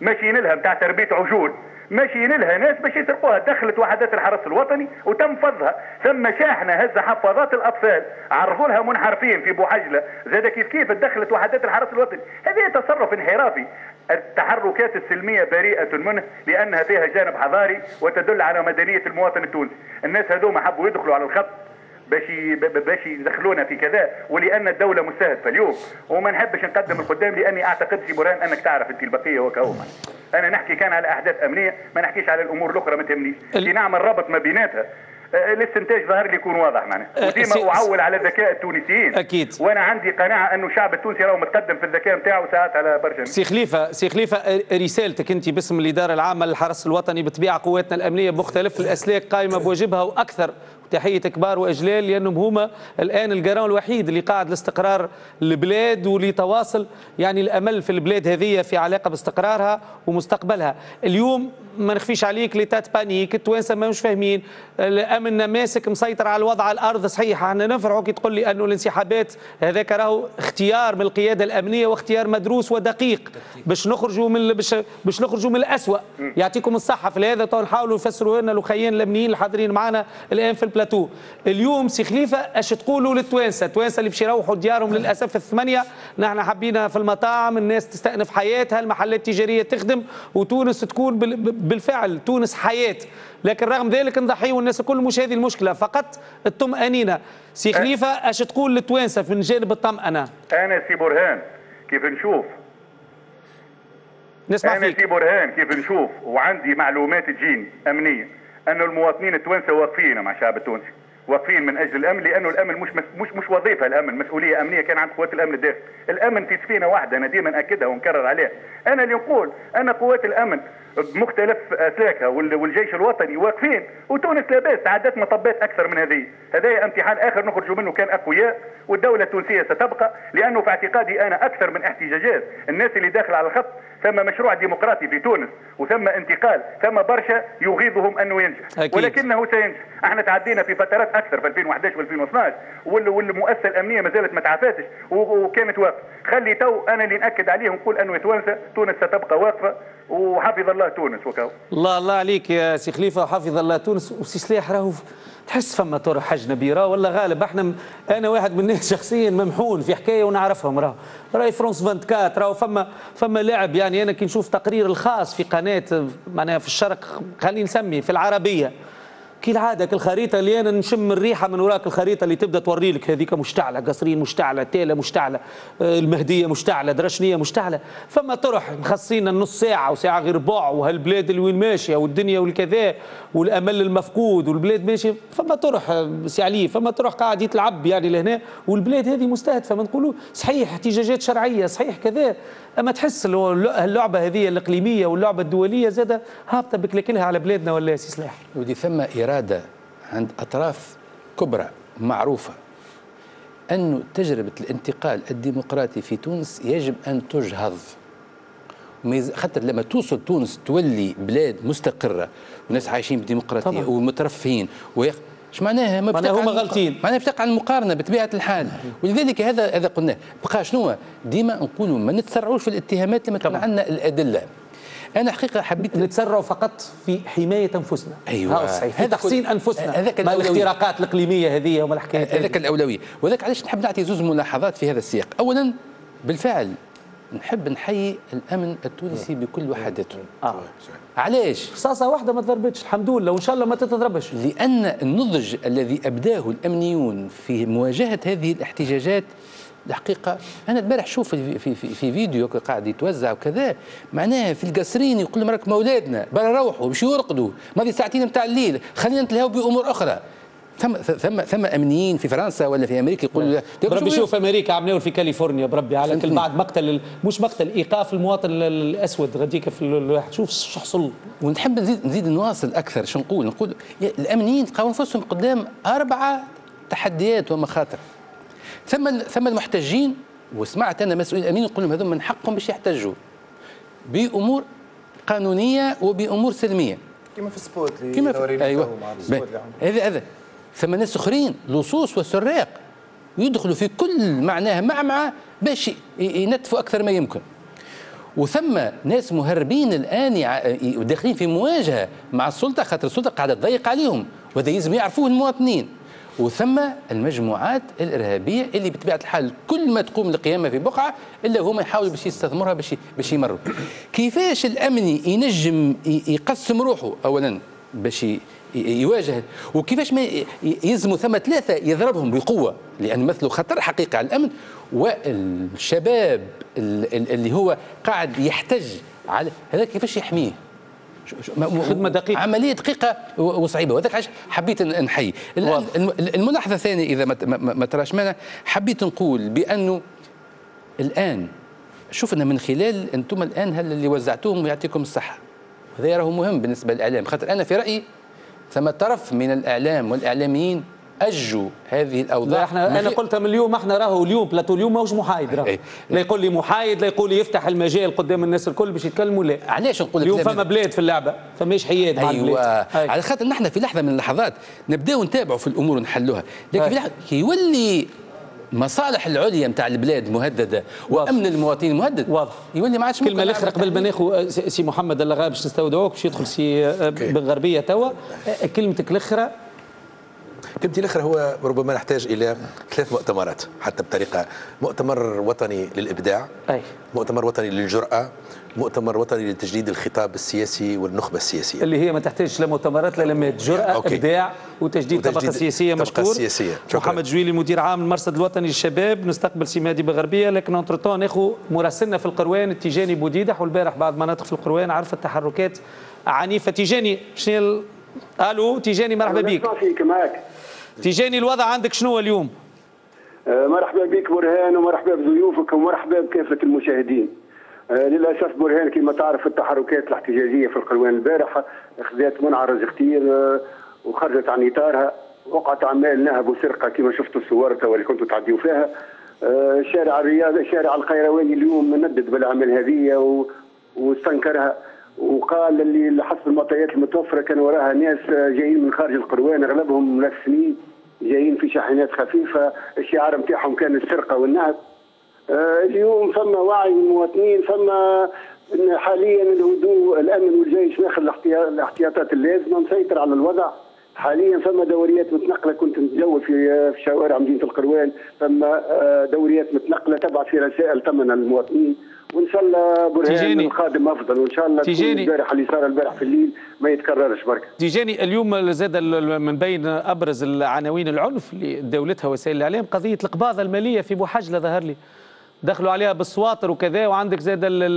ماشيين لها نتاع تربيه عجول، ماشيين لها ناس باش يسرقوها. دخلت وحدات الحرس الوطني وتم فضها. ثم شاحنه هز حفاضات الاطفال عرضوا لها منحرفين في بوحجله، زاد كيف كيف دخلت وحدات الحرس الوطني. هذا تصرف انحرافي. التحركات السلميه بريئه منه لانها فيها جانب حضاري وتدل على مدنيه المواطن التونسي. الناس هذوما حبوا يدخلوا على الخط باش باش يدخلونا في كذا، ولان الدوله مستهدفه اليوم. وما نحبش نقدم القدام لاني اعتقد سي برهان انك تعرف انت البقيه وكهو. انا نحكي كان على احداث امنيه، ما نحكيش على الامور الاخرى ما تهمنيش. كي نعمل ربط ما بيناتها الاستنتاج ظاهر لي يكون واضح معناها. وديما اعول على ذكاء التونسيين اكيد، وانا عندي قناعه انه الشعب التونسي راهو متقدم في الذكاء نتاعو ساعات على برشا. سي خليفه سي خليفه رسالتك انت باسم الاداره العامه للحرس الوطني بطبيعه قواتنا الامنيه بمختلف الاسلاك قائمه بواجبها واكثر. تحية كبار وأجلال لأنهم هما الآن الجرام الوحيد اللي قاعد لاستقرار البلاد ولتواصل يعني الأمل في البلاد هذه في علاقة باستقرارها ومستقبلها. اليوم ما نخفيش عليك ليتات بانيك، التوانسه ما مش فاهمين، الامن ماسك مسيطر على الوضع على الارض. صحيح احنا نفرحوا كي تقول لي انه الانسحابات هذاك راهو اختيار من القياده الامنيه واختيار مدروس ودقيق باش نخرجوا من باش باش نخرجوا من الاسوء. يعطيكم الصحه في هذا. تو نحاولوا نفسروا لنا الاخيين الامنيين الحاضرين معنا الان في البلاتو. اليوم سي خليفه اش تقولوا للتوانسه؟ التوانسه اللي باش يروحوا ديارهم للاسف الثمانيه، نحن حبينا في المطاعم الناس تستأنف حياتها، المحلات التجاريه تخدم وتونس تكون بالفعل تونس حياه. لكن رغم ذلك نضحيوا الناس الكل. مش هذه المشكله، فقط الطمأنينه. سي خليفه اش تقول للتوانسه من جانب الطمأنه؟ انا سي برهان كيف نشوف نسمع انا فيك. سي برهان كيف نشوف وعندي معلومات تجيني امنيه انه المواطنين التوانسه واقفين مع الشعب التونسي، واقفين من اجل الامن، لانه الامن مش مش مش وظيفه، الامن مسؤوليه امنيه كان عند قوات الامن الداخلي. الامن في سفينه واحده، انا ديما ناكدها ونكرر عليها. انا اللي نقول ان قوات الامن بمختلف اسلاكها والجيش الوطني واقفين، وتونس لاباس تعدت مطبات اكثر من هذه. هذا امتحان اخر نخرجوا منه كان اقوياء، والدوله التونسيه ستبقى، لانه في اعتقادي انا اكثر من احتجاجات الناس اللي داخل على الخط ثم مشروع ديمقراطي في تونس وثم انتقال، ثم برشا يغيظهم انه ينجح أكيد. ولكنه سينجح. احنا تعدينا في فترات اكثر في ألفين وأحد عشر وألفين واثناش والمؤسسه الامنيه ما زالت ما تعافاتش وكانت واقفه. خلي تو انا اللي ناكد عليه ونقول انه توانسه تونس ستبقى واقفه وحفظ الله تونس وكاو. الله الله عليك يا سي خليفه وحفظ الله تونس. وسي سلاح راهو تحس فما طرح حج نبيره ولا غالب. احنا م... انا واحد من الناس شخصيا ممحون في حكايه ونعرفهم. راهو راهي فرونس أربعة وعشرين راهو فما فما لعب. يعني انا كي نشوف تقرير الخاص في قناه معناها في الشرق، خلينا نسمي في العربيه، كي العاده كالخريطه اللي انا نشم الريحه من وراك، الخريطه اللي تبدا توري لك هذيك مشتعله، قصرين مشتعله، تاله مشتعله، المهديه مشتعله، درشنيه مشتعله. فما طرح مخصصين النص ساعه وساعه غير ربع، وهالبلاد اللي وين ماشيه والدنيا والكذا والامل المفقود والبلاد ماشيه. فما طرح سي علي، فما طرح قاعد يتلعب يعني لهنا، والبلاد هذه مستهدفه. ما نقولوا صحيح احتجاجات شرعيه، صحيح كذا، اما تحس اللعبه هذه الاقليميه واللعبه الدوليه زاده هابطه بكلكلها على بلادنا ولا سي سلاح؟ ودي ثم اراده عند اطراف كبرى معروفه انه تجربه الانتقال الديمقراطي في تونس يجب ان تجهض. خاطر لما توصل تونس تولي بلاد مستقره وناس عايشين بالديمقراطيه ومترفهين ويخ... ايش معناها؟ ما معناها هما غلطين، معناها بتقع المقارنه بطبيعه الحال. ولذلك هذا هذا قلناه. بقى شنو ديما نقولوا ما نتسرعوش في الاتهامات لما تكون عندنا الادله. انا حقيقه حبيت نتسرعوا فقط في حمايه انفسنا. ايوه صحيح، في تحسين انفسنا. هذاك مع الاختراقات الاقليميه هذه وما الحكايه هذاك الاولويه. وذاك علاش نحب نعطي زوز ملاحظات في هذا السياق. اولا بالفعل نحب نحيي الامن التونسي بكل وحدته. اه علاش؟ رصاصه واحده ما تضربتش الحمد لله، وان شاء الله ما تتضربش. لان النضج الذي ابداه الامنيون في مواجهه هذه الاحتجاجات الحقيقه. انا البارح شوف في, في, في, في فيديو قاعد يتوزع وكذا، معناها في القصرين يقول لهم راكم اولادنا برا روحوا باش يرقدوا ماضي ساعتين نتاع الليل، خلينا نتلهوا بامور اخرى. ثم ثم ثم امنيين في فرنسا ولا في امريكا يقولوا بربي شوف امريكا عملوا في كاليفورنيا بربي على كل بعد مقتل مش مقتل ايقاف المواطن الاسود غاديك في الواحد. شوف شو حصل. ونحب نزيد نزيد نواصل اكثر. شو نقول؟ نقول الامنيين لقاو انفسهم قدام اربعه تحديات ومخاطر. ثم ثم المحتجين، وسمعت انا مسؤولين الامين يقول لهم هذول من حقهم باش يحتجوا بامور قانونيه وبامور سلميه. كما في السبوت كما في ايوه هذا هذا. ثم ناس اخرين لصوص وسراق يدخلوا في كل معناها معمعه باش ينتفوا اكثر ما يمكن. وثم ناس مهربين الان داخلين في مواجهه مع السلطه، خاطر السلطه قاعده تضيق عليهم، وهذا يلزم يعرفوه المواطنين. وثم المجموعات الارهابيه اللي بطبيعه الحال كل ما تقوم القيامه في بقعه الا هما يحاولوا باش يستثمرها باش باش يمروا. كيفاش الامن ينجم يقسم روحه اولا باش يواجه، وكيفاش ما يلزموا ثم ثلاثه يضربهم بقوه لان يمثلوا خطر حقيقي على الامن، والشباب اللي هو قاعد يحتج على هذا كيفاش يحميه؟ خدمه دقيقه، عمليه دقيقه وصعيبه، وهذاك علاش حبيت نحيي. الملاحظه الثانيه اذا ما تراش معنا، حبيت نقول بانه الان شفنا من خلال انتم الان هل اللي وزعتوهم يعطيكم الصحه، هذا راهو مهم بالنسبه للاعلام، خاطر انا في رايي ثم طرف من الاعلام والاعلاميين اجوا هذه الاوضاع. لا احنا انا قلتها من اليوم، احنا راهو اليوم بلاتو اليوم ماهوش محايد، راهو لا يقول لي محايد لا يقول لي يفتح المجال قدام الناس الكل باش يتكلموا، لا علاش نقول اليوم فما بلاد في اللعبه، فماش حياد مع أيوة. البلاد. أيوة. على خاطر نحن في لحظه من اللحظات نبداو نتابعوا في الامور ونحلوها، لكن في لحظه كي يولي مصالح العليا نتاع البلاد مهدده وامن المواطنين مهدد، واضح يولي ما عادش كلمه الاخرى قبل ما ناخذ سي محمد اللغا باش نستودعوك باش يدخل سي بن غربيه توا. كلمتك الاخرى كلمتي الاخرى هو ربما نحتاج الى ثلاث مؤتمرات حتى بطريقه، مؤتمر وطني للابداع، أي. مؤتمر وطني للجرأه، مؤتمر وطني لتجديد الخطاب السياسي والنخبه السياسيه، اللي هي ما تحتاجش لا مؤتمرات لا لمات، جرأه أوكي. ابداع وتجديد طبقه سياسيه. مشكور السياسية. محمد جويلي مدير عام المرصد الوطني للشباب. نستقبل سي مهدي بغربيه، لكن انترطون ناخذ مراسلنا في القروان التيجاني بوديدح، والبارح بعض مناطق في القروان عرفت تحركات عنيفه. تيجاني شنو؟ الو تيجاني مرحبا بك. معك تيجاني الوضع عندك شنو اليوم؟ آه مرحبا بك برهان، ومرحبا بضيوفك، ومرحبا بكافة المشاهدين. آه للأسف برهان كما تعرف التحركات الاحتجاجية في القروان البارحة أخذت منعرج كثير آه وخرجت عن إطارها، وقعت أعمال نهب وسرقة كما شفتوا الصور توا اللي كنتوا تعديوا فيها. آه شارع الرياض شارع القيرواني اليوم ندد بالأعمال هذه واستنكرها، وقال اللي حسب المعطيات المتوفره كان وراها ناس جايين من خارج القروان اغلبهم ملثمين جايين في شاحنات خفيفه، الشعار نتاعهم كان السرقه والنهب. آه اليوم فما وعي من المواطنين، فما حاليا الهدوء، الامن والجيش ماخذ الاحتياطات اللازمه، مسيطر على الوضع. حاليا فما دوريات متنقله، كنت نتجول في في شوارع مدينه القروان، فما دوريات متنقله تبعث في رسائل ثمن المواطنين، وان شاء الله برهان القادم افضل، وان شاء الله تكون البارح اللي صار البارح في الليل ما يتكررش برك. تيجاني اليوم زاد من بين ابرز العناوين العنف اللي دولتها وسائل الاعلام قضيه القباضه الماليه في بوحجله، ظهر لي دخلوا عليها بالسواطر وكذا، وعندك زاد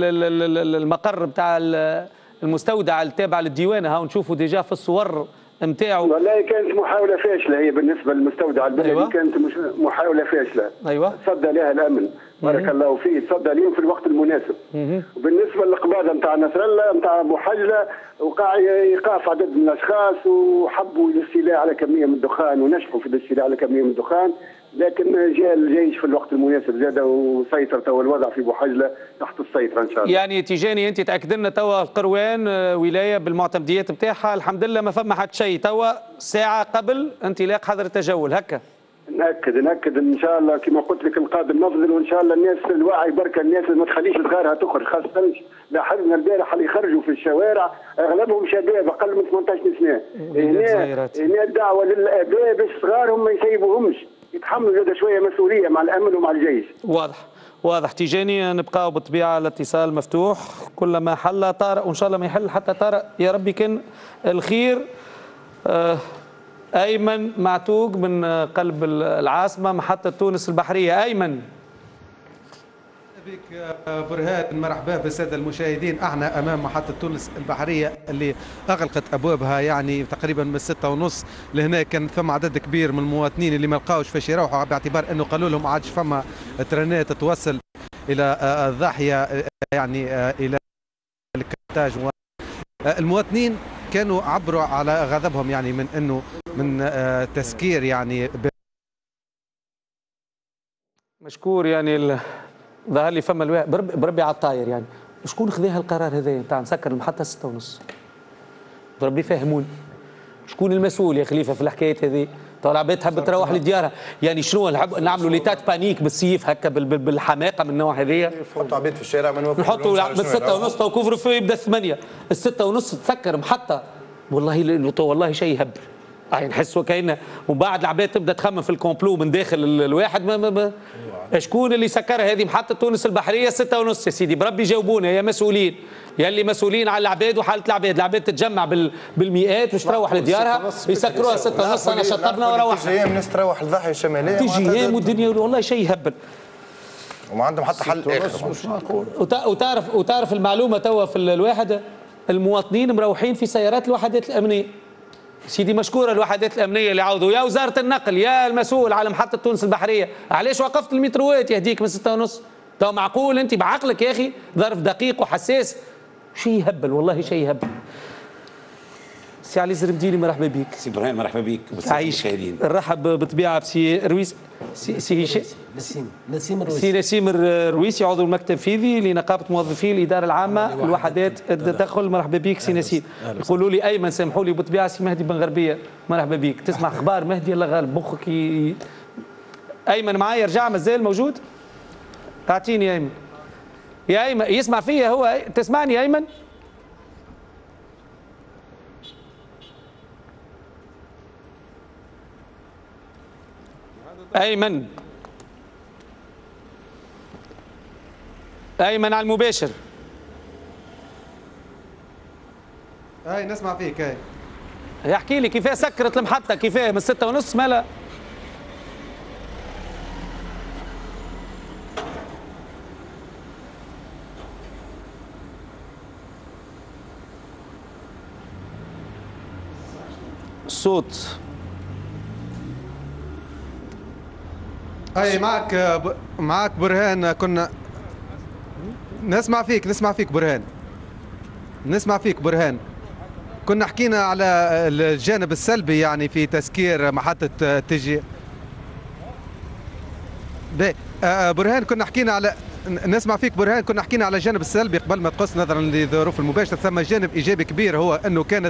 المقر بتاع المستودع التابع للديوانه، ها نشوفوا ديجا في الصور نتاعو. والله كانت محاوله فاشله هي بالنسبه للمستودع البلدي. أيوة. كانت مش محاوله فاشله. ايوه تصدى لها الامن بارك الله فيه، تصدى اليوم في الوقت المناسب. مم. وبالنسبه للقباضه نتاع نصر الله نتاع بوحجله، وقع ايقاف عدد من الاشخاص وحبوا الاستيلاء على كميه من الدخان ونجحوا في الاستيلاء على كميه من الدخان، لكن جاء الجيش في الوقت المناسب زاد وسيطر توا الوضع في بوحجله تحت السيطره ان شاء الله. يعني تيجاني انت تاكد لنا توا القروان ولايه بالمعتمديات بتاعها الحمد لله ما فما حد شيء، توا ساعه قبل انطلاق حظر التجول هكا؟ ناكد ناكد ان شاء الله كما قلت لك القادم افضل، وان شاء الله الناس الواعي بركه، الناس ما تخليش صغارها تخرج، خاصه لاحظنا البارح اللي خرجوا في الشوارع اغلبهم شباب اقل من ثمانية عشر سنه. هنا هنا الدعوه للاباء باش صغارهم ما يسيبوهمش، يتحملوا زاد شويه مسؤوليه مع الامن ومع الجيش. واضح واضح تيجاني، نبقاو بالطبيعه الاتصال مفتوح، كلما حل طارئ وان شاء الله ما يحل حتى طارئ يا ربي كان الخير. آه ايمن معتوق من قلب العاصمه محطه تونس البحريه. ايمن بك برهان، مرحبا بالساده المشاهدين. احنا امام محطه تونس البحريه اللي اغلقت ابوابها يعني تقريبا من ستة ونص لهنا. كان ثم عدد كبير من المواطنين اللي ما لقاوش فاش يروحوا باعتبار انه قالوا لهم ما عادش فما ترانات توصل الى الضاحيه يعني الى الكرتاج. المواطنين كانوا عبروا على غضبهم يعني من انه من تسكير يعني مشكور. يعني ظهر لي فما الواحد بربي على الطاير، يعني شكون خذا القرار هذا نتاع نسكر المحطه ستة ونص؟ بربي فهموني شكون المسؤول يا خليفه في الحكايات هذه تو العباد تحب تروح لديارها، يعني شنو نعملوا ليتات بانيك بالسيف هكا بالحماقه من النوع هذايا؟ نحطوا عباد في الشارع ما نوفروا نحطوا من ستة ونص تو كوفر في يبدا ثمانية، الستة ونص تسكر محطه والله والله شيء يهبل. يعني نحس وكأنه ومن بعد العباد تبدا تخمم في الكومبلو من داخل الواحد ما, ما, ما شكون اللي سكرها هذه محطه تونس البحريه ستة ونص يا سيدي بربي جاوبونا يا مسؤولين يا اللي مسؤولين على العباد وحاله العباد، العباد تتجمع بال بالمئات باش تروح لديارها يسكروها ستة ونص انا شطبنا وروحنا. تيجي ايام الناس تروح الضاحيه الشماليه تيجي ايام والدنيا والله شيء يهبل. وما عندهم حتى حل اخر. وتعرف وتعرف المعلومه توا في الواحد المواطنين مروحين في سيارات الوحدات الامنيه. سيدي مشكوره الوحدات الامنيه اللي عاودوا يا وزاره النقل يا المسؤول على محطه تونس البحريه، علاش وقفت المتروات يهديك من ستة ونص؟ تو معقول انت بعقلك يا اخي ظرف دقيق وحساس شيء يهبل والله شيء يهبل. سي علي زرمديني مرحبا بك. سي ابراهيم مرحبا بك. عايش نرحب بالطبيعه بسي رويس سي سي هشام نسيم نسيم الرويسي سي نسيم الرويسي عضو المكتب التنفيذي لنقابه موظفي الاداره العامه الوحدات التدخل. مرحبا بك سي نسيم. يقولوا لي ايمن سامحوا لي بالطبيعه سي مهدي بن غربيه مرحبا بك. تسمع اخبار مهدي الله غالب مخك ي... ايمن معايا رجع مازال موجود؟ اعطيني ايمن يا ايمن يسمع فيا هو تسمعني ايمن؟ أيمن أيمن على المباشر. أي نسمع فيك. أي يحكي لي كيفاه سكرت المحطة كيفاه من ستة ونص مالا؟ الصوت اي معك معك برهان. كنا نسمع فيك نسمع فيك برهان نسمع فيك برهان. كنا حكينا على الجانب السلبي يعني في تسكير محطة تجي برهان. كنا حكينا على نسمع فيك برهان. كنا حكينا على الجانب السلبي قبل ما تقص نظرا لظروف المباشرة. ثم جانب ايجابي كبير هو انه كانت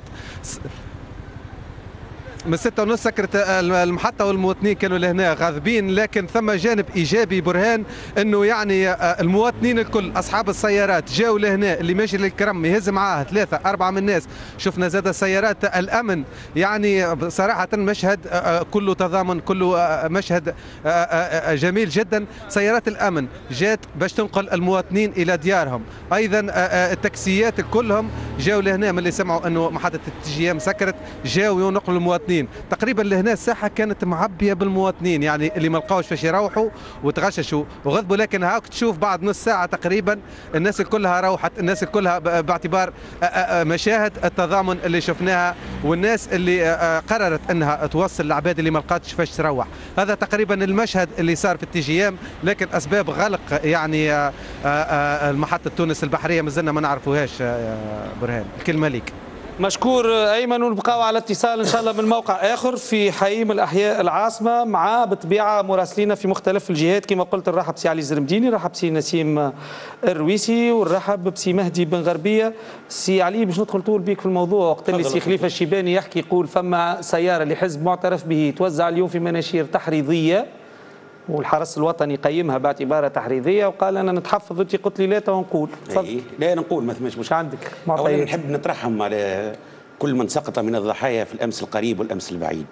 من ستة ونص سكرت المحطة والمواطنين كانوا لهنا غاضبين، لكن ثم جانب إيجابي برهان أنه يعني المواطنين الكل أصحاب السيارات جاوا لهنا اللي ماشي للكرم يهز معاه ثلاثة أربعة من الناس. شفنا زاد سيارات الأمن يعني صراحة مشهد كله تضامن كله مشهد جميل جدا. سيارات الأمن جات باش تنقل المواطنين إلى ديارهم. أيضا التاكسيات كلهم جاوا لهنا من اللي سمعوا أنه محطة التجيام سكرت جاوا ينقلوا المواطنين. تقريبا لهنا الساحه كانت معبيه بالمواطنين يعني اللي ما لقاوش فاش يروحوا وتغششوا وغضبوا. لكن هاك تشوف بعد نص ساعه تقريبا الناس كلها روحت. الناس كلها باعتبار مشاهد التضامن اللي شفناها والناس اللي قررت انها توصل العباد اللي ما لقاتش فاش تروح. هذا تقريبا المشهد اللي صار في التجيام. لكن اسباب غلق يعني المحطه تونس البحريه مازلنا ما نعرفوهاش. برهان الكلمه ليك. مشكور ايمن ونبقاو على اتصال ان شاء الله من موقع اخر في حي من الاحياء العاصمه مع بالطبيعه مراسلينا في مختلف الجهات. كما قلت نرحب بسي علي زرمديني، نرحب بسي نسيم الرويسي، ونرحب بسي مهدي بن غربيه. سي علي باش ندخل طول بيك في الموضوع. وقت اللي سي خليفه الشيباني يحكي يقول فما سياره لحزب معترف به توزع اليوم في مناشير تحريضيه والحرس الوطني قيمها باعتبارها تحريضيه وقال انا نتحفظ. انت قلت لي لا تنقول. تفضل. لا نقول ما ثماش مشكله. عندك اولا نحب نترحم على كل من سقط من الضحايا في الامس القريب والامس البعيد،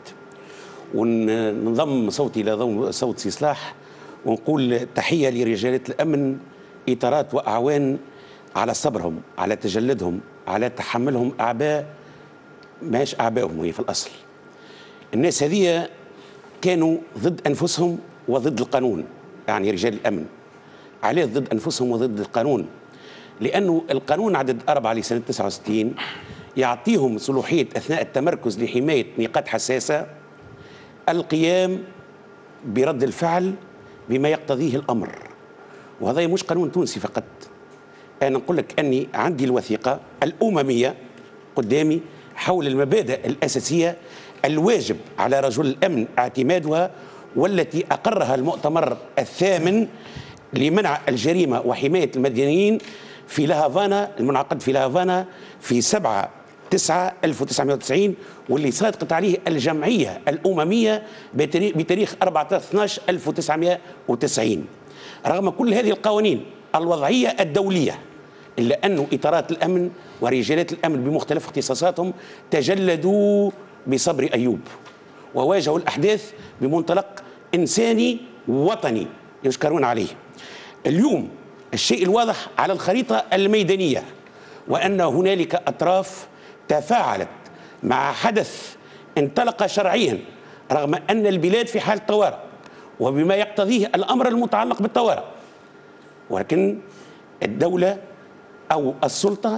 وننضم صوتي الى صوت سي صلاح ونقول تحيه لرجالة الامن اطارات واعوان على صبرهم، على تجلدهم، على تحملهم اعباء ماهيش اعبائهم هي في الاصل. الناس هذه كانوا ضد انفسهم وضد القانون، يعني رجال الامن عليه ضد انفسهم وضد القانون، لانه القانون عدد أربعة لسنه تسعة وستين يعطيهم صلاحيه اثناء التمركز لحمايه نقاط حساسه القيام برد الفعل بما يقتضيه الامر. وهذا مش قانون تونسي فقط. انا نقول لك اني عندي الوثيقه الامميه قدامي حول المبادئ الاساسيه الواجب على رجل الامن اعتمادها، والتي اقرها المؤتمر الثامن لمنع الجريمه وحمايه المدنيين في لهافانا، المنعقد في لهافانا في سبعة تسعة ألف وتسعمائة وتسعين واللي صادقت عليه الجمعية الأممية بتاريخ أربعة عشر اثناعش ألف وتسعمائة وتسعين. رغم كل هذه القوانين الوضعية الدولية إلا أن إطارات الأمن ورجالات الأمن بمختلف اختصاصاتهم تجلدوا بصبر أيوب وواجهوا الأحداث بمنطلق إنساني وطني يشكرون عليه. اليوم الشيء الواضح على الخريطة الميدانية وأن هنالك أطراف تفاعلت مع حدث انطلق شرعيا رغم أن البلاد في حال طوارئ وبما يقتضيه الأمر المتعلق بالطوارئ، ولكن الدولة أو السلطة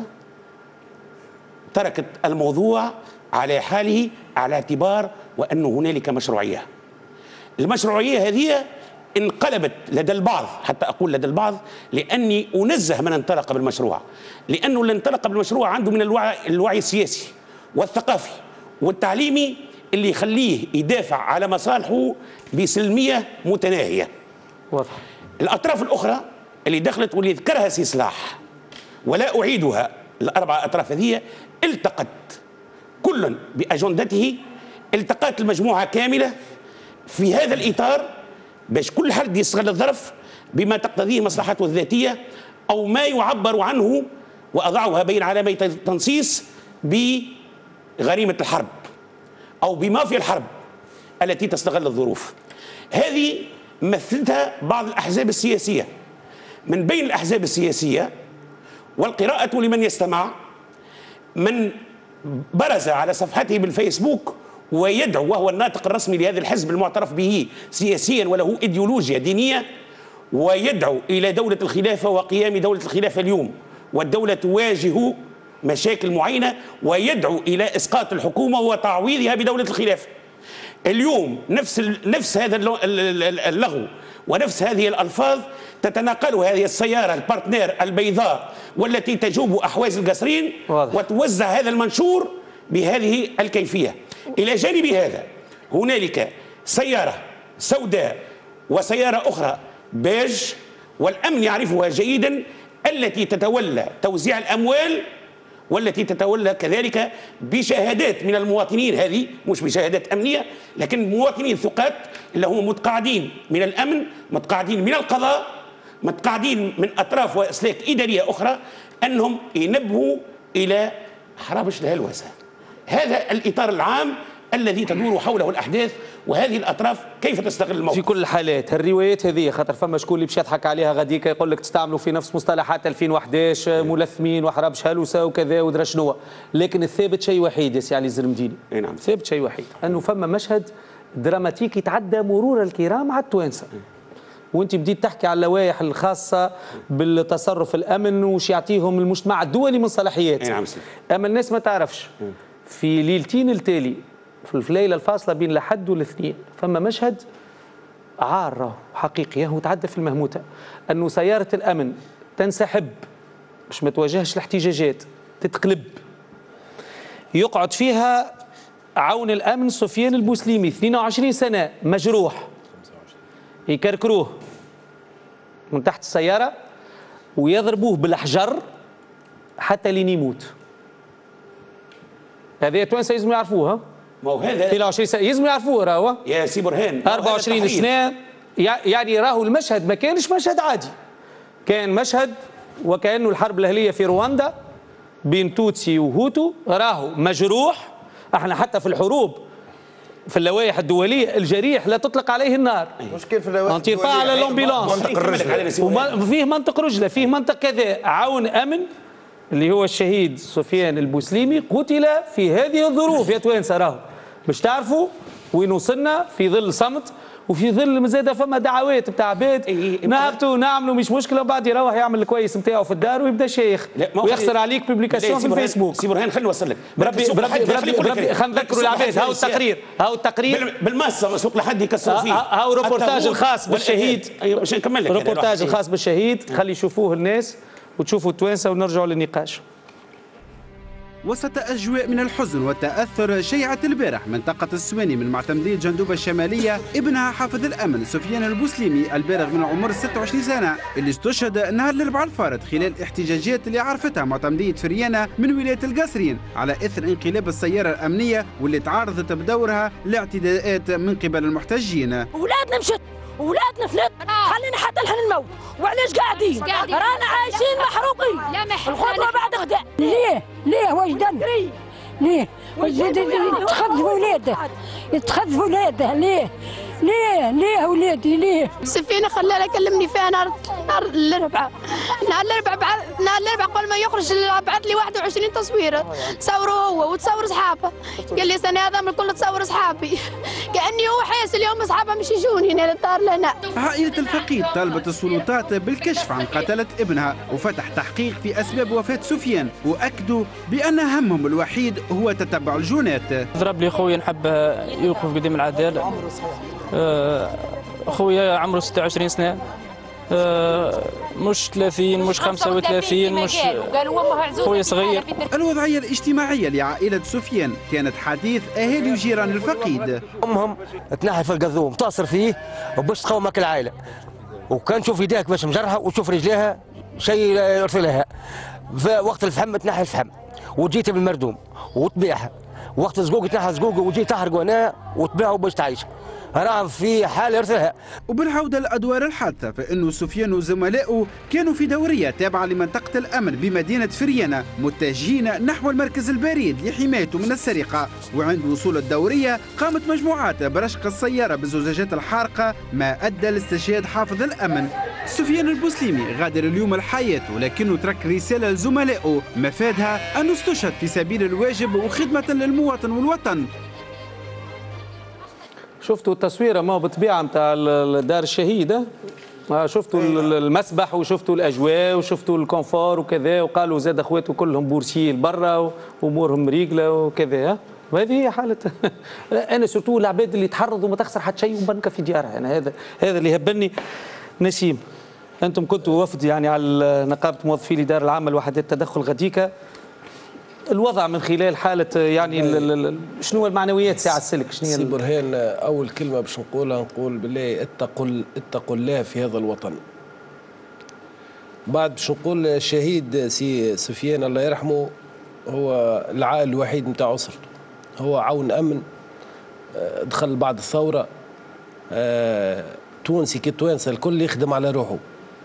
تركت الموضوع على حاله على اعتبار وأن هنالك مشروعية. المشروعية هذه انقلبت لدى البعض، حتى أقول لدى البعض لأني أنزه من انطلق بالمشروع، لأنه اللي انطلق بالمشروع عنده من الوعي, الوعي السياسي والثقافي والتعليمي اللي يخليه يدافع على مصالحه بسلمية متناهية. واضح. الأطراف الأخرى اللي دخلت واللي ذكرها سي صلاح ولا أعيدها، الأربع أطراف هذه التقت كل بأجندته، التقت المجموعة كاملة في هذا الإطار باش كل حد يستغل الظرف بما تقتضيه مصلحته الذاتية أو ما يعبر عنه وأضعها بين علامي تنصيص بغريمة الحرب أو بمافيا الحرب التي تستغل الظروف. هذه مثلتها بعض الأحزاب السياسية. من بين الأحزاب السياسية والقراءة لمن يستمع من برز على صفحته بالفيسبوك ويدعو، وهو الناطق الرسمي لهذا الحزب المعترف به سياسيا وله إيديولوجيا دينية، ويدعو إلى دولة الخلافة وقيام دولة الخلافة اليوم، والدولة تواجه مشاكل معينة، ويدعو إلى إسقاط الحكومة وتعويضها بدولة الخلافة. اليوم نفس نفس هذا اللغو ونفس هذه الألفاظ تتناقلها هذه السيارة البارتنير البيضاء والتي تجوب أحواز القصرين وتوزع هذا المنشور بهذه الكيفية. إلى جانب هذا هنالك سيارة سوداء وسيارة أخرى بيج والأمن يعرفها جيدا التي تتولى توزيع الأموال والتي تتولى كذلك بشهادات من المواطنين، هذه مش بشهادات أمنية لكن مواطنين ثقات اللي هم متقاعدين من الأمن، متقاعدين من القضاء، متقاعدين من أطراف وأسلاك إدارية أخرى، أنهم ينبهوا إلى حرابش الهلوسة. هذا الإطار العام الذي تدور حوله الأحداث، وهذه الأطراف كيف تستغل الموقف. في كل الحالات الروايات هذه خاطر فما شكون اللي باش يضحك عليها غاديكا يقول لك تستعملوا في نفس مصطلحات ألفين وأحد عشر ملثمين وحرابش هلوسة وكذا ودرا شنو، لكن الثابت شيء وحيد يا سي علي الزرمديني. اي نعم. ثابت شيء وحيد أنه فما مشهد دراماتيكي تعدى مرور الكرام على التوانسة. وانت بديت تحكي على اللوائح الخاصه بالتصرف الامن وش يعطيهم المجتمع الدولي من صلاحيات. نعم. اما الناس ما تعرفش في ليلتين التالي في الليله الفاصله بين الحد والاثنين فما مشهد عار حقيقي وتعدى في المهموته، انه سياره الامن تنسحب باش ما تواجهش الاحتجاجات، تتقلب يقعد فيها عون الامن سفيان البوسليمي اثنين وعشرين سنه مجروح، يكركروه من تحت السيارة ويضربوه بالحجر حتى لين يموت. هذه توانسة يلزم يعرفوها. ما هو هذا اثنين وعشرين سنة يلزم يعرفوه راهو. يا سي برهان أربعة وعشرين سنة، يعني راهو المشهد ما كانش مشهد عادي. كان مشهد وكأنه الحرب الأهلية في رواندا بين توتسي وهوتو، راهو مجروح. احنا حتى في الحروب في اللوائح الدولية الجريح لا تطلق عليه النار. مشكل في اللوائح الدولية على الامبيلانس. منطق الرجلة. فيه منطق رجلة، فيه منطق كذا. عون أمن اللي هو الشهيد سفيان البوسليمي قتل في هذه الظروف يا توانسة، راهو باش تعرفوا وين وصلنا في ظل صمت وفي ظل مزاده فما دعوات بتاع عباد نهبطوا نعملوا مش مشكله وبعد يروح يعمل الكويس نتاعو في الدار ويبدا شيخ ويخسر عليك بوبليكاسيون في الفيسبوك. سي برهان خلينا نوصل لك بربي بربي بربي بربي خلينا نذكروا العباد. هاو التقرير هاو التقرير بالماسه سوق لحد يكسروا فيه. هاو روبورتاج الخاص بالشهيد. ايوه باش نكمل لك روبورتاج الخاص بالشهيد، خلي يشوفوه الناس وتشوفوا التوانسه ونرجعوا للنقاش. وسط أجواء من الحزن والتأثر شيعت البارح منطقة السواني من معتمدية جندوبة الشمالية ابنها حافظ الأمن سفيان البوسليمي البالغ من العمر ستة وعشرين سنة اللي استشهد نهار الأربعاء الفارط خلال الاحتجاجات اللي عرفتها معتمدية فريانة من ولاية القصرين على إثر انقلاب السيارة الأمنية واللي تعرضت بدورها لاعتداءات من قبل المحتجين. أولادنا مشت ولادنا فلت خلينا حتى لحن الموت وعلاش قاعدين رانا عايشين محروقين الخطوه بعد غدا ليه ليه وجدان ليه يتخذفوا ولاده يتخذفوا ولاده ليه ليه ليه ولادي ليه سفينة خلاني كلمني فيها نهار نهار الاربعاء نهار الاربعاء نهار الاربعاء قبل ما يخرج بعث لي واحد وعشرين تصويره تصوره هو وتصور اصحابه قال لي سنة هذا من الكل تصور اصحابي كاني هو حاس اليوم اصحابه مش يجوني هنا للدار لنا. عائلة الفقيد طالبت السلطات بالكشف عن قتلة ابنها وفتح تحقيق في اسباب وفاة سفيان واكدوا بان همهم الوحيد هو تتبع الجونات. ضرب لي خويا نحب يوقف قدام العداله. خويا عمره ستة وعشرين سنة مش ثلاثين مش خمسة وثلاثين مش خويا صغير. الوضعية الاجتماعية لعائلة سفيان كانت حديث أهالي وجيران الفقيد. أمهم تنحي في القذوم تعصر فيه وباش تقومك العائلة وكان تشوف يديك باش مجرها وتشوف رجليها شيء يرسلها في وقت الفحم تنحي الفحم وجيت بالمردوم وتبيعها وقت الزقوق تنحى الزقوق وجيت تحرق وانا وتبيعه باش تعيش راهم في حال يرسلها. وبالعودة لأدوار الحادثة فإنه سفيان وزملائه كانوا في دورية تابعة لمنطقة الأمن بمدينة فريانة متجهين نحو المركز البريد لحمايته من السرقة وعند وصول الدورية قامت مجموعات برشق السيارة بالزجاجات الحارقة ما أدى لاستشهاد حافظ الأمن. سفيان البوسليمي غادر اليوم الحياة ولكنه ترك رسالة لزملائه مفادها أنه استشهد في سبيل الواجب وخدمة للمواطن والوطن. شفتوا التصويره ما بالطبيعه نتاع دار الشهيد شفتوا المسبح وشفتوا الاجواء وشفتوا الكونفور وكذا وقالوا زاد اخواته كلهم بورسيين برا وامورهم ريقله وكذا وهذه هي حاله انا سورتو العباد اللي تحرضوا وما تخسر حتى شيء ومبنكه في ديارها انا هذا هذا اللي هبني. نسيم انتم كنتوا وفد يعني على نقابه موظفي الاداره العامه لوحدات التدخل غديكا الوضع من خلال حالة يعني شنو المعنويات ساعة السلك شنو سي برهان أول كلمة باش نقولها نقول بالله اتقوا اتقوا الله في هذا الوطن. بعد باش نقول الشهيد سي سفيان الله يرحمه هو العائل الوحيد نتاع أسرته هو عون أمن دخل بعد الثورة تونسي كتوانسة الكل يخدم على روحه.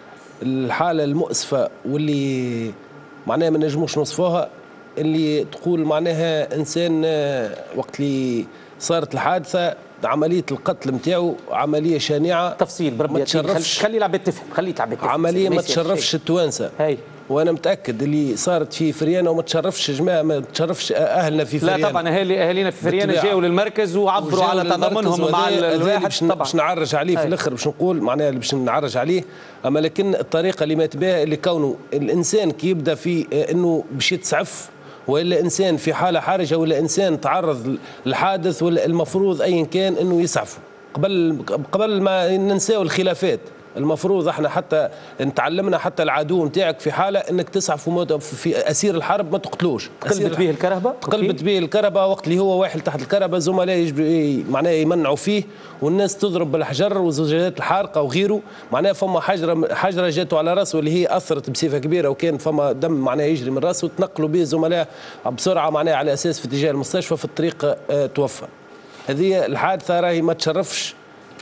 الحالة المؤسفة واللي معناها ما نجموش نوصفوها اللي تقول معناها انسان وقت اللي صارت الحادثه عمليه القتل نتاعو عمليه شنيعه تفصيل بربي ما تشرفش خلي العباد تفهم خلي العباد تفهم عمليه ما تشرفش التوانسه هاي وانا متاكد اللي صارت في فريانه وما تشرفش جماعه ما تشرفش اهلنا في فريانه. لا طبعا اهالي اهالينا في فريانه جاوا للمركز وعبروا على تضامنهم مع الواحد طبعا باش نعرج عليه في الاخر باش نقول معناها باش نعرج عليه اما لكن الطريقه اللي مات بها اللي كونه الانسان كي يبدا في انه باش يتسعف ولا انسان في حاله حرجه ولا انسان تعرض للحادث ولا المفروض ايا كان انه يسعفوا قبل قبل ما ننساو الخلافات. المفروض احنا حتى نتعلمنا حتى العدو نتاعك في حاله انك تسعف في اسير الحرب ما تقتلوش. تقلبت به الكرهبه؟ تقلبت به الكرهبه وقت اللي هو واحد تحت الكرهبه زملاء معناه يمنعوا فيه والناس تضرب بالحجر والزجاجات الحارقه وغيره معناها فما حجره حجره جاته على راسه اللي هي اثرت بصفه كبيره وكان فما دم معناه يجري من راسه وتنقلوا به زملاء بسرعه معناه على اساس في اتجاه المستشفى في الطريق اه توفى. هذه الحادثه راهي ما تشرفش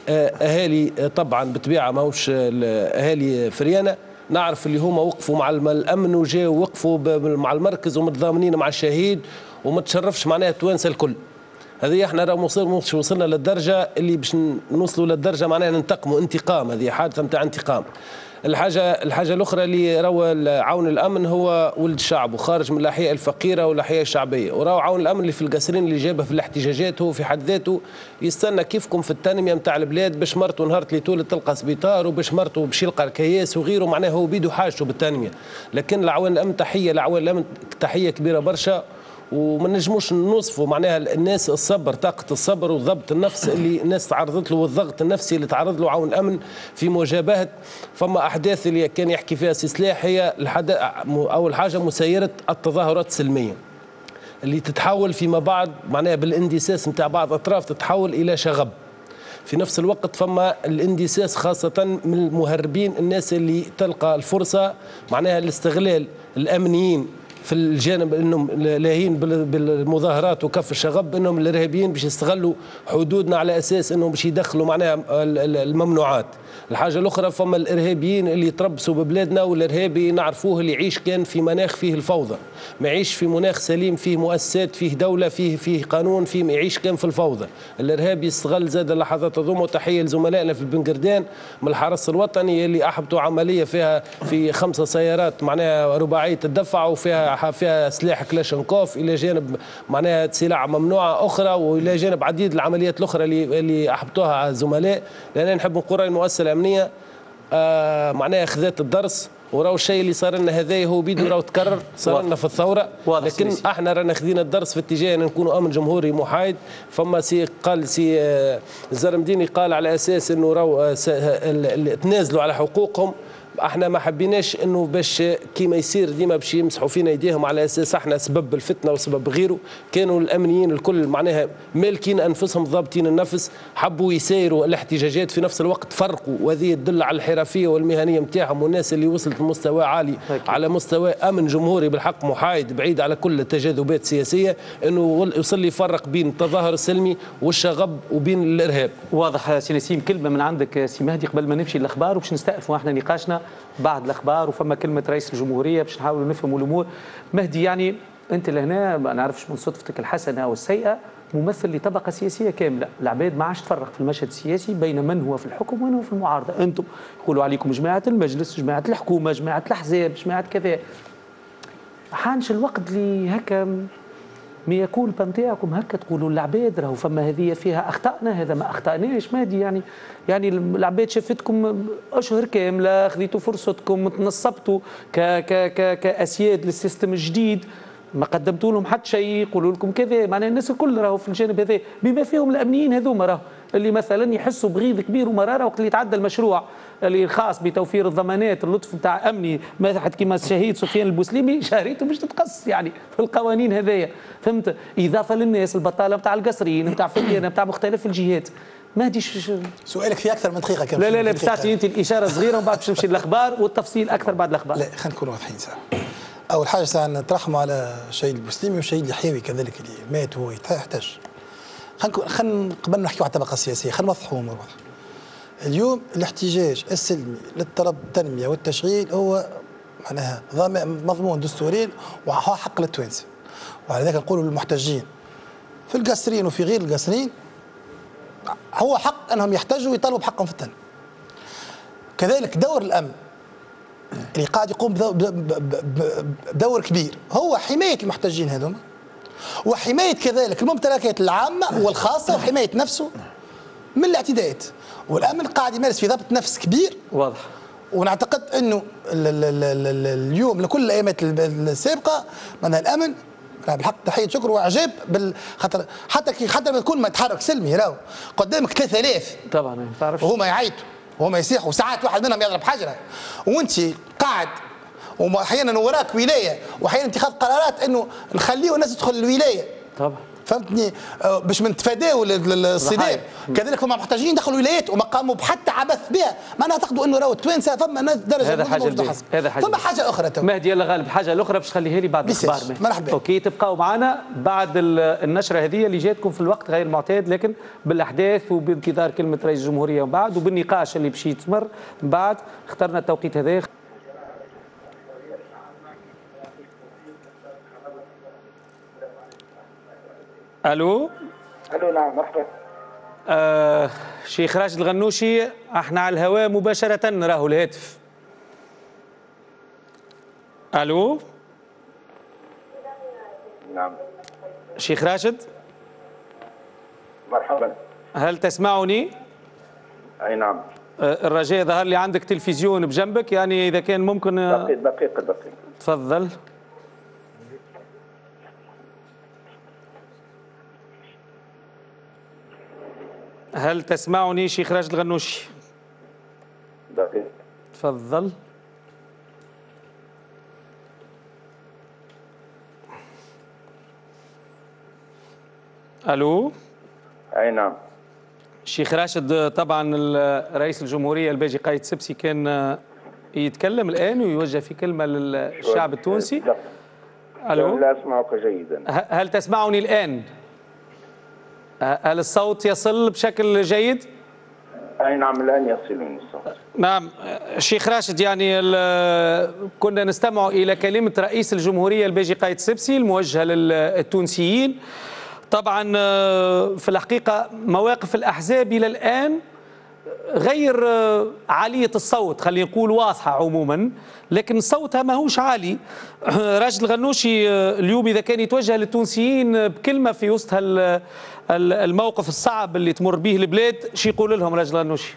اهالي طبعا بالطبيعه ماهوش اهالي فريانه نعرف اللي هما وقفوا مع الامن وجاوا وقفوا مع المركز ومتضامنين مع الشهيد وما تشرفش معناها التوانسه الكل. هذه احنا راه وصلنا للدرجه اللي باش نوصلوا للدرجه معناها ننتقموا انتقام. هذه حادثه نتاع انتقام. الحاجه الحاجه الاخرى اللي راهو عون الامن هو ولد الشعب وخارج من الاحياء الفقيره والاحياء الشعبيه وراهو عون الامن اللي في القصرين اللي جابه في الاحتجاجات هو في حد ذاته يستنى كيفكم في التنميه نتاع البلاد باش مرته نهار اللي تولد تلقى سبيطار وباش مرته باش يلقى الكياس وغيره معناه هو بيدو حاجته بالتنميه. لكن العوان الامن تحيه لعوان الامن تحيه كبيره برشا وما نجموش نوصفوا معناها الناس الصبر طاقه الصبر وضبط النفس اللي الناس تعرضت له والضغط النفسي اللي تعرض له عون الامن في مواجهه فما احداث اللي كان يحكي فيها سي سلاح هي اول حاجه مسيره التظاهرات السلميه. اللي تتحول فيما بعد معناها بالاندساس نتاع بعض اطراف تتحول الى شغب. في نفس الوقت فما الاندساس خاصة من المهربين، الناس اللي تلقى الفرصة معناها الاستغلال الأمنيين في الجانب انهم لاهين بالمظاهرات وكف الشغب، انهم الارهابيين باش يستغلوا حدودنا على اساس انهم باش يدخلوا معناها الممنوعات. الحاجه الاخرى فما الارهابيين اللي يتربصوا ببلادنا، والارهابي نعرفوه اللي يعيش كان في مناخ فيه الفوضى، ما يعيش في مناخ سليم فيه مؤسسات فيه دوله فيه فيه قانون فيه، ما يعيش كان في الفوضى. الارهابي يستغل زاد اللحظات هذوما. وتحيه لزملائنا في البنقردان من الحرس الوطني اللي احبطوا عمليه فيها في خمسه سيارات معناها رباعيه الدفع وفيها فيها سلاح كلاشنكوف، الى جانب معناها سلع ممنوعه اخرى، والى جانب عديد العمليات الاخرى اللي اللي احبطوها على الزملاء. لان نحب نقول المؤسسه الامنيه آه معناها اخذت الدرس، وراو الشيء اللي صار لنا هذا هو بيدو راهو تكرر صار لنا في الثوره، لكن احنا رانا خذينا الدرس في اتجاه ان نكونوا امن جمهوري محايد. فما سي قال سي آه الزرمديني قال على اساس انه راهو آه تنازلوا على حقوقهم، احنا ما حبيناش انه باش كيما يصير ديما باش يمسحوا فينا ايديهم على اساس احنا سبب الفتنه وسبب غيره. كانوا الامنيين الكل معناها مالكين انفسهم ضابطين النفس، حبوا يسايروا الاحتجاجات في نفس الوقت فرقوا، وهذه تدل على الحرفيه والمهنيه نتاعهم، والناس اللي وصلت لمستوى عالي أكيد. على مستوى امن جمهوري بالحق محايد بعيد على كل التجاذبات السياسيه، انه يوصل لي يفرق بين التظاهر السلمي والشغب وبين الارهاب. واضح سي نسيم. كلمه من عندك سي مهدي قبل ما نمشي للاخبار وباش نستأنفوا احنا نقاشنا بعد الاخبار، وفما كلمه رئيس الجمهوريه باش نحاولوا نفهموا الامور. مهدي، يعني انت لهنا ما نعرفش من صدفتك الحسنه او السيئه ممثل لطبقه سياسيه كامله، العباد ما عادش تفرق في المشهد السياسي بين من هو في الحكم ومن هو في المعارضه. انتم يقولوا عليكم جماعه المجلس، جماعه الحكومه، جماعه الاحزاب، جماعه كذا. حانش الوقت اللي هكا ما يكون بنتاعكم هكا تقولوا للعباد راهو فما هذه فيها اخطانا، هذا ما اخطاناش. مهدي يعني يعني العباد شافتكم اشهر كامله، خذيتوا فرصتكم، تنصبتوا ك ك ك كاسياد للسيستم الجديد، ما قدمتوا لهم حتى شيء يقولوا لكم كذا. معناها الناس الكل راهو في الجانب هذا بما فيهم الامنيين هذوما راهو اللي مثلا يحسوا بغيظ كبير ومراره وقت اللي يتعدى المشروع اللي الخاص بتوفير الضمانات، اللطف نتاع امني مثلا كيما الشهيد سفيان البوسليمي شهريته باش تتقص يعني في القوانين هذايا، فهمت؟ اضافه للناس البطاله نتاع القصريين نتاع فليانه نتاع مختلف الجهات. مهدي ش... سؤالك في اكثر من دقيقه كم؟ لا لا لا باش تعطي انت الاشاره صغيره ومن بعد باش نمشي للاخبار والتفصيل اكثر بعد الاخبار. لا خلينا نكونوا واضحين ساعه. اول حاجه ساعه نترحموا على الشهيد البوسليمي والشهيد اليحيوي كذلك اللي مات وهو يحتاج. خلينا خلينا قبل نحكيوا على الطبقه السياسيه خلينا نوضحوا امور واضحه. اليوم الاحتجاج السلمي للطلب التنميه والتشغيل هو معناها مضمون دستوري وهو حق للتوانسه، وعلى ذلك نقولوا للمحتجين في القصرين وفي غير القصرين هو حق انهم يحتجوا ويطالبوا بحقهم في التنميه. كذلك دور الامن اللي قاعد يقوم بدور كبير هو حمايه المحتجين هذوما، وحمايه كذلك الممتلكات العامه والخاصه، وحمايه نفسه من الاعتداءات. والامن قاعد يمارس في ضبط نفس كبير واضح، ونعتقد انه اليوم لكل الايامات السابقه من الامن بالحق تحيه شكر واعجاب بالخاطر حتى كي حتى لما يكون ما يتحرك سلمي راهو قدامك ثلاثة آلاف طبعا ما تعرفش وهما يعيطوا وهما يصيحوا وساعات واحد منهم يضرب حجره وانت قاعد، واحيانا وراك ولايه واحيانا اتخاذ قرارات انه نخليه الناس تدخل الولايه طبعا فهمتني باش من نتفاداو الصدام. كذلك فما محتاجين يدخلوا الولايات وما قاموا بحتى عبث بها، معناها تاخذوا انه راهو التوانسه فما ناس درجه هذا حاجه هذا حاجه فما حاجه اخرى تو مهدي يلا غالب حاجه الاخرى باش تخليها لي بعد الاخبار. مرحبا اوكي تبقاو معنا بعد النشره هذه اللي جاتكم في الوقت غير المعتاد، لكن بالاحداث وبانتظار كلمه رئيس الجمهوريه ومن بعد وبالنقاش اللي باش يتمر من بعد اخترنا التوقيت هذا. الو الو نعم مرحبا. آه شيخ راشد الغنوشي احنا على الهواء مباشرة راهو الهاتف. الو نعم شيخ راشد مرحبا. هل تسمعني؟ اي نعم. آه الرجاء ظهر لي عندك تلفزيون بجنبك، يعني اذا كان ممكن دقيقة دقيقة دقيقة تفضل. هل تسمعني شيخ راشد الغنوشي؟ دقيقة تفضل. الو. اي نعم. الشيخ راشد، طبعا رئيس الجمهوريه الباجي قايد سبسي كان يتكلم الان ويوجه في كلمه للشعب التونسي. الو. لا اسمعك جيدا. هل تسمعني الان؟ هل الصوت يصل بشكل جيد؟ اي نعم الان يصلني الصوت. نعم الشيخ راشد، يعني كنا نستمع الى كلمه رئيس الجمهوريه الباجي قايد سبسي الموجهه للتونسيين. طبعا في الحقيقه مواقف الاحزاب الى الان غير عاليه الصوت، خلينا نقول واضحه عموما، لكن صوتها ماهوش عالي. راشد الغنوشي اليوم اذا كان يتوجه للتونسيين بكلمه في وسط الموقف الصعب اللي تمر به البلاد، شو يقول لهم راشد الغنوشي؟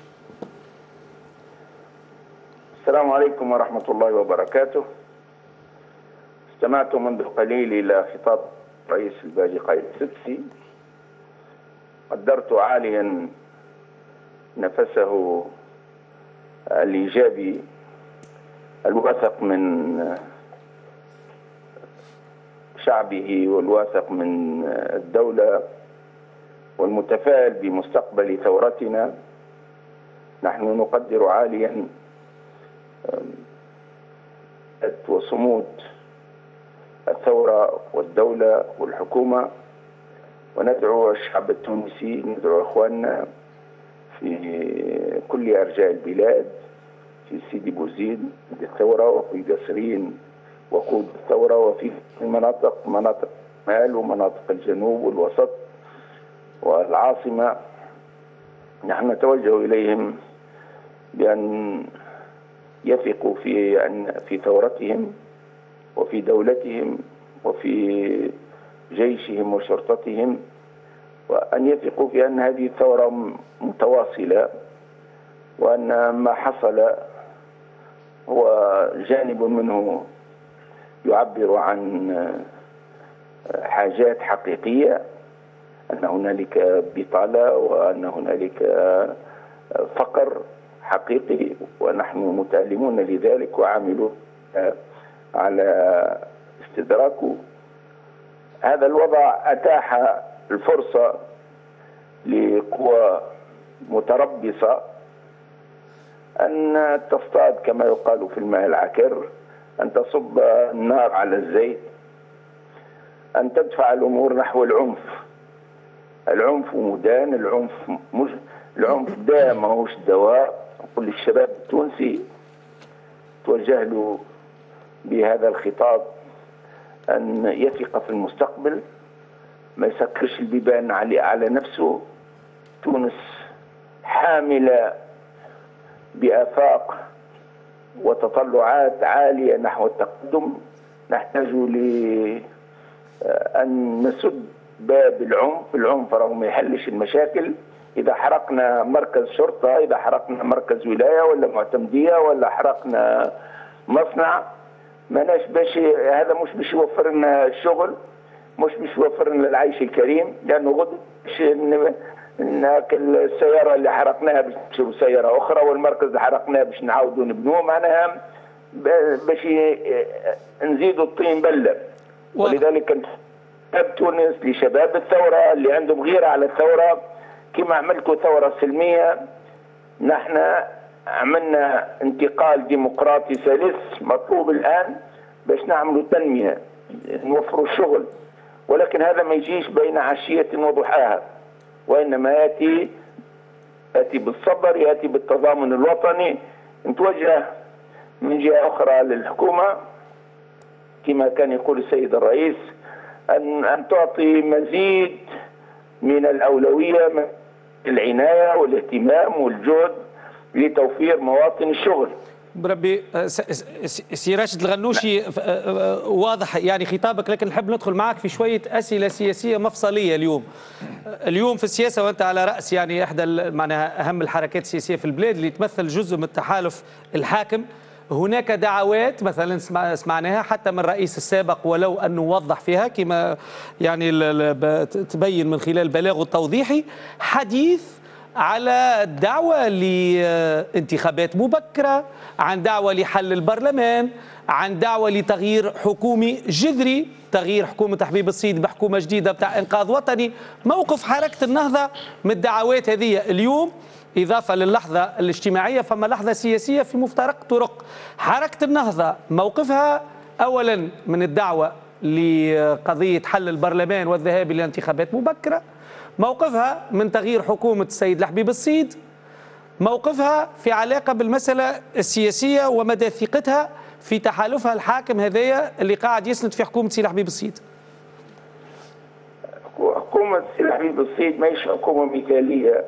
السلام عليكم ورحمه الله وبركاته. استمعت منذ قليل الى خطاب رئيس الباجي قايد سبسي، قدرت عاليا نفسه الايجابي الواثق من شعبه والواثق من الدوله والمتفائل بمستقبل ثورتنا. نحن نقدر عاليا وصمود الثورة والدولة والحكومة، وندعو الشعب التونسي، ندعو إخواننا في كل أرجاء البلاد، في سيدي بوزيد الثورة، وفي قصرين وقود الثورة، وفي مناطق مناطق مال ومناطق الجنوب والوسط والعاصمة. نحن نتوجه إليهم بأن يثقوا في أن في ثورتهم وفي دولتهم وفي جيشهم وشرطتهم، وأن يثقوا في أن هذه الثورة متواصلة، وأن ما حصل هو جانب منه يعبر عن حاجات حقيقية، أن هنالك بطالة وأن هنالك فقر حقيقي، ونحن متألمون لذلك وعاملون على استدراكه. هذا الوضع أتاح الفرصة لقوى متربصة أن تصطاد كما يقال في الماء العكر، أن تصب النار على الزيت، أن تدفع الأمور نحو العنف. العنف مدان، العنف مش العنف داء ماهوش دواء. أقول للشباب التونسي توجه له بهذا الخطاب أن يثق في المستقبل، ما يسكرش البيبان على على نفسه. تونس حاملة بآفاق وتطلعات عالية نحو التقدم. نحتاج لأن نسد باب العنف. العنف رغم ما يحلش المشاكل. إذا حرقنا مركز شرطة، إذا حرقنا مركز ولاية ولا معتمدية ولا حرقنا مصنع، ماناش باش، هذا مش باش يوفر لنا الشغل، مش باش يوفر لنا العيش الكريم، لأنه غد باش ناكل السيارة اللي حرقناها باش نشرب سيارة أخرى، والمركز اللي حرقناه باش نعاودوا نبنوه. معناها باش نزيدوا الطين بلة. ولذلك شباب تونس، لشباب الثورة اللي عندهم غيرة على الثورة، كما عملتوا ثورة سلمية، نحن عملنا انتقال ديمقراطي سلس مطلوب الآن باش نعملوا تنمية، نوفروا الشغل. ولكن هذا ما يجيش بين عشية وضحاها، وإنما يأتي يأتي بالصبر، يأتي بالتضامن الوطني. نتوجه من جهة أخرى للحكومة كما كان يقول السيد الرئيس، أن أن تعطي مزيد من الأولوية، من العناية والاهتمام والجهد لتوفير مواطن الشغل. بربي سي راشد الغنوشي، واضح يعني خطابك، لكن نحب ندخل معك في شويه اسئله سياسيه مفصليه اليوم. اليوم في السياسه وانت على راس يعني احدى معناها اهم الحركات السياسيه في البلاد اللي تمثل جزء من التحالف الحاكم، هناك دعوات مثلا سمعناها حتى من الرئيس السابق، ولو انه وضح فيها كما يعني تبين من خلال بلاغه التوضيحي، حديث على دعوة لانتخابات مبكرة، عن دعوة لحل البرلمان، عن دعوة لتغيير حكومي جذري، تغيير حكومة حبيب الصيد بحكومة جديدة بتاع إنقاذ وطني. موقف حركة النهضة من الدعوات هذه اليوم إضافة للحظة الاجتماعية فما لحظة سياسية في مفترق طرق. حركة النهضة موقفها أولا من الدعوة لقضية حل البرلمان والذهاب إلى انتخابات مبكرة، موقفها من تغيير حكومة السيد الحبيب الصيد، موقفها في علاقة بالمسألة السياسية ومدى ثقتها في تحالفها الحاكم هذايا اللي قاعد يسند في حكومة السيد الحبيب الصيد. حكومة السيد الحبيب الصيد ماهيش حكومة مثالية،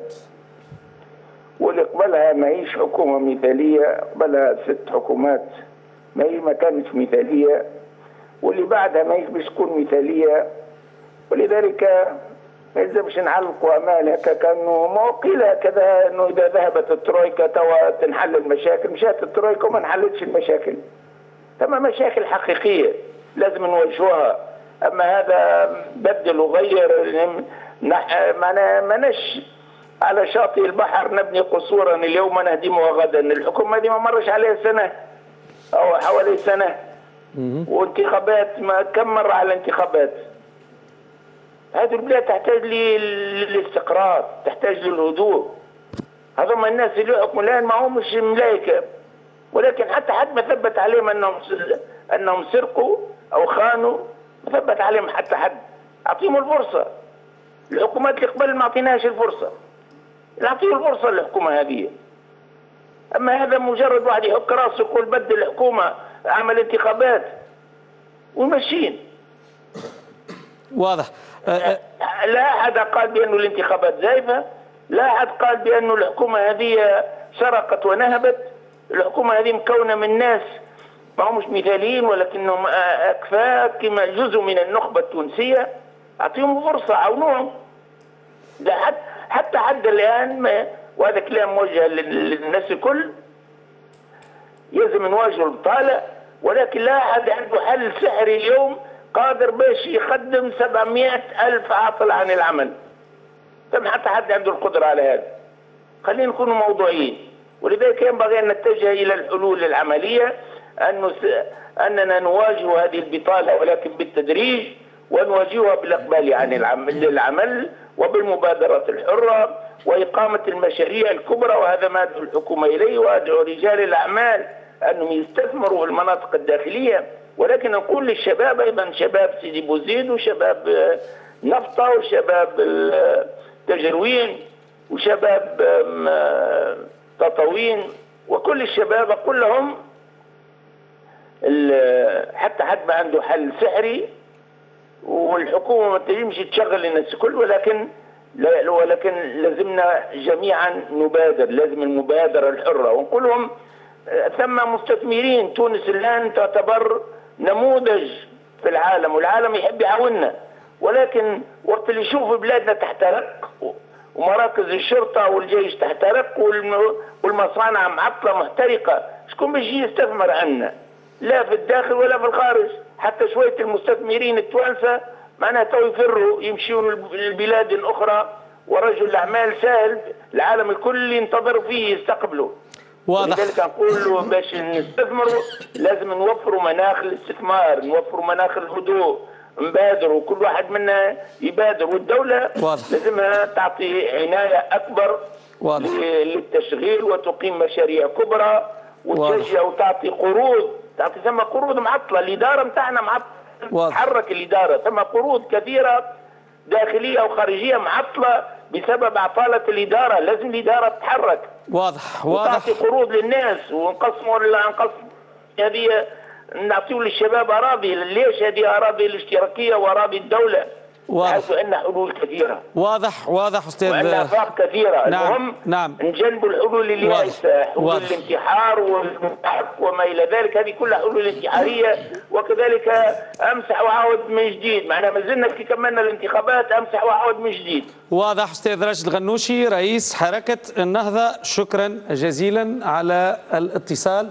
واللي قبلها ماهيش حكومة مثالية، قبلها ست حكومات ما هي ما كانتش مثالية، واللي بعدها ماهيش باش تكون مثالية. ولذلك ما يلزمش نعلقوا امال هكا كانه ما قيل هكذا انه اذا ذهبت الترويكا توا تنحل المشاكل، مشات الترويكا وما انحلتش المشاكل. ثم مشاكل حقيقيه لازم نواجهوها، اما هذا بدل وغير معناها ماناش على شاطئ البحر نبني قصورا اليوم نهدمها غدا. الحكومه هذه ما مرش عليها سنه او حوالي سنه، وانتخابات ما كم مره على انتخابات. هذه البلاد تحتاج للاستقرار، تحتاج للهدوء. هذوما الناس اللي يحكموا الان ما همش ملايكه، ولكن حتى حد ما ثبت عليهم انهم انهم سرقوا او خانوا، ما ثبت عليهم حتى حد. اعطيهم الفرصه. الحكومات اللي قبل ما اعطيناش الفرصه. نعطيه الفرصه للحكومه هذه. اما هذا مجرد واحد يحك راسه يقول بدل الحكومه عمل انتخابات وماشيين. واضح. لا احد قال بانه الانتخابات زايفه، لا احد قال بانه الحكومه هذه سرقت ونهبت. الحكومه هذه مكونه من ناس ما همش مثاليين ولكنهم اكفاء كما جزء من النخبه التونسيه. اعطيهم فرصه، عاونوهم. ده حتى حتى حد الان ما، وهذا كلام موجه للناس الكل، يلزم نواجهوا البطاله، ولكن لا احد عنده حل سحري اليوم قادر باش يخدم سبعمائة ألف عاطل عن العمل. ثم حتى حد عنده القدرة على هذا. خلينا نكون موضوعيين، ولذلك ينبغي أن نتجه إلى الحلول العملية، أن أننا نواجه هذه البطالة ولكن بالتدريج، ونواجهها بالإقبال عن العمل للعمل وبالمبادرات الحرة وإقامة المشاريع الكبرى. وهذا ما أدعو الحكومة إليه، وأدعو رجال الأعمال أنهم يستثمروا في المناطق الداخلية. ولكن نقول للشباب ايضا، شباب سيدي بوزيد وشباب نفطه وشباب تجروين وشباب تطاوين وكل الشباب، اقول لهم حتى حد ما عنده حل سحري، والحكومه ما تنجمش تشغل الناس الكل، ولكن ولكن لازمنا جميعا نبادر، لازم المبادره الحره. ونقول لهم ثم مستثمرين. تونس الان تعتبر نموذج في العالم، والعالم يحب يعاوننا، ولكن وقت اللي يشوف بلادنا تحترق ومراكز الشرطه والجيش تحترق والمصانع معطله محترقه، شكون باش يجي يستثمر عنا؟ لا في الداخل ولا في الخارج. حتى شويه المستثمرين التوانسه معناها تو يفروا يمشيون لبلاد اخرى، ورجل الاعمال سهل العالم الكل ينتظر فيه يستقبله. واضح. لذلك نقول باش نستثمروا لازم نوفروا مناخ الاستثمار، نوفروا مناخ الهدوء، نبادروا، كل واحد منا يبادر، والدولة واضح. لازمها تعطي عناية أكبر واضح. للتشغيل وتقيم مشاريع كبرى وتشجع وتعطي قروض، تعطي ثم قروض معطلة. الإدارة متاعنا معطلة، تحرك الإدارة، ثم قروض كثيرة داخلية وخارجية معطلة بسبب عطالة الإدارة. لازم الإدارة تتحرك. واضح واضح. وتعطي قروض للناس ونقسموا نقسم هذه، نعطيو للشباب أراضي. ليش هذه أراضي الاشتراكية وأراضي الدولة؟ واضح. حيث عندنا حلول كثيرة. واضح واضح أستاذ. وعندنا آفاق كثيرة. نعم. المهم نعم. نجنبوا الحلول اللي يائسة، حلول واضح. الانتحار والمحك وما إلى ذلك، هذه كلها حلول انتحارية. وكذلك أمسح وأعود من جديد، معناها ما زلنا كي كملنا الانتخابات أمسح وأعود من جديد. واضح. أستاذ راشد الغنوشي رئيس حركة النهضة، شكرا جزيلا على الاتصال.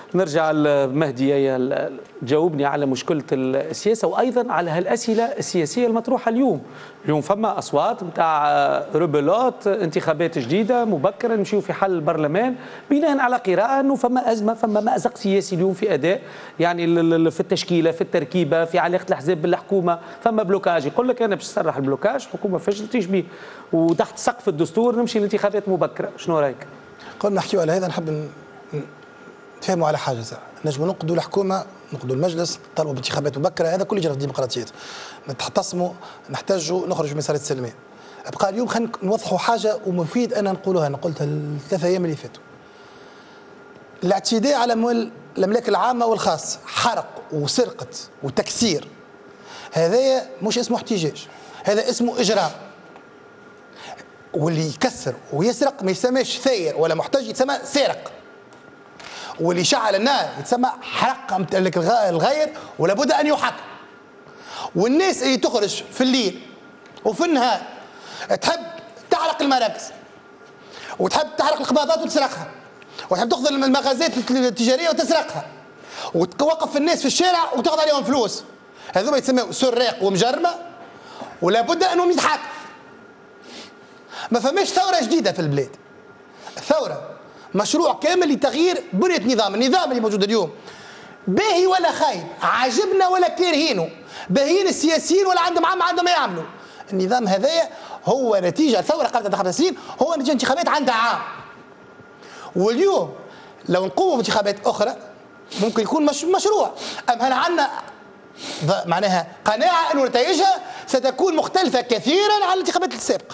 نرجع لمهدي تجاوبني على مشكلة السياسة وأيضا على هالأسئلة السياسية المطروحة اليوم. اليوم فما أصوات نتاع ربلات انتخابات جديدة مبكرة نمشيو في حل البرلمان بناء على قراءة أنه فما أزمة فما مأزق سياسي اليوم في أداء يعني في التشكيلة في التركيبة في علاقة الأحزاب بالحكومة فما بلوكاج. يقول لك أنا باش نصرح البلوكاج حكومة فشلتيش به وتحت سقف الدستور نمشي لانتخابات مبكرة. شنو رأيك؟ قبل نحكيو على هذا نحب نتفاهموا على حاجه ساعه نجموا نقضوا الحكومه نقضوا المجلس نطالبوا بانتخابات مبكره هذا كل يجري في الديمقراطيات نتحتصموا نحتاجوا نخرجوا من مسارات السلميه. ابقى اليوم خلينا نوضحوا حاجه ومفيد انا نقولها انا قلتها الثلاثه ايام اللي فاتوا. الاعتداء على اموال الاملاك العامه والخاصه حرق وسرقه وتكسير هذايا مش اسمه احتجاج هذا اسمه اجرام. واللي يكسر ويسرق ما يسمىش ثاير ولا محتج يتسمى سارق. واللي شعل النار يتسمى حرق الغير ولا بد ان يحاكم. والناس اللي تخرج في الليل وفي النهار تحب تحرق المراكز وتحب تحرق القباضات وتسرقها وتحب تاخذ المغازات التجاريه وتسرقها وتوقف الناس في الشارع وتاخذ عليهم فلوس هذوما يتسموا سراق ومجرمه ولا بد انهم يتحاكموا. ما فماش ثوره جديده في البلاد. الثوره مشروع كامل لتغيير بنية النظام، النظام اللي موجود اليوم باهي ولا خايب، عاجبنا ولا كارهينه، باهيين السياسيين ولا عندهم عام عندهم ما يعملوا. النظام هذايا هو نتيجة ثورة قبل خمس سنين، هو نتيجة انتخابات عندها عام. واليوم لو نقوموا بانتخابات أخرى ممكن يكون مش مشروع، أم هل عندنا معناها قناعة أن نتائجها ستكون مختلفة كثيرا عن الانتخابات السابقة.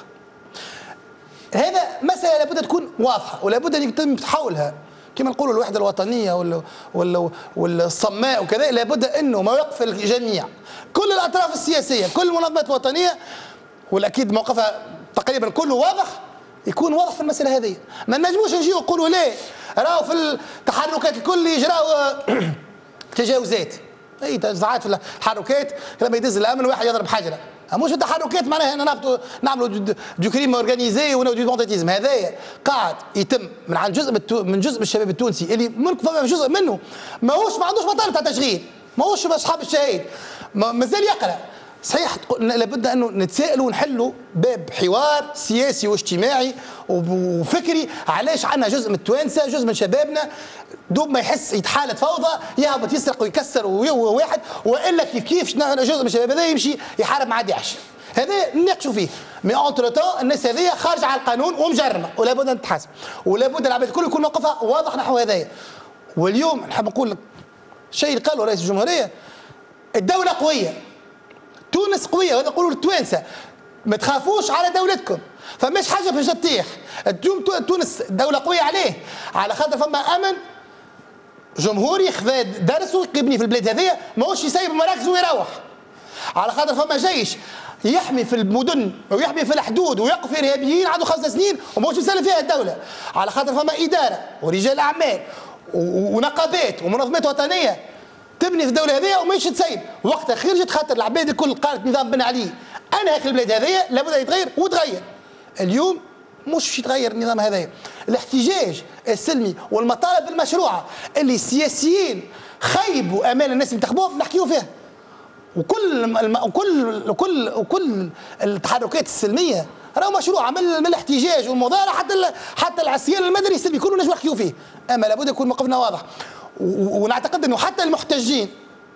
هذا مسألة لابد تكون واضحة ولابد أن يتم تحولها كما نقولوا الوحدة الوطنية ولا ولا ولا الصماء وكذا، لابد أنه موقف الجميع كل الأطراف السياسية كل المنظمات الوطنية والأكيد موقفها تقريبا كله واضح يكون واضح في المسألة هذه. ما نجموش نجيو نقولوا ليه راهو في التحركات الكل يجراو تجاوزات. اي ساعات في التحركات لما يدز الامن واحد يضرب حجره، مش التحركات معناها انا نهبطوا نعملوا دو كريم اورجانيزي ودو بونتيزم. هذايا قاعد يتم من عند جزء من جزء من الشباب التونسي اللي ممكن جزء منه ماهوش ما عندوش مطالب تاع تشغيل، ماهوش اصحاب الشهيد مازال يقرا. صحيح لابد انه نتسائلوا ونحلوا باب حوار سياسي واجتماعي وفكري. علاش عندنا جزء من التوانسه جزء من شبابنا دوب ما يحس يتحالة فوضى يهبط يسرق ويكسر واحد، والا كيف كيف جزء من الشباب هذا يمشي يحارب مع داعش. هذا نناقشوا فيه. مي اونتر تو الناس هذه خارجه على القانون ومجرمه ولابد ان تتحاسب ولابد العباد الكل يكون موقفها واضح نحو هذايا. واليوم نحب نقول لك الشيء اللي قاله رئيس الجمهوريه، الدوله قويه، تونس قويه، وهذا نقولوا للتوانسه ما تخافوش على دولتكم، فماش حاجه باش تطيح. تونس دوله قويه عليه؟ على خاطر فما امن جمهوري خذا درسه يبني في البلاد هذيا، ماهوش يسيب مراكز ويروح. على خاطر فما جيش يحمي في المدن ويحمي في الحدود ويوقف ارهابيين عنده خمس سنين وماهوش يسلم فيها الدوله. على خاطر فما اداره ورجال اعمال ونقابات ومنظمات وطنيه تبني في الدوله هذيا وماهيش تسيب. وقتها خرجت خاطر العباد الكل قالت نظام بنى عليه انا هيك البلاد هذيا لابد يتغير وتغير. اليوم مش يتغير النظام هذايا. الاحتجاج السلمي والمطالب المشروعه اللي السياسيين خيبوا امال الناس اللي انتخبوهم نحكيوا فيها. وكل الم... وكل وكل وكل التحركات السلميه راهو مشروعه من, من الاحتجاج والمظاهره حتى ال... حتى العسير المدني السلمي كله نجم نحكيوا فيه. اما لابد يكون موقفنا واضح. و... ونعتقد انه حتى المحتجين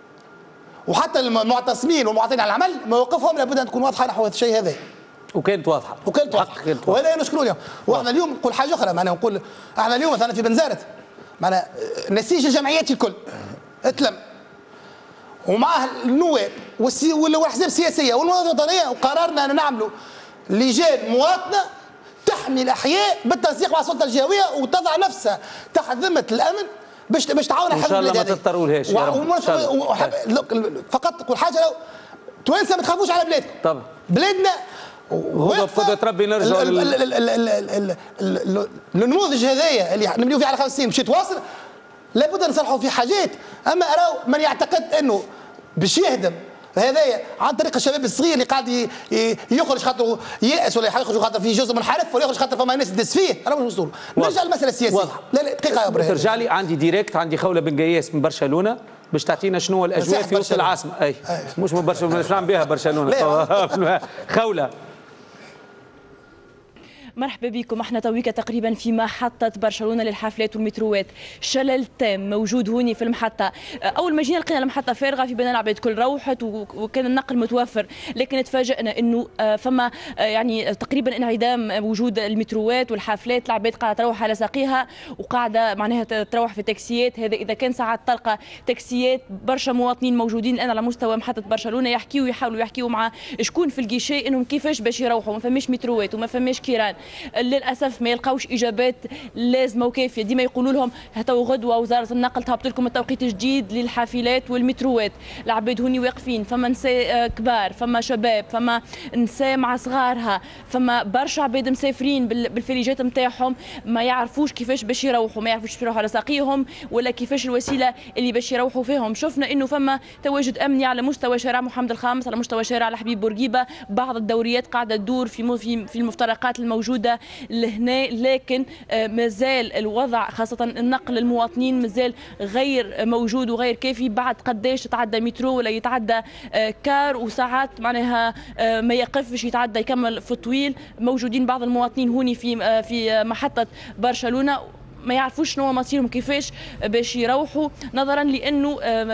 وحتى المعتصمين والمعطين على العمل مواقفهم لابد ان تكون واضحه نحو الشيء هذا. وكانت واضحه وكانت واضحه وهذا نشكروا اليوم. واحنا اليوم نقول حاجه اخرى، معناها نقول احنا اليوم مثلا في بنزرت معناها نسيج الجمعيات الكل اتلم ومعه النواب والاحزاب السياسيه والمنظمات الوطنيه وقررنا ان نعملوا لجان مواطنه تحمي الاحياء بالتنسيق مع السلطه الجهويه وتضع نفسها تحت ذمه الامن باش باش تعاون على حل البلاد هذه. ان شاء الله ما تضطرولهاش يا رب. فقط نقول حاجه، لو توانسه ما تخافوش على بلادكم. طبعا بلادنا هو بقدرة ربي نرجعوا النموذج هذايا اللي نبنيو فيه على خمس سنين باش يتواصل. لابد نصلحوا في حاجات. اما راهو من يعتقد انه باش يهدم هذايا عن طريق الشباب الصغير اللي قاعد يخرج خاطر يائس ولا يخرج خاطر في جزء منحرف ولا يخرج خاطر فما ناس تدس فيه. انا مش مسؤول. نرجع للمساله السياسيه. لا لا دقيقه يا ابراهيم. ترجع لي عندي ديريكت، عندي خوله بن قياس من برشلونه باش تعطينا شنو الاجواء في وسط العاصمه. اي مش من برشلونه، مش نعم بها برشلونه. خوله مرحبا بكم. احنا تويكا تقريبا في محطة برشلونة للحافلات والمتروات، شلل تام موجود هوني في المحطة. أول ما جينا لقينا المحطة فارغة، في بالنا العباد كل روحت وكان النقل متوفر، لكن تفاجئنا إنه فما يعني تقريبا انعدام وجود المتروات والحافلات، العباد قاعدة تروح على ساقيها وقاعدة معناها تروح في تاكسيات. هذا إذا كان ساعات تلقى تاكسيات. برشا مواطنين موجودين الآن على مستوى محطة برشلونة يحكيوا يحاولوا يحكيوا مع شكون في الجيشي إنهم كيفاش باش يروحوا، ما فماش متروات وما فماش كيران. للاسف ما يلقاوش اجابات لازمه وكافيه. ديما يقولوا لهم هاتوا غدوه وزاره النقل تهبط لكم التوقيت الجديد للحافلات والمتروات. العباد هوني واقفين، فما نساء كبار، فما شباب، فما نساء مع صغارها، فما برشا عباد مسافرين بالفريجات نتاعهم ما يعرفوش كيفاش باش يروحوا، ما يعرفوش يروحوا على ساقيهم ولا كيفاش الوسيله اللي باش يروحوا فيهم. شفنا انه فما تواجد امني على مستوى شارع محمد الخامس، على مستوى شارع الحبيب بورقيبه، بعض الدوريات قاعده تدور في في المفترقات الموجوده لهنا، لكن مازال الوضع خاصة النقل للمواطنين مازال غير موجود وغير كافي. بعد قداش يتعدى مترو ولا يتعدى كار وساعات معناها ما يقفش يتعدى يكمل في الطويل. موجودين بعض المواطنين هوني في في محطة برشلونة ما يعرفوش شنو مصيرهم كيفاش باش يروحوا، نظرا لانه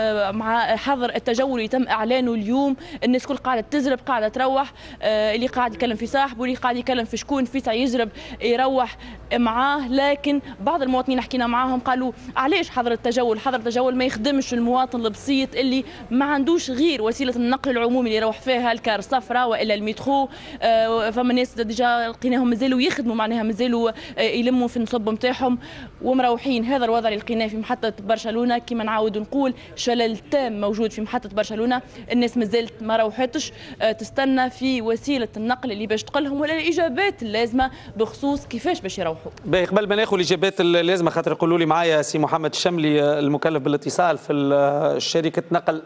مع حظر التجول يتم اعلانه اليوم. الناس كل قاعده تزرب، قاعده تروح، اللي قاعد يكلم في صاحبه، اللي قاعد يكلم في شكون في يزرب يروح معاه. لكن بعض المواطنين حكينا معاهم قالوا علاش حظر التجول؟ حظر التجول ما يخدمش المواطن البسيط اللي ما عندوش غير وسيله النقل العمومي اللي يروح فيها الكار الصفراء والا المترو. فما ناس ديجا لقيناهم مازالوا يخدموا معناها مازالوا يلموا في النصب نتاعهم ومروحين. هذا الوضع اللي لقيناه في محطة برشلونة. كما نعاود نقول شلل تام موجود في محطة برشلونة. الناس مازالت ما روحتش تستنى في وسيلة النقل اللي باش تقلهم ولا الإجابات اللازمة بخصوص كيفاش باش يروحوا. باهي قبل ما ناخذ الإجابات اللازمة خاطر يقولوا لي معايا سي محمد الشملي المكلف بالاتصال في شركة نقل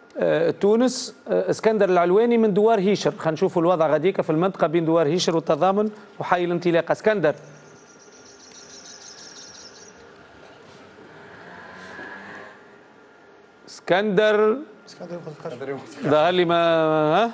تونس، اسكندر العلواني من دوار هيشر. خلينا نشوفوا الوضع غاديك في المنطقة بين دوار هيشر والتضامن وحي الانطلاق. اسكندر اسكندر ظهر لي ما ها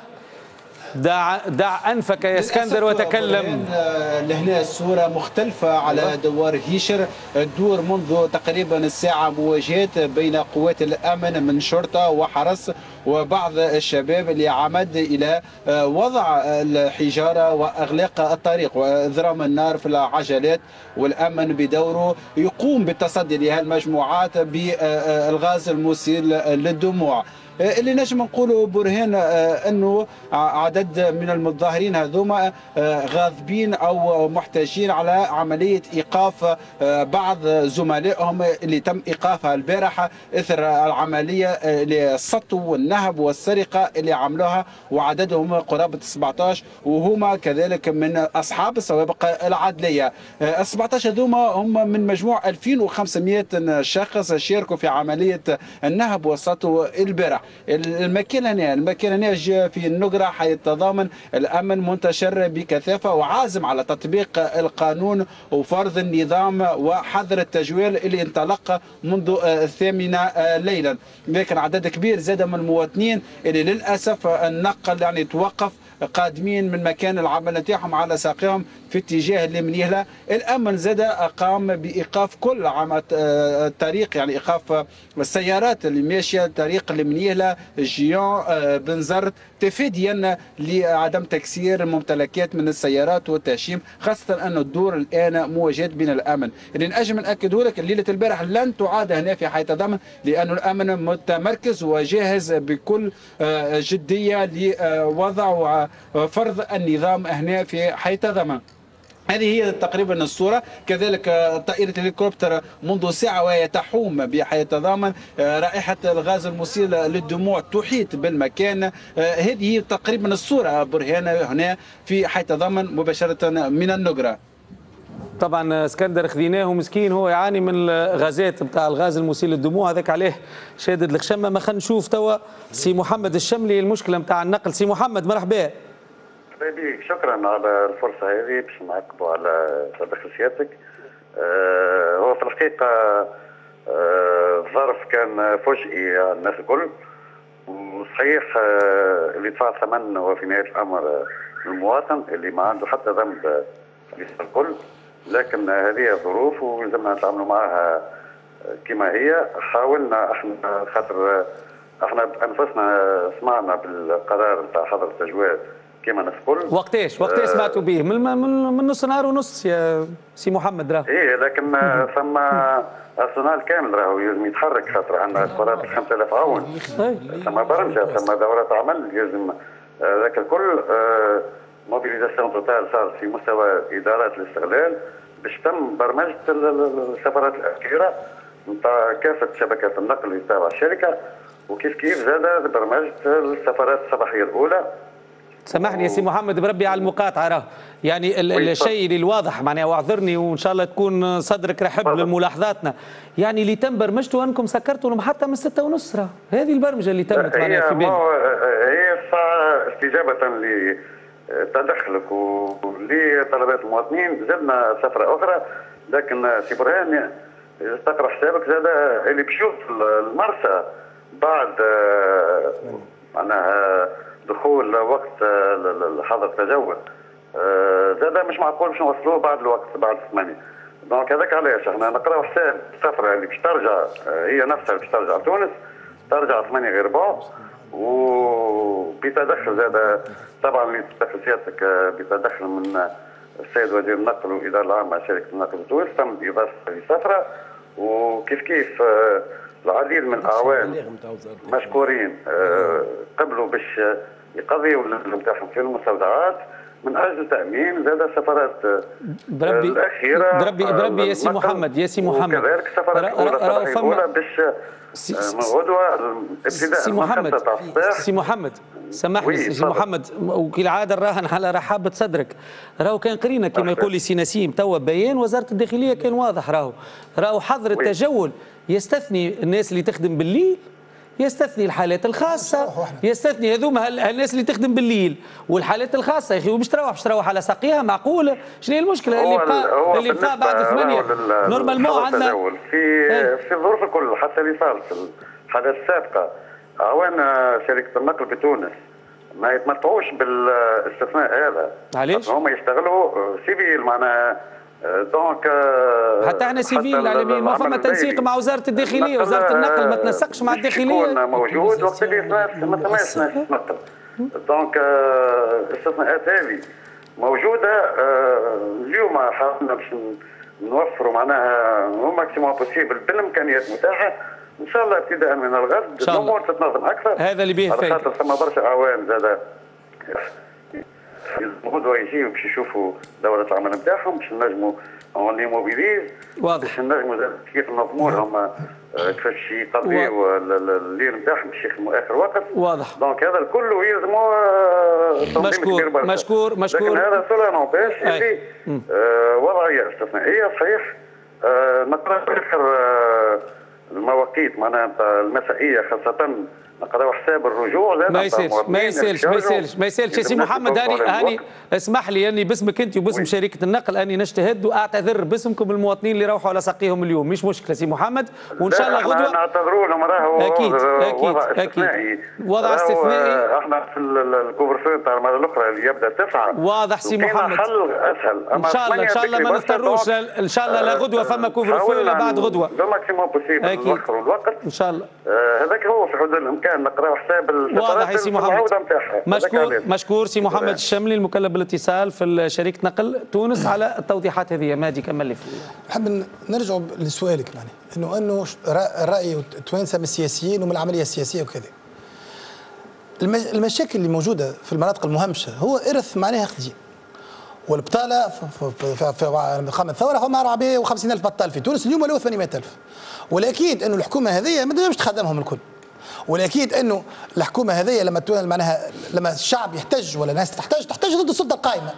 دع دع انفك يا اسكندر وتكلم. لهنا الصوره مختلفه على دوار هيشر، تدور منذ تقريبا الساعه مواجهات بين قوات الامن من شرطه وحرس وبعض الشباب اللي عمد الى وضع الحجاره واغلاق الطريق واضرام النار في العجلات. والامن بدوره يقوم بالتصدي لهالمجموعات بالغاز المسيل للدموع. اللي نجم نقوله برهان انه عدد من المتظاهرين هذوما غاضبين او محتاجين على عمليه ايقاف بعض زملائهم اللي تم ايقافها البارحه اثر العمليه للسطو والنهب والسرقه اللي عملوها، وعددهم قرابه سبعطاش وهما كذلك من اصحاب السوابق العدليه. سبعطاش هذوما هم من مجموع ألفين وخمسمائة شخص شاركوا في عمليه النهب والسطو البارح. المكان هنا المكان هنا في النقرة حي التضامن. الأمن منتشر بكثافة وعازم على تطبيق القانون وفرض النظام وحظر التجوال اللي انطلق منذ الثامنة ليلا. لكن عدد كبير زاد من المواطنين اللي للأسف النقل يعني توقف قادمين من مكان العمل نتاعهم على ساقيهم في اتجاه المنيهله. الامن زاد قام بايقاف كل الطريق، يعني ايقاف السيارات اللي ماشيه طريق المنيهله جيون بن زرت تفاديا لعدم تكسير الممتلكات من السيارات والتهشيم، خاصه ان الدور الان مواجهات بين الامن. اللي نجم ناكده لك ليله البارح لن تعاد هنا في حي تضامن لأن الامن متمركز وجاهز بكل جديه لوضع وفرض النظام هنا في حي تضامن. هذه هي تقريبا الصورة. كذلك طائرة الهليكوبتر منذ ساعة وهي تحوم بحي تضامن، رائحة الغاز المسيل للدموع تحيط بالمكان. هذه هي تقريبا الصورة برهان هنا في حي تضامن مباشرة من النقرة. طبعا اسكندر خذيناه مسكين، هو يعاني من الغازات نتاع الغاز المسيل للدموع هذاك عليه شادد الخشمه. ما خلينا نشوف توا سي محمد الشملي المشكله نتاع النقل. سي محمد مرحبا. بيك شكرا على الفرصه هذه باش نعقبوا على تدخل سيادتك. آه هو في الحقيقه آه ظرف كان فجئي على الناس الكل، وصحيح آه اللي دفع ثمن هو في نهايه الامر المواطن اللي ما عنده حتى ذنب في الكل، لكن هذه ظروف ولازمنا نتعاملوا معها كما هي. حاولنا احنا خاطر احنا بانفسنا سمعنا بالقرار نتاع حظر التجوال كما الناس الكل. وقتاش وقتاش سمعتوا به؟ من من من نص نهار ونص يا سي محمد راه. ايه لكن ثم ارسنال كامل راهو لازم يتحرك خاطر عندنا قرارات خمسة آلاف عون، ثم برمجه ثم دورات عمل لازم ذاك الكل. موبيليزاسيون توتال صارت في مستوى ادارات الاستغلال باش تم برمجه السفرات الاخيره نتاع كافه شبكات النقل اللي تابعه الشركه، وكيف كيف زاد برمجه السفرات الصباحيه الاولى. سامحني يا سي محمد بربي على المقاطعه، راه يعني الشيء اللي الواضح معناها، واعذرني وان شاء الله تكون صدرك رحب لملاحظاتنا، يعني اللي تم برمجته انكم سكرتوا المحطه من ستة ونص، راه هذه البرمجه اللي تمت معناها في بالي. هي الساعه استجابه لتدخلك ولطلبات المواطنين زدنا سفره اخرى، لكن سي برهان تقرا حسابك زاد اللي بيشوف المرسى بعد معناها دخول وقت حظر التجول زاد مش معقول باش نوصلوه بعد الوقت بعد ثمانية. دونك هذاك علاش احنا نقراو حساب السفره اللي باش ترجع هي نفسها اللي باش ترجع لتونس، ترجع ثمانية غير ربع، وبتدخل زاد طبعا اللي تدخل سيادتك بتدخل من السيد وزير النقل والاداره العامه لشركه النقل بتونس تم اضافه السفره، وكيف كيف العديد من الاعوان مشكورين قبلوا باش يقضيوا نتاعهم في المستودعات من اجل تامين زاد السفرات بربي الاخيره. بربي بربي يا سي محمد يا سي محمد وكذلك السفرات الاولى الاولى باش من غدوه ابتداء سي محمد سي محمد سامحني سي محمد، وكالعاده نراهن على رحابه صدرك. راهو كان قرينا كما يقول لي سي نسيم توا بيان وزاره الداخليه كان واضح، راهو راهو حظر التجول يستثني الناس اللي تخدم بالليل، يستثني الحالات الخاصه، يستثني هذوما الناس اللي تخدم بالليل والحالات الخاصه. يا اخي وباش تروح باش تروح على ساقيها معقوله؟ شنو هي المشكله اللي بقى اللي بقى بعد ثمانيه نورمالمون عندنا في في الظروف الكل حتى اللي صار في الحالات السابقه اعوان شركه النقل بتونس ما يتمتعوش بالاستثناء هذا. علاش؟ هم يشتغلوا سيفيل معناها دونك حتى احنا سيفيل على ما فما تنسيق مع وزاره الداخليه، وزاره النقل ما تنسقش مع الداخليه. يكون موجود وقت اللي ما ثماش ناس تنقل. دونك الاستثناءات هذه موجوده. اليوم حاولنا باش نوفروا معناها هو ماكسيموم بوسيبل بالامكانيات المتاحه. ان شاء الله ابتداء من الغد الامور تتنظم اكثر. هذا اللي به فايده. خاطر ثم برشا اعوان زاد غدوه يجيو باش يشوفوا دوره العمل نتاعهم باش نجموا اونلي موبيليز واضح باش نجموا كيف ننظموا لهم كيفاش يقضيوا الليل نتاعهم باش يخدموا اخر وقت. واضح. دونك هذا الكل يلزموا مشكور مشكور مشكور. لكن هذا سولا نوباش اللي وضعيه استثنائيه صحيح. نقرا اخر المواقيت معناتها المسائيه خاصه نقراو حساب الرجوع زاد ما يسالش ما يسالش ما يسالش ما يسالش يا سي محمد. هاني هاني اسمح لي اني باسمك انت وباسم شركه النقل اني نجتهد واعتذر باسمكم المواطنين اللي روحوا على ساقيهم اليوم، مش مشكله سي محمد، وان شاء الله غدوه نعتذروا لهم. راهو اكيد اكيد وضع اكيد استثنائي وضع استثنائي. احنا في الكوفر تاع المره الاخرى اللي يبدا تسعة واضح سي محمد. حل اسهل ان شاء الله ان شاء الله ما نضطروش ان شاء الله لا غدوه فما كوفر فو لا بعد غدوه. لو ماكسيموم بوسيبل نوفروا الوقت ان شاء الله. هذاك هو في حدود الامكان نقراو حساب واضح يا سي محمد. مشكور مشكور سي محمد الشملي المكلف بالاتصال في شركه نقل تونس على التوضيحات هذه. مادي كمل لي. نحب نرجع لسؤالك معناها انه انه الراي التوانسه من السياسيين ومن العمليه السياسيه وكذا. المشاكل اللي موجوده في المناطق المهمشه هو ارث معناها قديم. والبطاله في قامت الثوره فما أربعمائة وخمسين ألف بطال في تونس، اليوم له ثمانمائة ألف. والاكيد انه الحكومه هذه ما تنجمش تخدمهم الكل. والاكيد انه الحكومه هذه لما معناها لما الشعب يحتج ولا الناس تحتج تحتج ضد السلطه القائمه.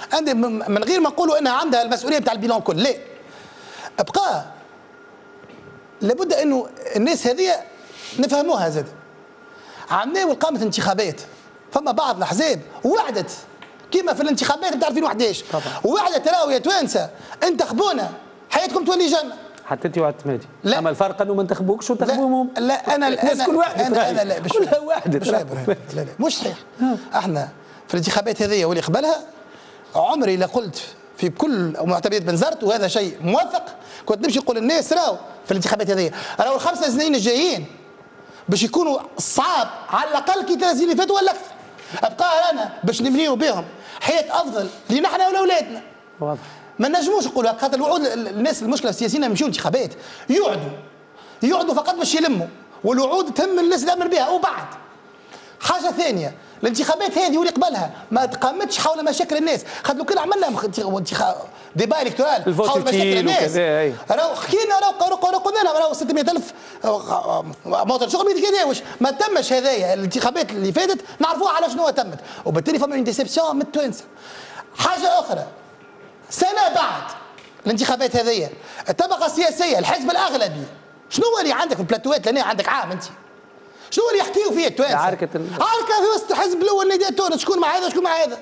عندي من غير ما نقولوا انها عندها المسؤوليه بتاع البيلون كل، لا ابقى لابد انه الناس هذه نفهموها زاد. عملوا قامت انتخابات، فما بعض الاحزاب وعدت كما في الانتخابات بتاع ألفين وأحد عشر وعدت راهو يا توانسه انتخبونا حياتكم تولي جنه. حتى انت وعدت مادي. لا اما الفرق انه ما انتخبوكش وانتخبوهم. لا, لا انا الناس كل واحد انا, أنا لا كلها واحده. لا, لا, لا مش صحيح. احنا في الانتخابات هذه واللي قبلها عمري لا قلت في كل معتمدات بنزرت، وهذا شيء موثق، كنت نمشي نقول للناس راهو في الانتخابات هذه راهو الخمسه سنين الجايين باش يكونوا صعاب على الاقل كي ثلاث سنين اللي فاتوا ولا اكثر. ابقى انا باش نبنيو بهم حياه افضل لنا احنا ولاولادنا. واضح. ما نجموش نقولوا خاطر الوعود الناس المشكله السياسيين يمشيو انتخابات يقعدوا يقعدوا فقط باش يلموا، والوعود تهم الناس تامن بها. وبعد حاجه ثانيه، الانتخابات هذه واللي قبلها ما تقامتش حول مشاكل الناس، خاطر لو كان عملنا ديبا الكترال حول مشاكل الناس راهو حكينا راهو قلنا لهم راهو ستمائة ألف موطن شغل ما يتكاداوش، ما تمش هذايا. الانتخابات اللي فاتت نعرفوها على شنو تمت، وبالتالي فما ديسيبسيون من التوانسه. حاجه اخرى، سنه بعد الانتخابات هذيا الطبقه السياسيه الحزب الاغلبي شنو هو اللي عندك في البلاتوات؟ لان عندك عام انت شنو اللي يحكيوا فيه التوانسه؟ عركه عركه في وسط الحزب الاول نادي تونس، شكون مع هذا شكون مع هذا،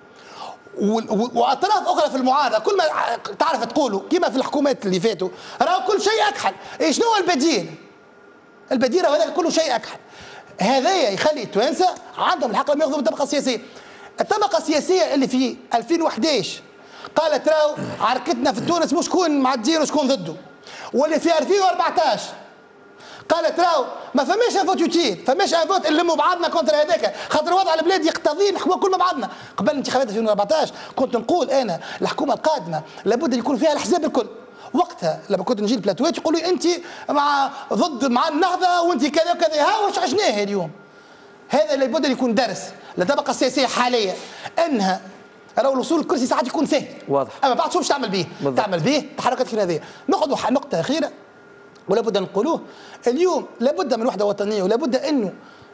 واطراف اخرى في المعارضه كل ما تعرف تقولوا كما في الحكومات اللي فاتوا راهو كل شيء اكحل. إيه شنو هو البديل؟ البديل هذا كله شيء اكحل. هذايا يخلي التوانسه عندهم الحق لما ياخذوا من الطبقه السياسيه. الطبقه السياسيه اللي في ألفين وأحد عشر قالت راهو عركتنا في تونس مش شكون مع الدين وشكون ضده، واللي في ألفين وأربعة عشر قالت راهو ما فماش ان فوت يوتيل، فماش ان فوت نلموا بعضنا كونتر هذاك، خاطر وضع البلاد يقتضي نحكموا كل مع بعضنا. قبل الانتخابات ألفين وأربعة عشر كنت نقول انا الحكومه القادمه لابد ان يكون فيها الاحزاب الكل. وقتها لما كنت نجي البلاتوات يقولوا لي انت مع ضد مع النهضه وانت كذا وكذا. ها واش عشناه اليوم؟ هذا لابد ان يكون درس للطبقه السياسيه حاليا، انها راهو الوصول للكرسي ساعات يكون سهل واضح، اما بعد شو باش تعمل به؟ تعمل به تحركات كيف هذه. نقعدوا نقطه اخيره ولابد ان نقولوه اليوم، لابد من وحده وطنيه ولابد انه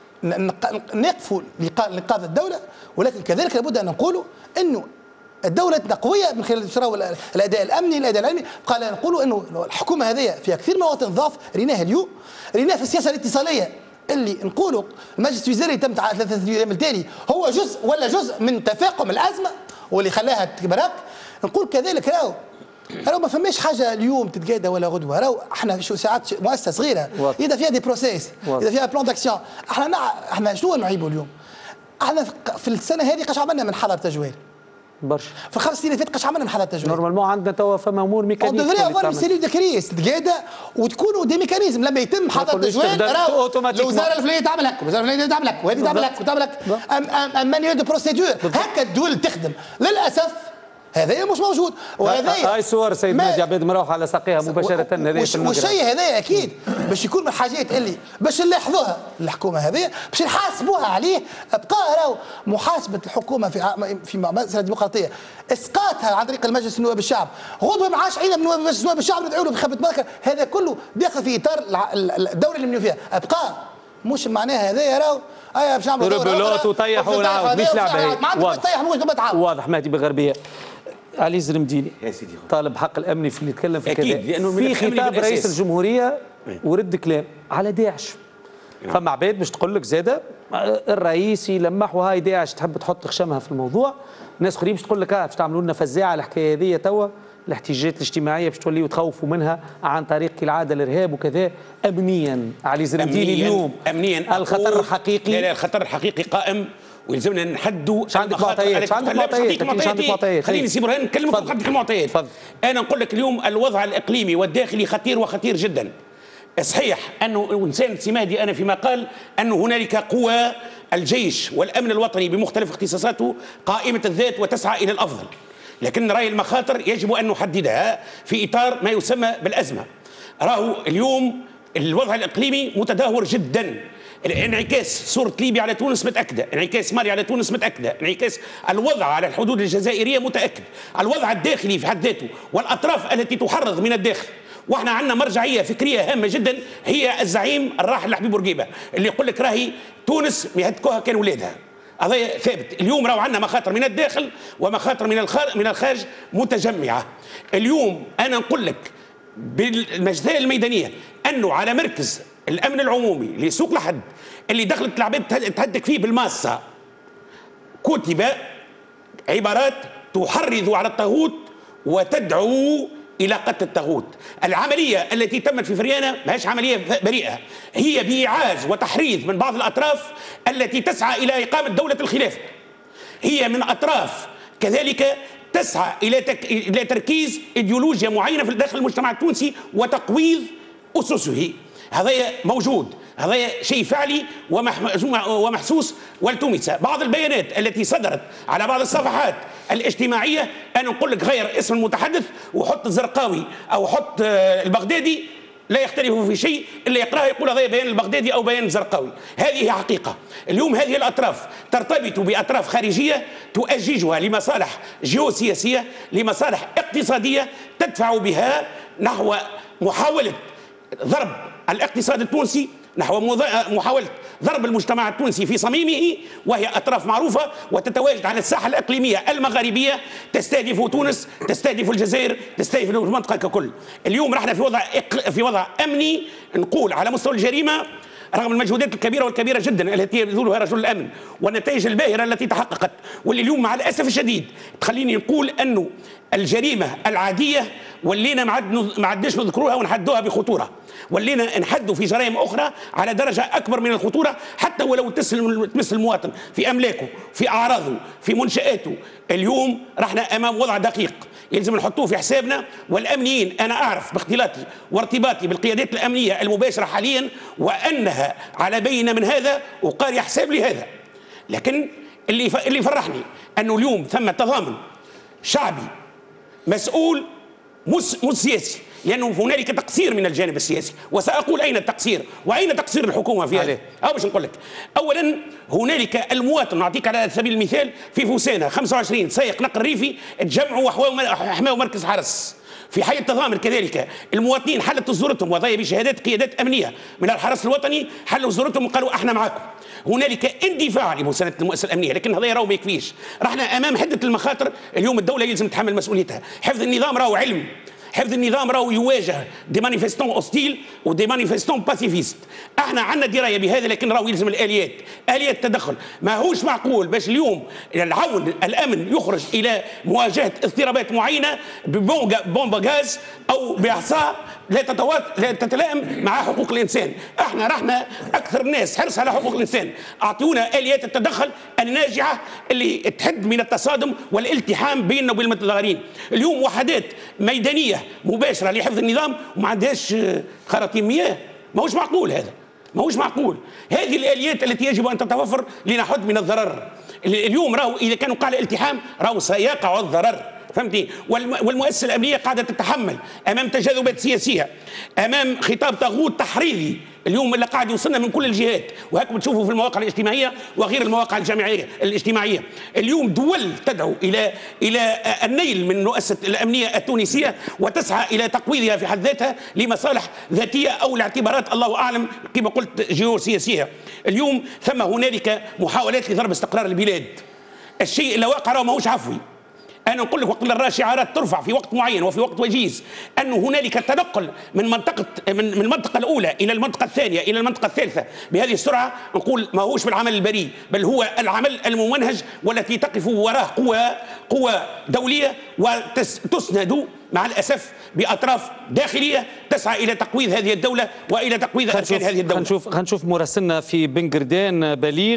نقفوا لانقاذ الدوله، ولكن كذلك لابد ان نقولوا انه الدوله قويه من خلال الاداء الامني الاداء العلمي. قال نقولوا انه الحكومه هذه فيها كثير مواطن ضعف ريناها اليوم، ريناها في السياسه الاتصاليه اللي نقولوا المجلس الوزاري تم على ثلاثة ايام التالي هو جزء ولا جزء من تفاقم الازمه واللي خلاها تبرك. نقول كذلك راهو راهو ما فماش حاجه اليوم تتقادى ولا غدوه، راهو احنا شو ساعات مؤسسه صغيره اذا فيها دي بروسيس اذا فيها بلان داكسيون. احنا نع... احنا شنو نعيبوا اليوم؟ احنا في السنه هذه قاش عملنا من حضر تجوال برشا، في الخمس سنين اللي فاتت قاش عملنا من حضر تجوال. نورمالمون عندنا توا فما امور ميكانيزم اون دوفري افوار سيلول دو كريس تتقادى وتكونوا دي ميكانيزم لما يتم حضر تجوال راهو الوزاره الفلانيه تعمل هك الوزاره الفلانيه تعمل هك وهذه تعمل هك وتعمل هك ام مانيو دو بروسيدور. هكا الدول تخدم. للاسف هذا مش موجود. وهذا هاي صور سيد ماجي عبيد مروح على ساقيها مباشره. هذا والشيء هذا اكيد باش يكون من الحاجات اللي باش نلاحظوها الحكومه هذه باش نحاسبوها عليه. ابقى راهو محاسبه الحكومه في في مساله الديمقراطيه اسقاطها عن طريق المجلس النواب الشعب. غدوه ما عادش عينا من مجلس النواب الشعب ندعوا له بخفه مذكر. هذا كله داخل في اطار الدوله اللي منو فيها. ابقى مش معناها هذايا راهو ايا باش نعملوا ريبولوت وطيحوا ونعاود مش لعبه هي. واضح واضح مهدي بغربيه. علي زرمديني طالب حق الامني في اللي يتكلم في كذا في خطاب رئيس الجمهوريه ورد كلام على داعش. فما عباد باش تقول لك زاده الرئيس يلمح وهاي داعش تحب تحط خشمها في الموضوع. ناس اخرين باش تقول لك اه باش تعملوا لنا فزاعه الحكايه هذه توا الاحتجاجات الاجتماعيه باش توليوا تخوفوا منها عن طريق كالعاده الارهاب وكذا. امنيا علي زرمديني اليوم امنيا الخطر حقيقي. لا لا الخطر الحقيقي قائم ويلزمنا نحدوا. مش عندك معطيات؟ مش عندك معطيات؟ مش عندك معطيات؟ خليني سي برهان نكلمك ونعطيك المعطيات. انا نقول لك اليوم الوضع الاقليمي والداخلي خطير وخطير جدا. صحيح انه انسان سي مهدي انا فيما قال انه هنالك قوى الجيش والامن الوطني بمختلف اختصاصاته قائمه الذات وتسعى الى الافضل، لكن راي المخاطر يجب ان نحددها في اطار ما يسمى بالازمه. راهو اليوم الوضع الاقليمي متدهور جدا. انعكاس صورة ليبيا على تونس متأكدة، انعكاس مالي على تونس متأكدة، انعكاس الوضع على الحدود الجزائرية متأكد، الوضع الداخلي في حد ذاته والأطراف التي تحرض من الداخل. واحنا عندنا مرجعية فكرية هامة جدا هي الزعيم الراحل حبيب بورقيبة اللي يقول لك راهي تونس يهدكوها كان ولادها. هذا ثابت. اليوم راهو عندنا مخاطر من الداخل ومخاطر من من الخارج متجمعه. اليوم انا نقول لك بالمجزره الميدانيه انه على مركز الامن العمومي لسوق لحد اللي دخلت العباد تهدك فيه بالماسه كتب عبارات تحرض على الطاغوت وتدعو إلى قتل الطاغوت. العملية التي تمت في فريانة ماهيش عملية بريئة، هي بإيعاز وتحريض من بعض الأطراف التي تسعى إلى إقامة دولة الخلافة. هي من أطراف كذلك تسعى إلى تك... إلى تركيز إيديولوجيا معينة في داخل المجتمع التونسي وتقويض أسسه. هذا موجود، هذا شيء فعلي ومحسوس والتمس. بعض البيانات التي صدرت على بعض الصفحات الاجتماعية أنا نقول لك غير اسم المتحدث وحط الزرقاوي أو حط البغدادي لا يختلفوا في شيء، إلا يقرأ يقول هذا بيان البغدادي أو بيان الزرقاوي. هذه هي حقيقة. اليوم هذه الأطراف ترتبط بأطراف خارجية تؤججها لمصالح جيوسياسية، لمصالح اقتصادية تدفع بها نحو محاولة ضرب الاقتصاد التونسي، نحو محاولة ضرب المجتمع التونسي في صميمه، وهي أطراف معروفة وتتواجد على الساحة الإقليمية المغاربية، تستهدف تونس، تستهدف الجزائر، تستهدف المنطقة ككل. اليوم رحنا في وضع في وضع أمني نقول على مستوى الجريمة، رغم المجهودات الكبيرة والكبيرة جدا التي يبذلها رجل الأمن والنتائج الباهرة التي تحققت، واللي اليوم مع الأسف الشديد تخليني نقول أنه الجريمة العادية ولينا ما عدناش نذكروها ونحدوها بخطورة، ولينا نحدوا في جرائم أخرى على درجة أكبر من الخطورة، حتى ولو تمس المواطن في أملاكه، في أعراضه، في منشآته. اليوم رحنا أمام وضع دقيق يلزم نحطوه في حسابنا. والأمنيين أنا أعرف باختلاطي وارتباطي بالقيادات الأمنية المباشرة حاليا وأنها على بينة من هذا وقاري حساب لهذا. لكن اللي اللي يفرحني أنه اليوم ثم تضامن شعبي مسؤول مش مش سياسي، لأنه هنالك تقصير من الجانب السياسي، وسأقول أين التقصير وأين تقصير الحكومة في هذا. أو باش نقول لك، أولا هنالك المواطن، نعطيك على سبيل المثال في فوسانة خمسة وعشرين سائق نقل ريفي تجمعوا وحماوا مركز حرس. في حي التضامن كذلك المواطنين حلت زورتهم وضعي بشهادات قيادات أمنية من الحرس الوطني، حلوا زورتهم وقالوا احنا معكم. هنالك اندفاع لمساندة المؤسسة الأمنية، لكن هذا راهو ما يكفيش. رحنا أمام حدة المخاطر اليوم الدولة يلزم تتحمل مسؤوليتها. حفظ النظام راهو علم، حفظ النظام راهو يواجه دي مانيفستون اوستيل ودي مانيفستون باسيفيست. احنا عندنا درايه بهذا، لكن راهو يلزم الاليات، اليات التدخل. ما هوش معقول باش اليوم العون الامن يخرج الى مواجهه اضطرابات معينه ببومبا غاز او بعصا لا تتوات لا تتلائم مع حقوق الانسان. احنا رحنا اكثر الناس حرص على حقوق الانسان، اعطونا اليات التدخل الناجعه اللي تحد من التصادم والالتحام بيننا وبين المتظاهرين. اليوم وحدات ميدانيه مباشره لحفظ النظام وما عندهاش خراطيم مياه. ما هوش معقول هذا، ما هوش معقول. هذه الاليات التي يجب ان تتوفر لنحد من الضرر. اليوم راهو اذا كانوا قاع الالتحام راهو سيقع الضرر، فهمتي؟ والمؤسسه الامنيه قاعده تتحمل امام تجاذبات سياسيه، امام خطاب طاغوت تحريضي اليوم اللي قاعد يوصلنا من كل الجهات، وهكذا بتشوفوا في المواقع الاجتماعيه وغير المواقع الجامعيه الاجتماعيه. اليوم دول تدعو الى الى النيل من المؤسسه الامنيه التونسيه وتسعى الى تقويضها في حد ذاتها لمصالح ذاتيه او لاعتبارات الله اعلم كما قلت جيوسياسيه. اليوم ثم هنالك محاولات لضرب استقرار البلاد. الشيء اللي واقع راه ماهوش عفوي. أنا نقول لك وقت نرى شعارات ترفع في وقت معين وفي وقت وجيز أنه هنالك تنقل من منطقة من من المنطقة الأولى إلى المنطقة الثانية إلى المنطقة الثالثة بهذه السرعة، نقول ما هوش بالعمل البريء، بل هو العمل الممنهج والتي تقف وراه قوى قوى دولية وتسند مع الأسف بأطراف داخلية تسعى إلى تقويض هذه الدولة وإلى تقويض أركان هذه الدولة. خنشوف خنشوف مراسلنا في بنقردان بليغ.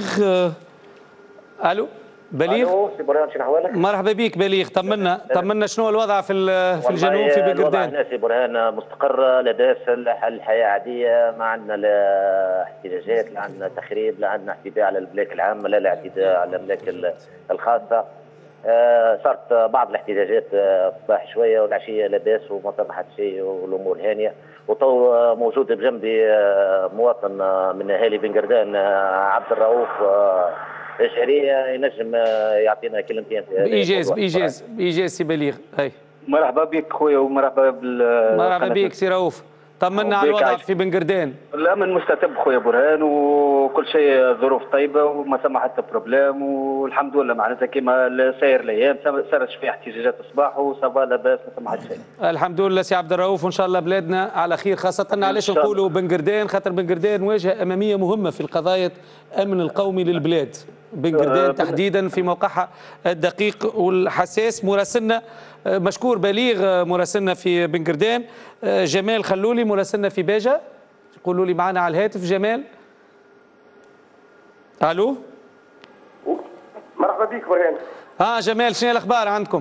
ألو بليغ. مرحبا بك بليغ، طمنا طمنا شنو الوضع في في الجنوب في بنقردان؟ الوضع سي برهان مستقر، لاباس، الحياه عاديه، ما عندنا لا احتجاجات، لا عندنا تخريب، لا عندنا اعتداء على الاملاك العامه، لا اعتداء على الاملاك الخاصه. آه صارت بعض الاحتجاجات الصباح شويه والعشيه لاباس وما صار حتى شيء والامور هانيه. وطو موجود بجنبي مواطن من اهالي بنقردان عبد الرؤوف الشهرية ينجم يعطينا كلمتين بإيجاز بإيجاز بإيجاز سي بليغ. أي مرحبا بك خويا ومرحبا بال مرحبا بك سي رؤوف. طمنا على الوضع في بنقردان. الامن مستتب خويا برهان وكل شيء ظروف طيبه وما ثم حتى بروبليم والحمد لله معناتها كيما ساير الايام صارت فيه احتجاجات الصباح وصافا لاباس ما ثم حتى شيء. الحمد لله سي عبد الرؤوف وان شاء الله بلادنا على خير، خاصه علاش نقولوا بنقردان خاطر بنقردان واجهه اماميه مهمه في القضايا الامن القومي للبلاد. بنقردان أه تحديدا في موقعها الدقيق والحساس. مراسلنا مشكور بليغ مراسلنا في بنقردان. جمال خلولي مراسلنا في باجة، قولوا لي معنا على الهاتف. جمال الو. مرحبا بك برهان. اه جمال شنو الاخبار عندكم؟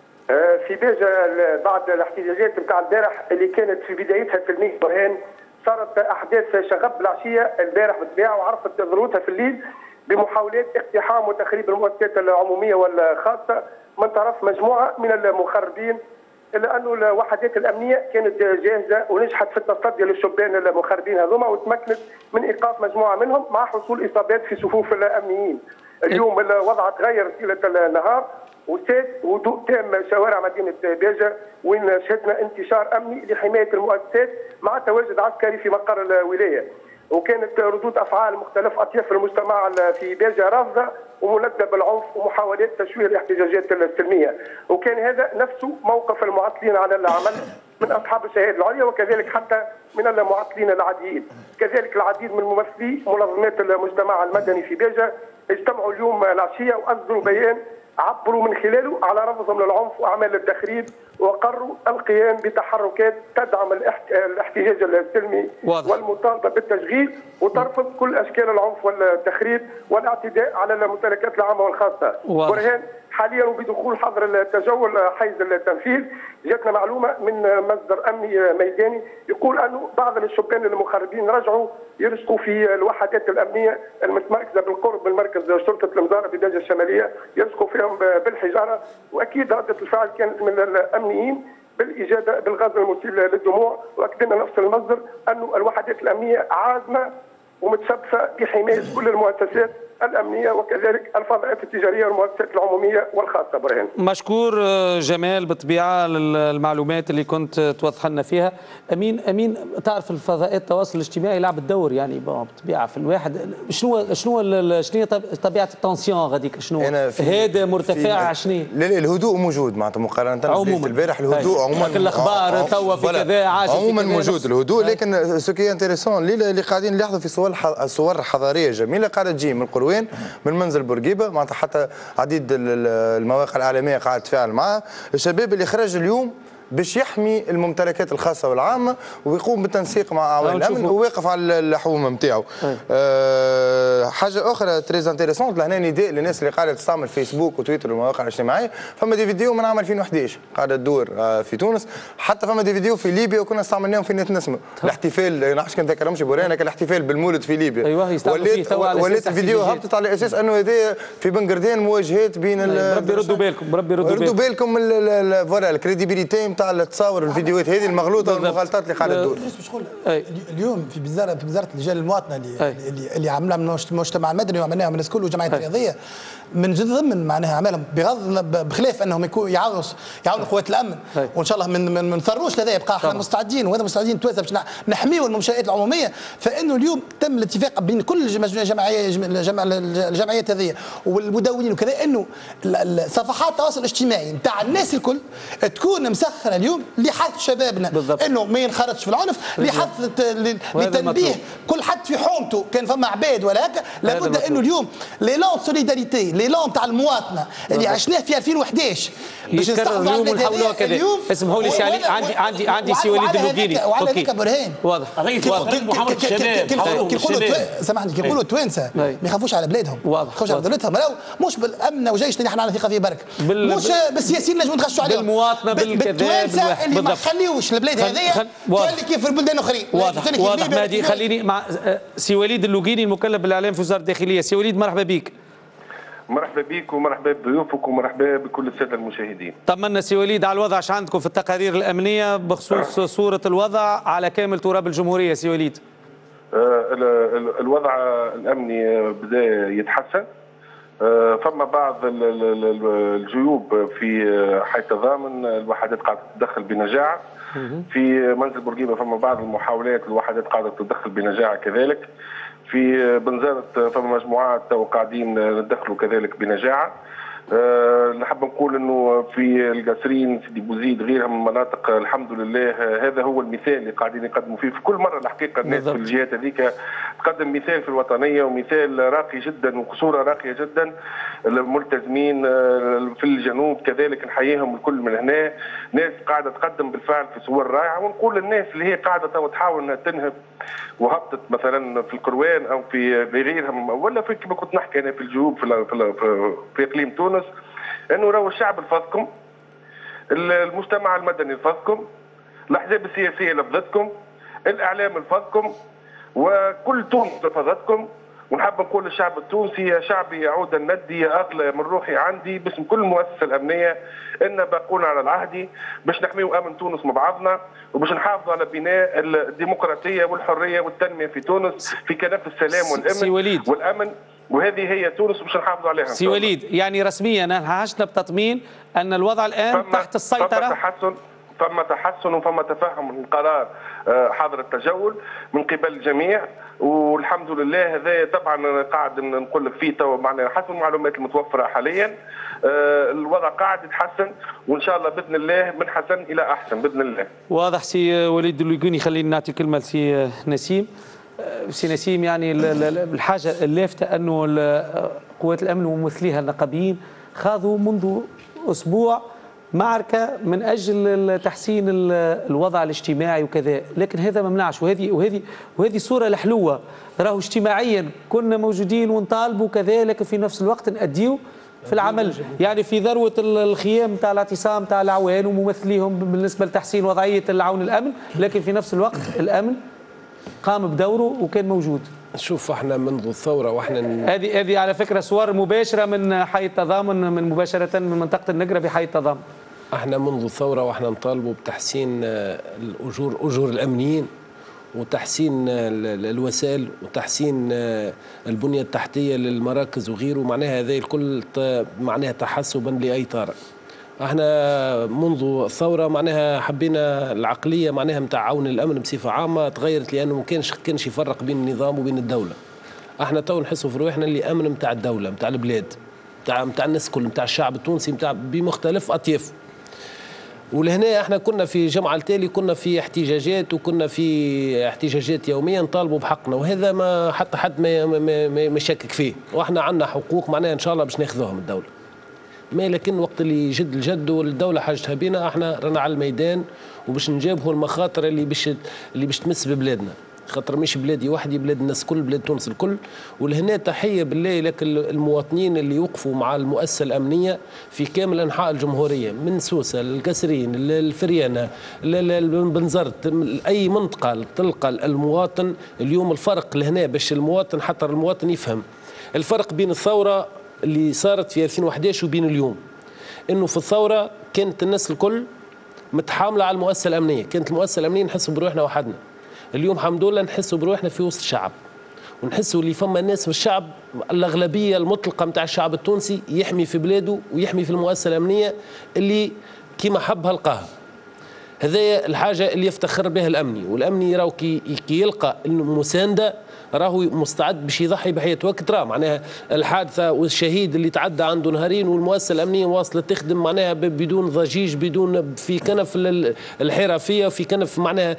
آه في باجة بعد الاحتجاجات نتاع البارح اللي كانت في بدايتها تلميذ برهان، صارت احداث شغب العشيه البارح بالطبيعه وعرفت ذروتها في الليل بمحاولات اقتحام وتخريب المؤسسات العموميه والخاصه من طرف مجموعه من المخربين، الا انه الوحدات الامنيه كانت جاهزه ونجحت في التصدي للشبان المخربين هذوما وتمكنت من ايقاف مجموعه منهم مع حصول اصابات في صفوف الامنيين. اليوم الوضع تغير طيله النهار وساد هدوء تام شوارع مدينه باجة، وين شهدنا انتشار امني لحمايه المؤسسات مع تواجد عسكري في مقر الولايه. وكانت ردود افعال مختلف اطياف المجتمع في باجة رافضه ومندة بالعنف ومحاولات تشويه الاحتجاجات السلميه، وكان هذا نفسه موقف المعطلين على العمل من اصحاب الشهاده العليا وكذلك حتى من المعطلين العاديين. كذلك العديد من ممثلي منظمات المجتمع المدني في باجة اجتمعوا اليوم العشيه واصدروا بيان عبروا من خلاله على رفضهم للعنف واعمال التخريب، وقرروا القيام بتحركات تدعم الاحتجاج السلمي واضح. والمطالبه بالتشغيل وترفض كل اشكال العنف والتخريب والاعتداء على الممتلكات العامه والخاصه. برهان حاليا وبدخول حظر التجول حيز التنفيذ جاتنا معلومه من مصدر امني ميداني يقول انه بعض الشبان المخربين رجعوا يرسقوا في الوحدات الامنيه المتمركزه بالقرب من مركز شرطه المزاره في باجة الشماليه، يرسقوا فيهم بالحجاره، واكيد رده الفعل كانت من الامنيين بالاجاده بالغاز المسيل للدموع. واكدنا نفس المصدر انه الوحدات الامنيه عازمه ومتشبثه بحمايه كل المؤسسات الامنيه وكذلك الفضاءات التجاريه والمؤسسات العموميه والخاصه. برهان مشكور جمال بالطبيعه للمعلومات اللي كنت توضح لنا فيها. امين امين تعرف الفضاءات التواصل الاجتماعي يلعب الدور يعني بالطبيعه في الواحد. شنو شنو شنو طبيعه التنسيون غاديك؟ شنو هذا مرتفع؟ شنو الهدوء موجود معناتها مقارنه بليله البارح. الهدوء عموما لكن الاخبار توا في كذا عاجل عموما موجود الهدوء، لكن سوكي انتريسون اللي قاعدين نلاحظوا في صور صور حضاريه جميله قاعده تجي من القروان من منزل بورقيبه معناتها حتى عديد المواقع الاعلاميه قاعده تتفاعل معها. الشباب اللي خرج اليوم باش يحمي الممتلكات الخاصه والعامه ويقوم بالتنسيق مع اعوان الامن وواقف على اللحوم نتاعو. أه حاجه اخرى تريز انتيريسونت لهنا نداء للناس اللي قاعده تستعمل فيسبوك وتويتر والمواقع الاجتماعيه. فما دي فيديو من عام ألفين وأحد عشر قاعده تدور في تونس، حتى فما دي فيديو في ليبيا وكنا استعملناهم في نت نسمه الاحتفال. ما نعرفش كان ذكرهمش بورينا لكن الاحتفال بالمولد في ليبيا. ايوه وليت وليت الفيديو هبطت على اساس انه هذا في بنقردان مواجهات بين ربي ردوا بالكم ربي ردوا بالكم ردوا بالكم فوالا الكريديبيليتي نتاع التصاور الفيديوهات هذه المغلوطه والمغالطات اللي قاعده تدور. اليوم في وزاره في وزاره اللجان المواطنه اللي اللي, اللي عملها من المجتمع المدني وعملناها من الناس كل والجمعيات الرياضيه من ضمن معناها اعمالهم بغض بخلاف انهم يكونوا يعاونوا يعاونوا قوات الامن وان شاء الله من من نثروش لذا يبقى احنا مستعدين وهذا مستعدين نتوازى باش نحميوا المنشات العموميه. فانه اليوم تم الاتفاق بين كل الجمعيه الجمعيات هذه والمدونين وكذا انه صفحات التواصل الاجتماعي نتاع الناس الكل تكون مسخره اليوم لحث شبابنا بالضبط. انه ما ينخرطش في العنف، لحث لتنبيه كل حد في حومته كان فما عباد ولا هكا. لابد انه اليوم ليلون سوليداريتي ليلون تاع المواطنه اللي عشناه في ألفين وأحد عشر باش نستحفظوا على البلاد هذه كذا. اسمحوا لي سي علي عندي عندي عندي سي وليد اللوقيني. وعلى هذاك برهان واضح محاولة الشباب كي يقولوا سامحني كي يقولوا التوانسه ما يخافوش على بلادهم ما يخافوش على دولتهم مش بالامن وجيش اللي احنا عندنا ثقه فيه برك مش بالسياسيين نجموا نخشوا عليهم بالمواطنه بالكذا اللي ما خليوش البلاد هذه كان كيف البلدان الاخرين. واضح واضح مهدي. خليني مع سي وليد اللوقيني المكلف بالاعلام في وزاره الداخليه. سي وليد مرحبا بك. مرحبا بك ومرحبا بضيوفك ومرحبا بكل الساده المشاهدين. طمنا سي وليد على الوضع ايش عندكم في التقارير الامنيه بخصوص صوره الوضع على كامل تراب الجمهوريه سي وليد؟ آه الوضع الامني بدا يتحسن. فما بعض الجيوب في حي تضامن الوحدات قاعده تتدخل بنجاعه. في منزل بورقيبه فما بعض المحاولات الوحدات قاعده تتدخل بنجاعه كذلك. في بنزرت فما مجموعات تو قاعدين ندخلوا كذلك بنجاعه. أه نحب نقول انه في القصرين سيدي بوزيد غيرها من المناطق الحمد لله هذا هو المثال اللي قاعدين يقدموا فيه في كل مره. الحقيقه الناس في الجهات هذيك تقدم مثال في الوطنيه ومثال راقي جدا وصوره راقيه جدا. الملتزمين في الجنوب كذلك نحييهم الكل من هنا، ناس قاعده تقدم بالفعل في صور رائعه. ونقول للناس اللي هي قاعده تحاول انها تنهب وهبطت مثلا في القروان او في غيرها ولا في كما كنت نحكي انا في الجنوب في في, في اقليم تونس، انه راهو الشعب لفظكم، المجتمع المدني لفظكم، الاحزاب السياسيه لفظتكم، الاعلام لفظكم، وكل تونس لفظتكم. ونحب نقول للشعب التونسي يا شعبي يعود الندي يا اغلى من روحي عندي باسم كل المؤسسه الامنيه ان باقون على العهد باش نحميو امن تونس مع بعضنا وباش نحافظوا على بناء الديمقراطيه والحريه والتنميه في تونس في كنف السلام والامن والامن، وهذه هي تونس باش نحافظوا عليها. سي وليد، يعني رسميا عشنا بتطمين ان الوضع الان تحت السيطره. فما تحسن فما تحسن وفما تفهم من قرار حظر التجول من قبل الجميع، والحمد لله. هذا طبعا قاعد نقول لك فيه تو معنا حسب المعلومات المتوفره حاليا الوضع قاعد يتحسن، وان شاء الله باذن الله من حسن الى احسن باذن الله. واضح. سي وليد اللويقوني، خلينا نعطي كلمه لسي نسيم. سي نسيم، يعني الحاجه اللافته انه قوات الامن وممثليها النقابيين خاضوا منذ اسبوع معركة من أجل تحسين الوضع الاجتماعي وكذا، لكن هذا ما منعش. وهذه وهذه وهذه صورة الحلوة، راهو اجتماعيا كنا موجودين ونطالبوا كذا، لكن في نفس الوقت نأديو في العمل. يعني في ذروة الخيام تاع الاعتصام تاع العوان وممثليهم بالنسبة لتحسين وضعية العون الأمن، لكن في نفس الوقت الأمن قام بدوره وكان موجود. شوف احنا منذ الثوره واحنا هذه هذه على فكره صور مباشره من حي التضامن، من مباشره من منطقه النقره بحي التضامن. احنا منذ الثوره واحنا نطالبوا بتحسين الاجور اجور الامنيين وتحسين الوسائل وتحسين البنيه التحتيه للمراكز وغيره. معناها هذا الكل معناها تحسبا لاي طارئ. احنا منذ الثوره معناها حبينا العقليه معناها نتاع عون الامن بصفه عامه تغيرت، لانه ما كانش كانش يفرق بين النظام وبين الدوله. احنا تو نحسوا في روحنا اللي امن نتاع الدوله نتاع البلاد نتاع نتاع الناس الكل نتاع الشعب التونسي نتاع بمختلف اطيافه. ولهنا احنا كنا في جمعة التالي كنا في احتجاجات وكنا في احتجاجات يوميا نطالبوا بحقنا، وهذا ما حتى حد ما ما يشكك فيه، واحنا عندنا حقوق معناها ان شاء الله باش ناخذوها من الدوله. ما لكن وقت اللي جد الجد والدوله حاجتها بينا احنا رانا على الميدان وباش نجابهوا المخاطر اللي باش اللي باش تمس ببلادنا، خاطر مش بلادي وحدي، بلاد الناس كل، بلاد تونس الكل. ولهنا تحيه بالله لك المواطنين اللي يوقفوا مع المؤسسه الامنيه في كامل انحاء الجمهوريه، من سوسه للقصرين للفريانه لبنزرت، اي منطقه تلقى المواطن اليوم. الفرق لهنا باش المواطن حتى المواطن يفهم الفرق بين الثوره اللي صارت في ألفين وأحد عشر وبين اليوم، انه في الثوره كانت الناس الكل متحامله على المؤسسه الامنيه، كانت المؤسسه الامنيه نحسوا بروحنا وحدنا. اليوم الحمد لله نحسوا بروحنا في وسط الشعب، ونحسوا اللي فما ناس من الشعب، الاغلبيه المطلقه نتاع الشعب التونسي يحمي في بلاده ويحمي في المؤسسه الامنيه اللي كيما حبها لقاها. هذايا الحاجه اللي يفتخر بها الامني، والامني راهو كي يلقى المسانده راهو مستعد باش يضحي بحياته. وقت راه معناها الحادثه والشهيد اللي تعدى عنده نهارين والمؤسسه الامنيه واصله تخدم معناها بدون ضجيج، بدون في كنف الحرفيه، في كنف معناها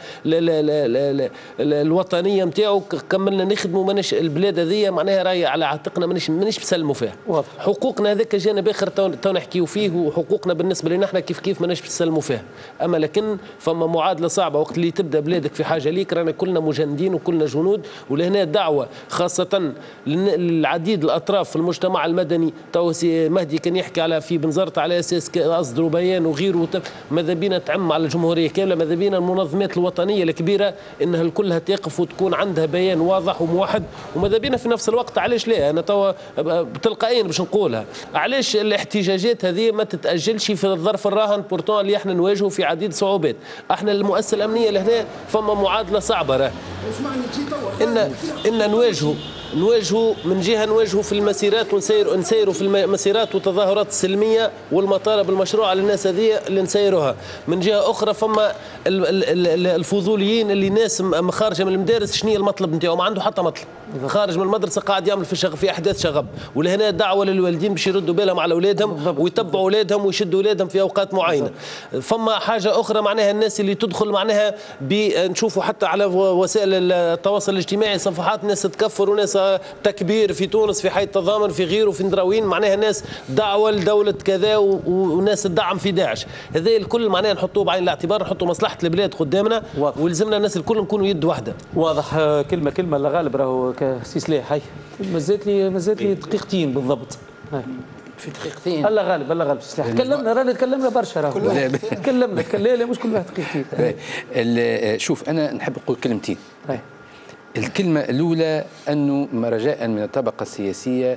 الوطنيه نتاعو، كملنا نخدموا. ماناش البلاد هذيا معناها راهي على عاتقنا، ماناش ماناش بسلموا فيها. واضح. حقوقنا هذاك جانب اخر تو نحكيو فيه، وحقوقنا بالنسبه لنا احنا كيف كيف ماناش بسلموا فيها. اما لكن فما معادله صعبه وقت اللي تبدا بلادك في حاجه ليك، رانا كلنا مجندين وكلنا جنود. ولهنا دعوة خاصة للعديد الأطراف في المجتمع المدني. تو مهدي كان يحكي على في بنزرت على أساس أصدروا بيان وغيره، ماذا بينا تعم على الجمهورية كاملة، ماذا بينا المنظمات الوطنية الكبيرة إنها كلها تقف وتكون عندها بيان واضح وموحد. وماذا بينا في نفس الوقت علاش لا أنا تو بتلقائيا باش نقولها، علاش الاحتجاجات هذه ما تتأجلش في الظرف الراهن بورتون اللي احنا نواجهه في عديد صعوبات. احنا المؤسسة الأمنية لهنا فما معادلة صعبة، راه إن إن نواجهوا نواجهوا من جهه نواجهوا في المسيرات ونسيروا نسيروا في المسيرات والتظاهرات السلميه والمطالب المشروعه للناس هذه اللي نسيروها. من جهه اخرى فما الفضوليين اللي ناس خارجه من المدارس شنو المطلب نتاعو؟ ما عنده حتى مطلب، خارج من المدرسه قاعد يعمل في شغ... في احداث شغب. ولهنا دعوه للوالدين باش يردوا بالهم على اولادهم ويتبعوا اولادهم ويشدوا اولادهم في اوقات معينه. فما حاجه اخرى معناها الناس اللي تدخل معناها نشوفوا حتى على وسائل التواصل الاجتماعي صفحات ناس تكفر وناس تكبير في تونس في حي التضامن في غيره في ندراوين، معناها ناس دعوه لدوله كذا وناس تدعم في داعش. هذا الكل معناها نحطوه بعين الاعتبار، نحطوا مصلحه البلاد قدامنا ولزمنا الناس الكل نكونوا يد واحده. واضح. كلمه كلمه الله غالب راهو سي سلاح. هاي مازالت لي مازالت لي دقيقتين بالضبط. هاي في دقيقتين الله غالب الله غالب سلاح. تكلمنا رانا تكلمنا برشا راهو تكلمنا لا لا مش كل واحد دقيقتين. شوف انا نحب نقول كلمتين. الكلمة الأولى أنه رجاء من الطبقة السياسية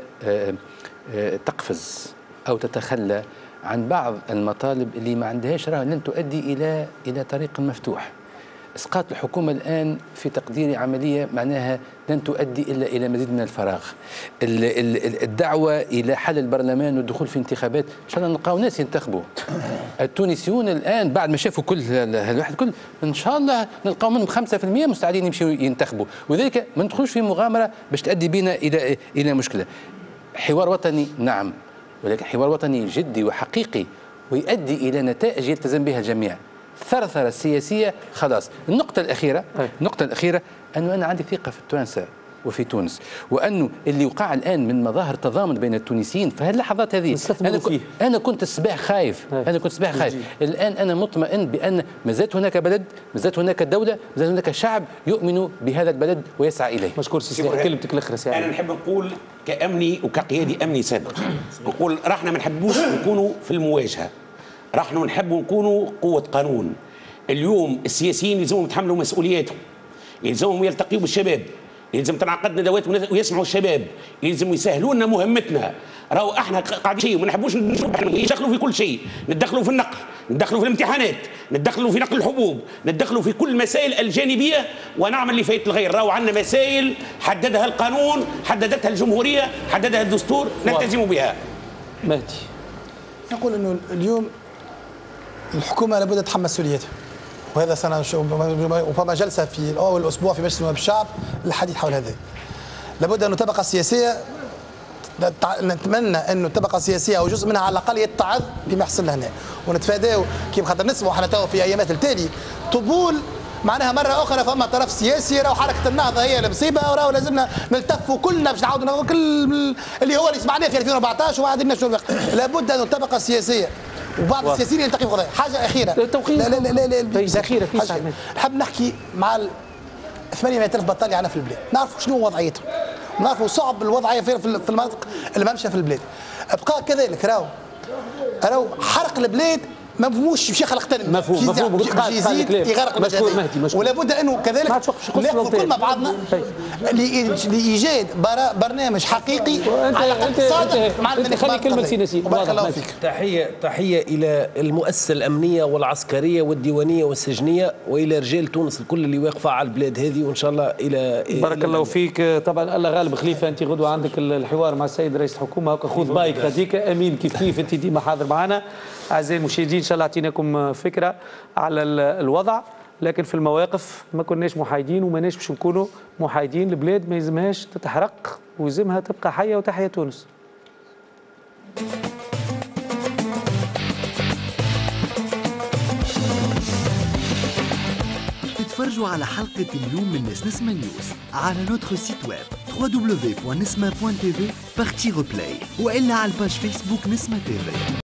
تقفز أو تتخلى عن بعض المطالب اللي ما عندهاش راه لن تؤدي إلى إلى طريق مفتوح. إسقاط الحكومة الآن في تقديري عملية معناها لن تؤدي إلا إلى مزيد من الفراغ. الدعوة إلى حل البرلمان والدخول في انتخابات إن شاء الله نلقاو ناس ينتخبوا. التونسيون الآن بعد ما شافوا كل الواحد كل إن شاء الله نلقاو منهم خمسة في المئة مستعدين يمشيوا ينتخبوا، وذلك ما ندخلوش في مغامرة باش تؤدي بنا إلى إلى مشكلة. حوار وطني نعم، ولكن حوار وطني جدي وحقيقي ويؤدي إلى نتائج يلتزم بها الجميع. الثرثرة السياسية خلاص. النقطة الأخيرة النقطة الأخيرة أنه أنا عندي ثقة في التوانسة وفي تونس، وأنه اللي وقع الآن من مظاهر تضامن بين التونسيين في هاللحظات هذه أنا, كنت أنا كنت الصباح خايف هاي. أنا كنت الصباح خايف. الآن أنا مطمئن بأن ما زالت هناك بلد، ما زالت هناك دولة، ما زالت هناك شعب يؤمن بهذا البلد ويسعى إليه. مشكور سيدي. كلمتك الأخرى سيدي. أنا نحب نقول كأمني وكقيادي أمني سابق نقول راحنا ما نحبوش نكونوا في المواجهة، راحنا نحبوا نكونوا قوة قانون. اليوم السياسيين يلزمهم يتحملوا مسؤولياتهم، يلزمهم يلتقيوا بالشباب، يلزم تنعقد ندوات ويسمعوا الشباب، يلزم يسهلوا لنا مهمتنا. راهو احنا قاعدين شيء وما نحبوش ندخلوا في كل شيء، ندخلوا في النقل، ندخلوا في الامتحانات، ندخلوا في نقل الحبوب، ندخلوا في كل المسائل الجانبيه ونعمل لفائده الغير. راهو عندنا مسائل حددها القانون، حددتها الجمهوريه، حددها الدستور، نلتزم بها. مهدي نقول انه اليوم الحكومه لابد تتحمل مسؤوليتها، وهذا سنة وفما جلسة في أول الأسبوع في مجلس نواب الشعب للحديث حول هذا. لابد أن الطبقة السياسية نتمنى أن الطبقة السياسية أو جزء منها على الأقل يتعظ بما يحصل هنا، ونتفاداو كيف خاطر نسمعوا حنا توا في أيامات التالي طبول معناها مرة أخرى فما طرف سياسي راهو حركة النهضة هي المصيبة وراهو لازمنا نلتفوا كلنا باش نعاودوا كل اللي هو اللي سمعناه في ألفين وأربعطاش وما عاد لناش الوقت. لابد أن الطبقة السياسية وبعض السياسيين يلتقي في قضايا. حاجه اخيره التوقيت لا لا لا لا لا اخيره في ساعه نحب نحكي مع ثمانمئة ألف بطال عندنا في البلاد، نعرفوا شنو وضعيتهم، نعرفوا صعب الوضعيه في المناطق الممشى في البلاد. ابقى كذلك راهو راهو حرق البلاد ما مفهوموش باش يخلق ثاني مفهوم مفهوم باش يزيد يغرق المجال. ولابد انه كذلك ناخذ كل مع بعضنا لايجاد برنامج حقيقي على قد صادق مع الملك. خلي كلمه سيناسي. بارك الله فيك. تحيه تحيه الى المؤسسه الامنيه والعسكريه والديوانيه والسجنيه والى رجال تونس الكل اللي واقفه على البلاد هذه، وان شاء الله الى بارك إلى الله فيك. طبعا الله غالب خليفه انت غدوه عندك الحوار مع السيد رئيس الحكومه، هكا خذ بايك هذيك امين كيف كيف انت ديما حاضر معنا. اعزائي المشاهدين ان شاء الله اعطيناكم فكره على الوضع، لكن في المواقف ما كناش محايدين وماناش باش نكونوا محايدين. البلاد ما يلزمهاش تتحرق ويلزمها تبقى حيه، وتحيا تونس. تتفرجوا على حلقة اليوم من نسمة نيوز على نوتر سيت ويب دبليو دبليو دبليو دوت نسمة دوت تي في بارتي ريبلاي، وإلا على الباج فيسبوك نسمة تي في.